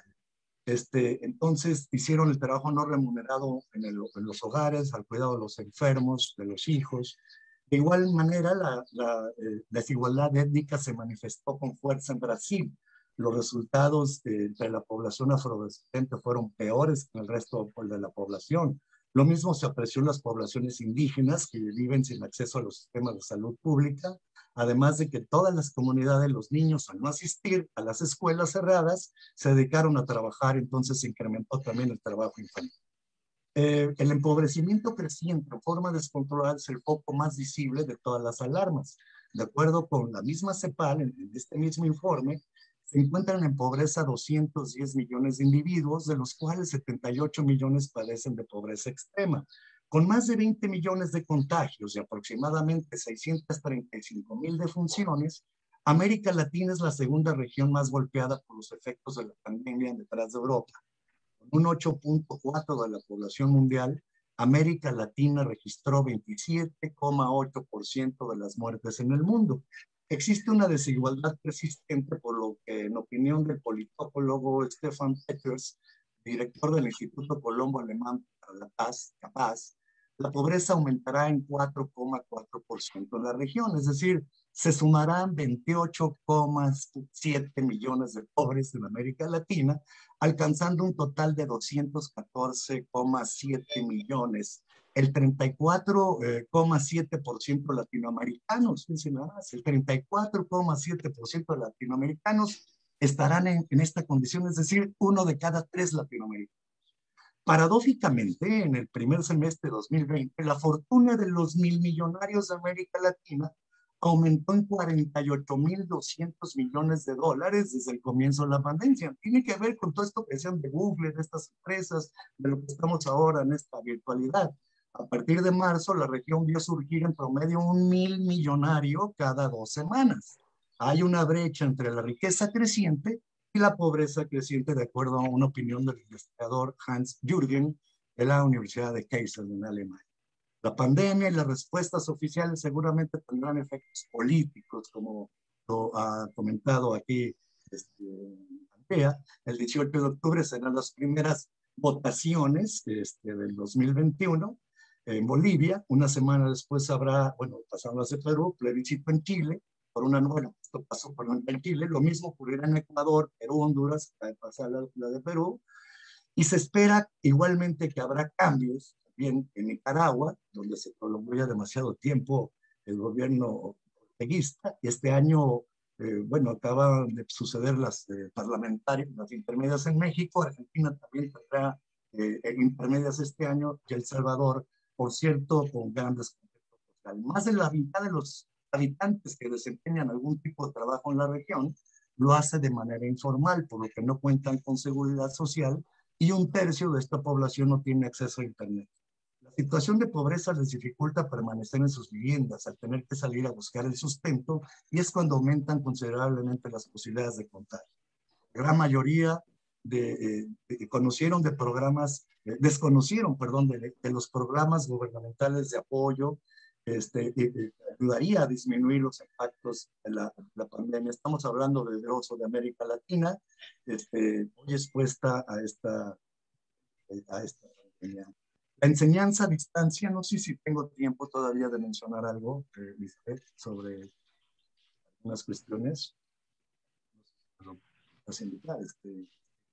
Este, entonces hicieron el trabajo no remunerado en, el, en los hogares, al cuidado de los enfermos, de los hijos. De igual manera, la, la eh, desigualdad étnica se manifestó con fuerza en Brasil. Los resultados de, de la población afrodescendiente fueron peores que el resto de la población. Lo mismo se apreció en las poblaciones indígenas que viven sin acceso a los sistemas de salud pública, además de que todas las comunidades, los niños, al no asistir a las escuelas cerradas, se dedicaron a trabajar, entonces se incrementó también el trabajo infantil. Eh, el empobrecimiento creciente en forma descontrolada es el foco más visible de todas las alarmas. De acuerdo con la misma CEPAL, en, en este mismo informe, se encuentran en pobreza doscientos diez millones de individuos, de los cuales setenta y ocho millones padecen de pobreza extrema. Con más de veinte millones de contagios y aproximadamente seiscientas treinta y cinco mil defunciones, América Latina es la segunda región más golpeada por los efectos de la pandemia detrás de Europa. Con un ocho punto cuatro de la población mundial, América Latina registró veintisiete coma ocho por ciento de las muertes en el mundo. Existe una desigualdad persistente, por lo que, en opinión del politólogo Stefan Peters, director del Instituto Colombo Alemán para la Paz, CAPAZ, la pobreza aumentará en cuatro coma cuatro por ciento en la región, es decir, se sumarán veintiocho coma siete millones de pobres en América Latina, alcanzando un total de doscientos catorce coma siete millones. El treinta y cuatro coma siete por ciento latinoamericanos, el treinta y cuatro coma siete por ciento de latinoamericanos estarán en, en esta condición, es decir, uno de cada tres latinoamericanos. Paradójicamente, en el primer semestre de dos mil veinte, la fortuna de los mil millonarios de América Latina aumentó en cuarenta y ocho mil doscientos millones de dólares desde el comienzo de la pandemia. Tiene que ver con todo esto que decían de Google, de estas empresas, de lo que estamos ahora en esta virtualidad. A partir de marzo, la región vio surgir en promedio un mil millonario cada dos semanas. Hay una brecha entre la riqueza creciente y la pobreza creciente, de acuerdo a una opinión del investigador Hans Jürgen de la Universidad de Kassel en Alemania. La pandemia y las respuestas oficiales seguramente tendrán efectos políticos, como lo ha comentado aquí este, Andrea. El dieciocho de octubre serán las primeras votaciones este, del dos mil veintiuno en Bolivia. Una semana después habrá, bueno, pasaron las de Perú, plebiscito en Chile, por una, bueno, esto pasó por en Chile, lo mismo ocurrirá en Ecuador, Perú, Honduras, acaba de pasar la, la de Perú, y se espera igualmente que habrá cambios también en Nicaragua, donde se prolongó ya demasiado tiempo el gobierno orteguista, y este año, eh, bueno, acaban de suceder las eh, parlamentarias, las intermedias en México. Argentina también tendrá eh, intermedias este año, y El Salvador, por cierto, con grandes conflictos sociales. Más de la mitad de los habitantes que desempeñan algún tipo de trabajo en la región lo hace de manera informal, por lo que no cuentan con seguridad social, y un tercio de esta población no tiene acceso a Internet. La situación de pobreza les dificulta permanecer en sus viviendas al tener que salir a buscar el sustento, y es cuando aumentan considerablemente las posibilidades de contagio. La gran mayoría de, eh, de, conocieron de programas, eh, desconocieron, perdón, de, de los programas gubernamentales de apoyo. Este, eh, ayudaría a disminuir los impactos de la, la pandemia. Estamos hablando del grosso de América Latina, este, muy expuesta a esta, a esta pandemia. La enseñanza a distancia, no sé si tengo tiempo todavía de mencionar algo, eh, Lisbeth, sobre algunas cuestiones. Las invitar, este,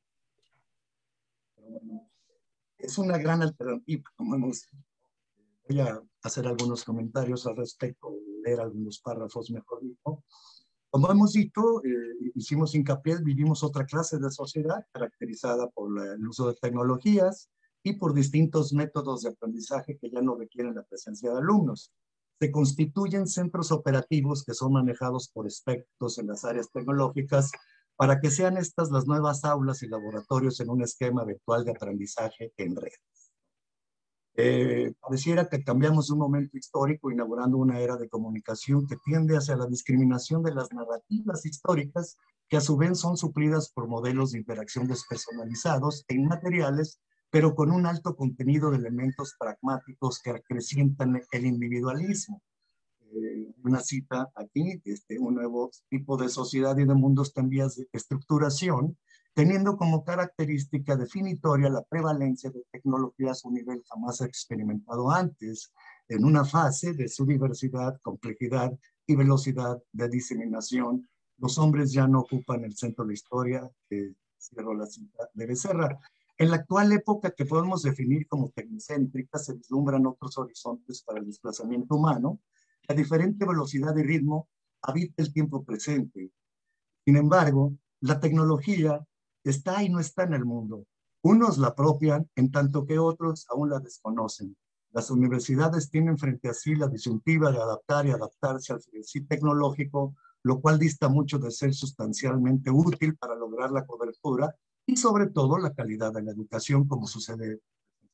pero bueno, es una gran alternativa, como hemos. Voy a hacer algunos comentarios al respecto, leer algunos párrafos, mejor dicho. Como hemos dicho, eh, hicimos hincapié, vivimos otra clase de sociedad caracterizada por la, el uso de tecnologías y por distintos métodos de aprendizaje que ya no requieren la presencia de alumnos. Se constituyen centros operativos que son manejados por expertos en las áreas tecnológicas para que sean estas las nuevas aulas y laboratorios en un esquema virtual de aprendizaje en red. Eh, pareciera que cambiamos un momento histórico inaugurando una era de comunicación que tiende hacia la discriminación de las narrativas históricas, que a su vez son suplidas por modelos de interacción despersonalizados e inmateriales, pero con un alto contenido de elementos pragmáticos que acrecientan el individualismo. Eh, una cita aquí, este, un nuevo tipo de sociedad y de mundo está en vías de estructuración, teniendo como característica definitoria la prevalencia de tecnologías a un nivel jamás experimentado antes, en una fase de su diversidad, complejidad y velocidad de diseminación. Los hombres ya no ocupan el centro de la historia, eh, cierro la cita de Becerra. En la actual época, que podemos definir como tecnocéntrica, se vislumbran otros horizontes para el desplazamiento humano. A diferente velocidad y ritmo habita el tiempo presente. Sin embargo, la tecnología está y no está en el mundo. Unos la apropian, en tanto que otros aún la desconocen. Las universidades tienen frente a sí la disyuntiva de adaptar y adaptarse al frenesi tecnológico, lo cual dista mucho de ser sustancialmente útil para lograr la cobertura y sobre todo la calidad de la educación, como sucede.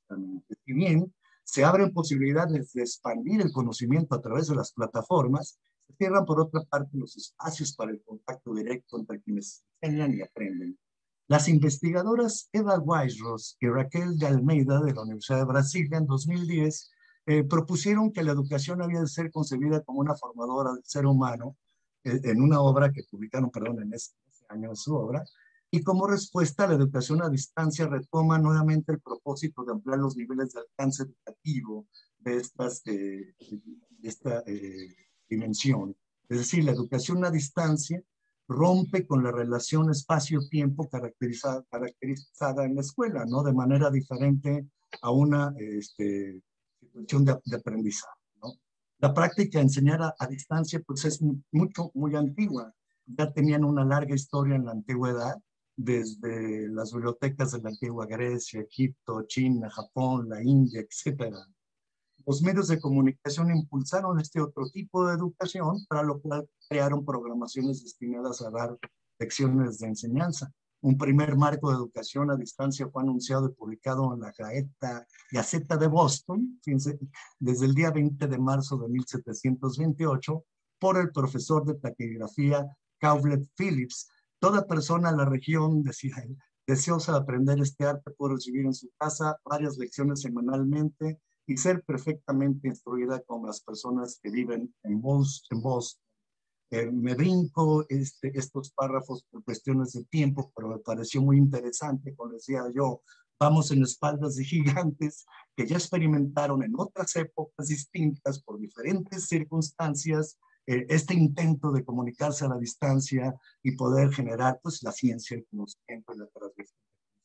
Si bien se abren posibilidades de expandir el conocimiento a través de las plataformas, se cierran por otra parte los espacios para el contacto directo entre quienes enseñan y aprenden. Las investigadoras Eva Weisros y Raquel de Almeida de la Universidad de Brasilia en dos mil diez eh, propusieron que la educación había de ser concebida como una formadora del ser humano eh, en una obra que publicaron, perdón, en ese, ese año de su obra, y como respuesta la educación a distancia retoma nuevamente el propósito de ampliar los niveles de alcance educativo de, estas, eh, de esta eh, dimensión. Es decir, la educación a distancia rompe con la relación espacio-tiempo caracterizada, caracterizada en la escuela, ¿no? De manera diferente a una este, situación de, de aprendizaje, ¿no? La práctica de enseñar a, a distancia pues es mucho, muy antigua. Ya tenían una larga historia en la antigüedad, desde las bibliotecas de la antigua Grecia, Egipto, China, Japón, la India, etcétera. Los medios de comunicación impulsaron este otro tipo de educación, para lo cual crearon programaciones destinadas a dar lecciones de enseñanza. Un primer marco de educación a distancia fue anunciado y publicado en la Gaceta, Gaceta de Boston, fíjense, desde el día veinte de marzo de mil setecientos veintiocho, por el profesor de taquigrafía Cowlett Phillips. Toda persona en la región, decía él, deseosa de aprender este arte puede recibir en su casa varias lecciones semanalmente y ser perfectamente instruida como las personas que viven en Boston. En Boston. Eh, me brinco este, estos párrafos por cuestiones de tiempo, pero me pareció muy interesante, como decía yo, vamos en espaldas de gigantes que ya experimentaron en otras épocas distintas, por diferentes circunstancias, eh, este intento de comunicarse a la distancia y poder generar pues, la ciencia, el conocimiento y la transmisión.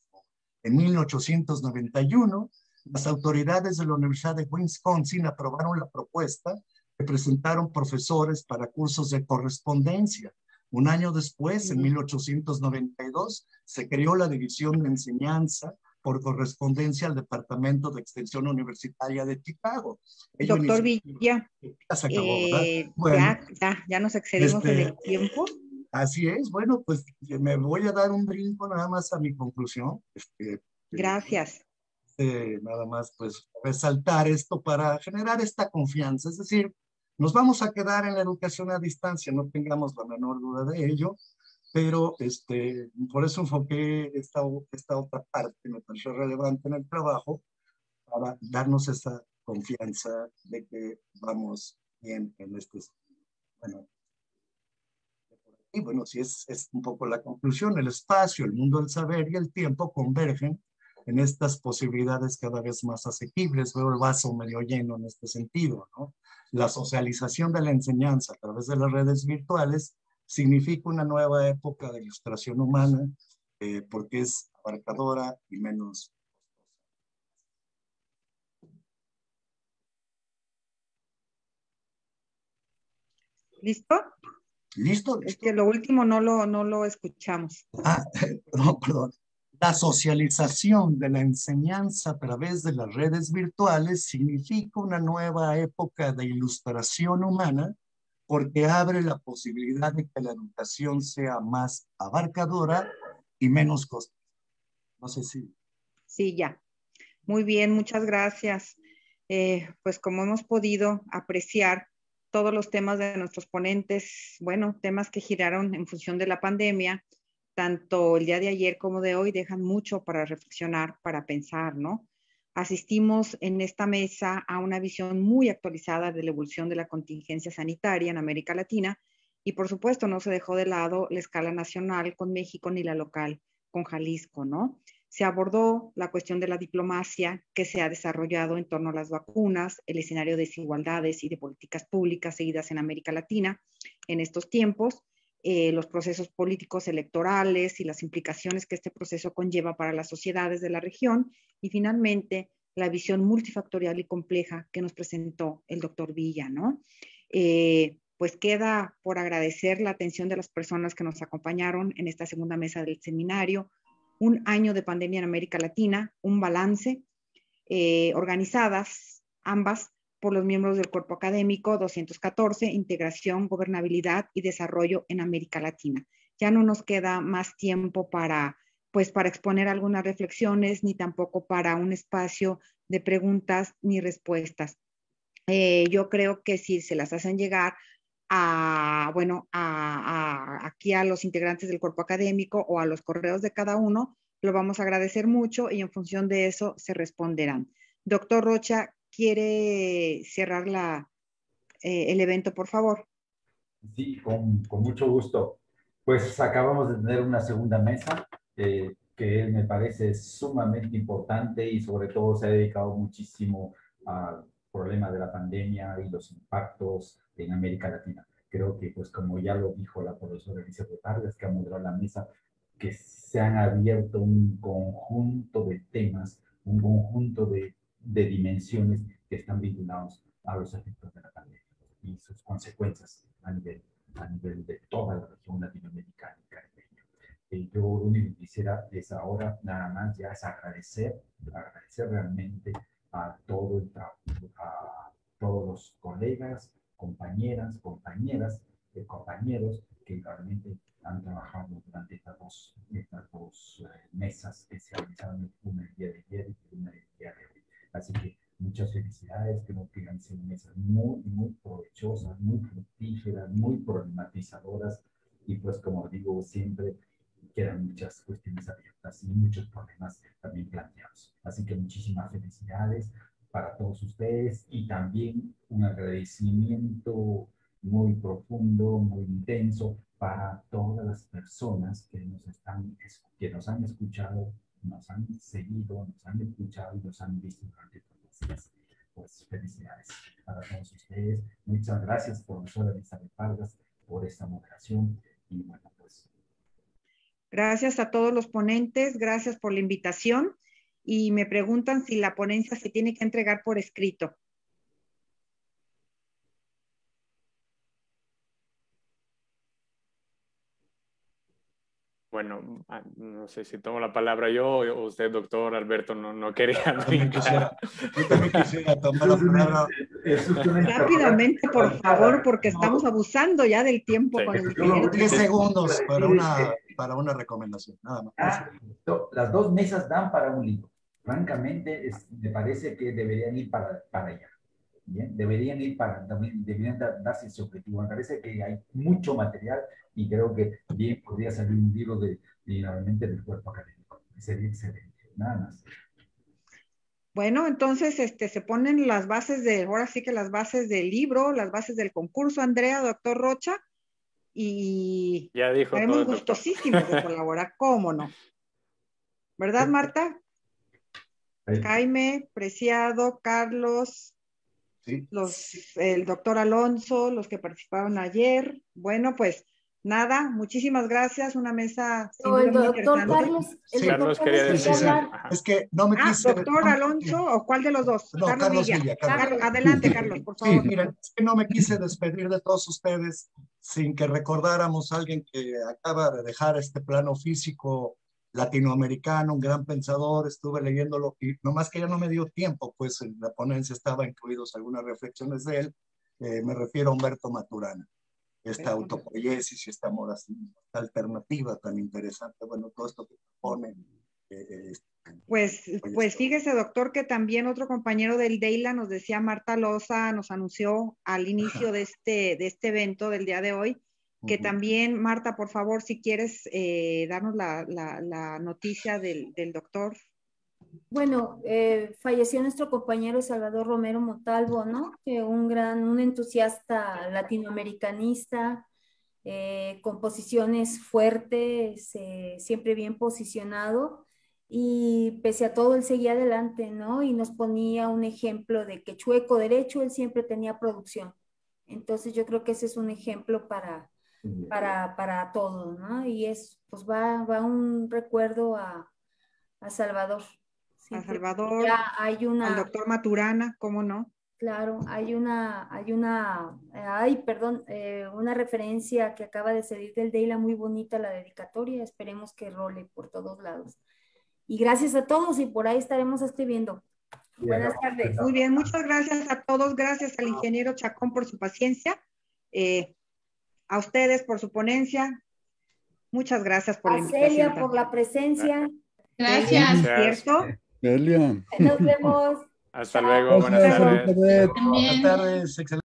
En mil ochocientos noventa y uno, las autoridades de la Universidad de Wisconsin aprobaron la propuesta que presentaron profesores para cursos de correspondencia. Un año después, en mil ochocientos noventa y dos, se creó la División de Enseñanza por Correspondencia al Departamento de Extensión Universitaria de Chicago. Ello Doctor Villa, ya se acabó, eh, bueno, ya, ya, ya nos excedimos este, en el tiempo. Así es, bueno, pues me voy a dar un brinco nada más a mi conclusión. Este, Gracias. Eh, nada más, pues, resaltar esto para generar esta confianza. Es decir, nos vamos a quedar en la educación a distancia, no tengamos la menor duda de ello, pero este, por eso enfoqué esta, esta otra parte, me pareció relevante en el trabajo, para darnos esa confianza de que vamos bien en este. Bueno, y bueno, si es, es un poco la conclusión, el espacio, el mundo del saber y el tiempo convergen en estas posibilidades cada vez más asequibles. Veo el vaso medio lleno en este sentido, ¿no? La socialización de la enseñanza a través de las redes virtuales significa una nueva época de ilustración humana, eh, porque es abarcadora y menos ¿Listo? ¿Listo? ¿Listo? Es que lo último no lo, no lo escuchamos. Ah, perdón, perdón. La socialización de la enseñanza a través de las redes virtuales significa una nueva época de ilustración humana, porque abre la posibilidad de que la educación sea más abarcadora y menos costosa. No sé si... Sí, ya. Muy bien, muchas gracias. Eh, pues como hemos podido apreciar, todos los temas de nuestros ponentes, bueno, temas que giraron en función de la pandemia, tanto el día de ayer como de hoy, dejan mucho para reflexionar, para pensar, ¿no? Asistimos en esta mesa a una visión muy actualizada de la evolución de la contingencia sanitaria en América Latina y, por supuesto, no se dejó de lado la escala nacional con México ni la local con Jalisco, ¿no? Se abordó la cuestión de la diplomacia que se ha desarrollado en torno a las vacunas, el escenario de desigualdades y de políticas públicas seguidas en América Latina en estos tiempos, eh, los procesos políticos electorales y las implicaciones que este proceso conlleva para las sociedades de la región y finalmente la visión multifactorial y compleja que nos presentó el doctor Villa, ¿no? Eh, pues queda por agradecer la atención de las personas que nos acompañaron en esta segunda mesa del seminario. Un año de pandemia en América Latina, un balance, eh, organizadas ambas por los miembros del cuerpo académico doscientos catorce, Integración, Gobernabilidad y Desarrollo en América Latina. Ya no nos queda más tiempo para, pues, para exponer algunas reflexiones, ni tampoco para un espacio de preguntas ni respuestas. Eh, yo creo que si se las hacen llegar a, bueno, a, a, aquí a los integrantes del cuerpo académico o a los correos de cada uno, lo vamos a agradecer mucho y en función de eso se responderán. Doctor Rocha, ¿quiere cerrar la, eh, el evento, por favor? Sí, con, con mucho gusto. Pues acabamos de tener una segunda mesa eh, que me parece sumamente importante y sobre todo se ha dedicado muchísimo al problema de la pandemia y los impactos en América Latina. Creo que, pues como ya lo dijo la profesora Elizabeth Vargas, que ha moderado la mesa, que se han abierto un conjunto de temas, un conjunto de, de dimensiones que están vinculados a los efectos de la pandemia y sus consecuencias a nivel, a nivel de toda la región latinoamericana y caribeña. Eh, yo lo único que quisiera es ahora nada más ya es agradecer, agradecer realmente a todo el a todos los colegas, compañeras, compañeras, eh, compañeros que realmente han trabajado durante estas dos, estas dos eh, mesas que se realizaron una el día de ayer y una el día de hoy. Así que muchas felicidades, creo que han sido mesas muy, muy provechosas, muy fructíferas, muy problematizadoras y pues como digo siempre, quedan muchas cuestiones abiertas y muchos problemas también planteados. Así que muchísimas felicidades para todos ustedes y también un agradecimiento muy profundo, muy intenso para todas las personas que nos, están, que nos han escuchado, nos han seguido, nos han escuchado y nos han visto durante todos los días. Pues felicidades para todos ustedes. Muchas gracias, profesora Elizabeth Vargas, por esta moderación y bueno, pues. Gracias a todos los ponentes, gracias por la invitación y me preguntan si la ponencia se tiene que entregar por escrito. Bueno, no sé si tomo la palabra yo o usted, doctor Alberto, no, no quería. Yo también quisiera, yo también quisiera tomar la palabra. Rápidamente, por favor, porque estamos abusando ya del tiempo Sí. con el diez segundos para una, para una recomendación, nada más. Ah, las dos mesas dan para un libro. Francamente, es, me parece que deberían ir para, para allá. Bien, deberían ir para, deberían darse ese objetivo. Me parece que hay mucho material y creo que bien podría salir un libro de, de realmente del cuerpo académico. Sería excelente, nada más. Bueno, entonces este, se ponen las bases de, ahora sí que las bases del libro, las bases del concurso, Andrea, doctor Rocha, y ya dijo estaremos todo, gustosísimos de colaborar, ¿cómo no? ¿Verdad, Marta? Sí. Jaime, Preciado, Carlos, sí. los, el doctor Alonso, los que participaron ayer. Bueno, pues nada, muchísimas gracias, una mesa sin No, duda el muy doctor interesante. Carlos, el Sí. doctor Carlos Carlos quería quería decir. hablar. Es que no me Ah, quise... doctor no, Alonso, ¿o cuál de los dos? No, Carlos, Carlos Villa. Villa. Carlos. Carlos, adelante, Carlos, por Sí, favor. miren, es que no me quise despedir de todos ustedes sin que recordáramos a alguien que acaba de dejar este plano físico latinoamericano, un gran pensador, estuve leyéndolo y nomás que ya no me dio tiempo, pues en la ponencia estaba incluidos algunas reflexiones de él, eh, me refiero a Humberto Maturana, esta autopoiesis y esta moda alternativa tan interesante, bueno, todo esto que propone. Eh, Pues, pues fíjese, doctor, que también otro compañero del DEILA nos decía, Marta Loza, nos anunció al inicio de este, de este evento del día de hoy, que uh-huh. también, Marta, por favor, si quieres eh, darnos la, la, la noticia del, del doctor. Bueno, eh, falleció nuestro compañero Salvador Romero Montalvo, ¿no? Que un gran, un entusiasta latinoamericanista, eh, con posiciones fuertes, eh, siempre bien posicionado, y pese a todo él seguía adelante, ¿no? Y nos ponía un ejemplo de que chueco derecho, él siempre tenía producción. Entonces yo creo que ese es un ejemplo para, para, para todos, ¿no? Y es, pues va, va un recuerdo a, a Salvador. A Salvador, ya hay una, al doctor Maturana, ¿cómo no? Claro, hay una, hay una, ay, perdón, eh, una referencia que acaba de salir del DEILA muy bonita, la dedicatoria, esperemos que role por todos lados. Y gracias a todos y por ahí estaremos escribiendo. Buenas tardes. Muy bien, muchas gracias a todos. Gracias al ingeniero Chacón por su paciencia. Eh, a ustedes por su ponencia. Muchas gracias por a la invitación. Celia por la presencia. Gracias. ¿Cierto? Celia. Nos vemos. Hasta luego. Buenas Gracias, tardes. Elizabeth. También. Buenas tardes, excelente.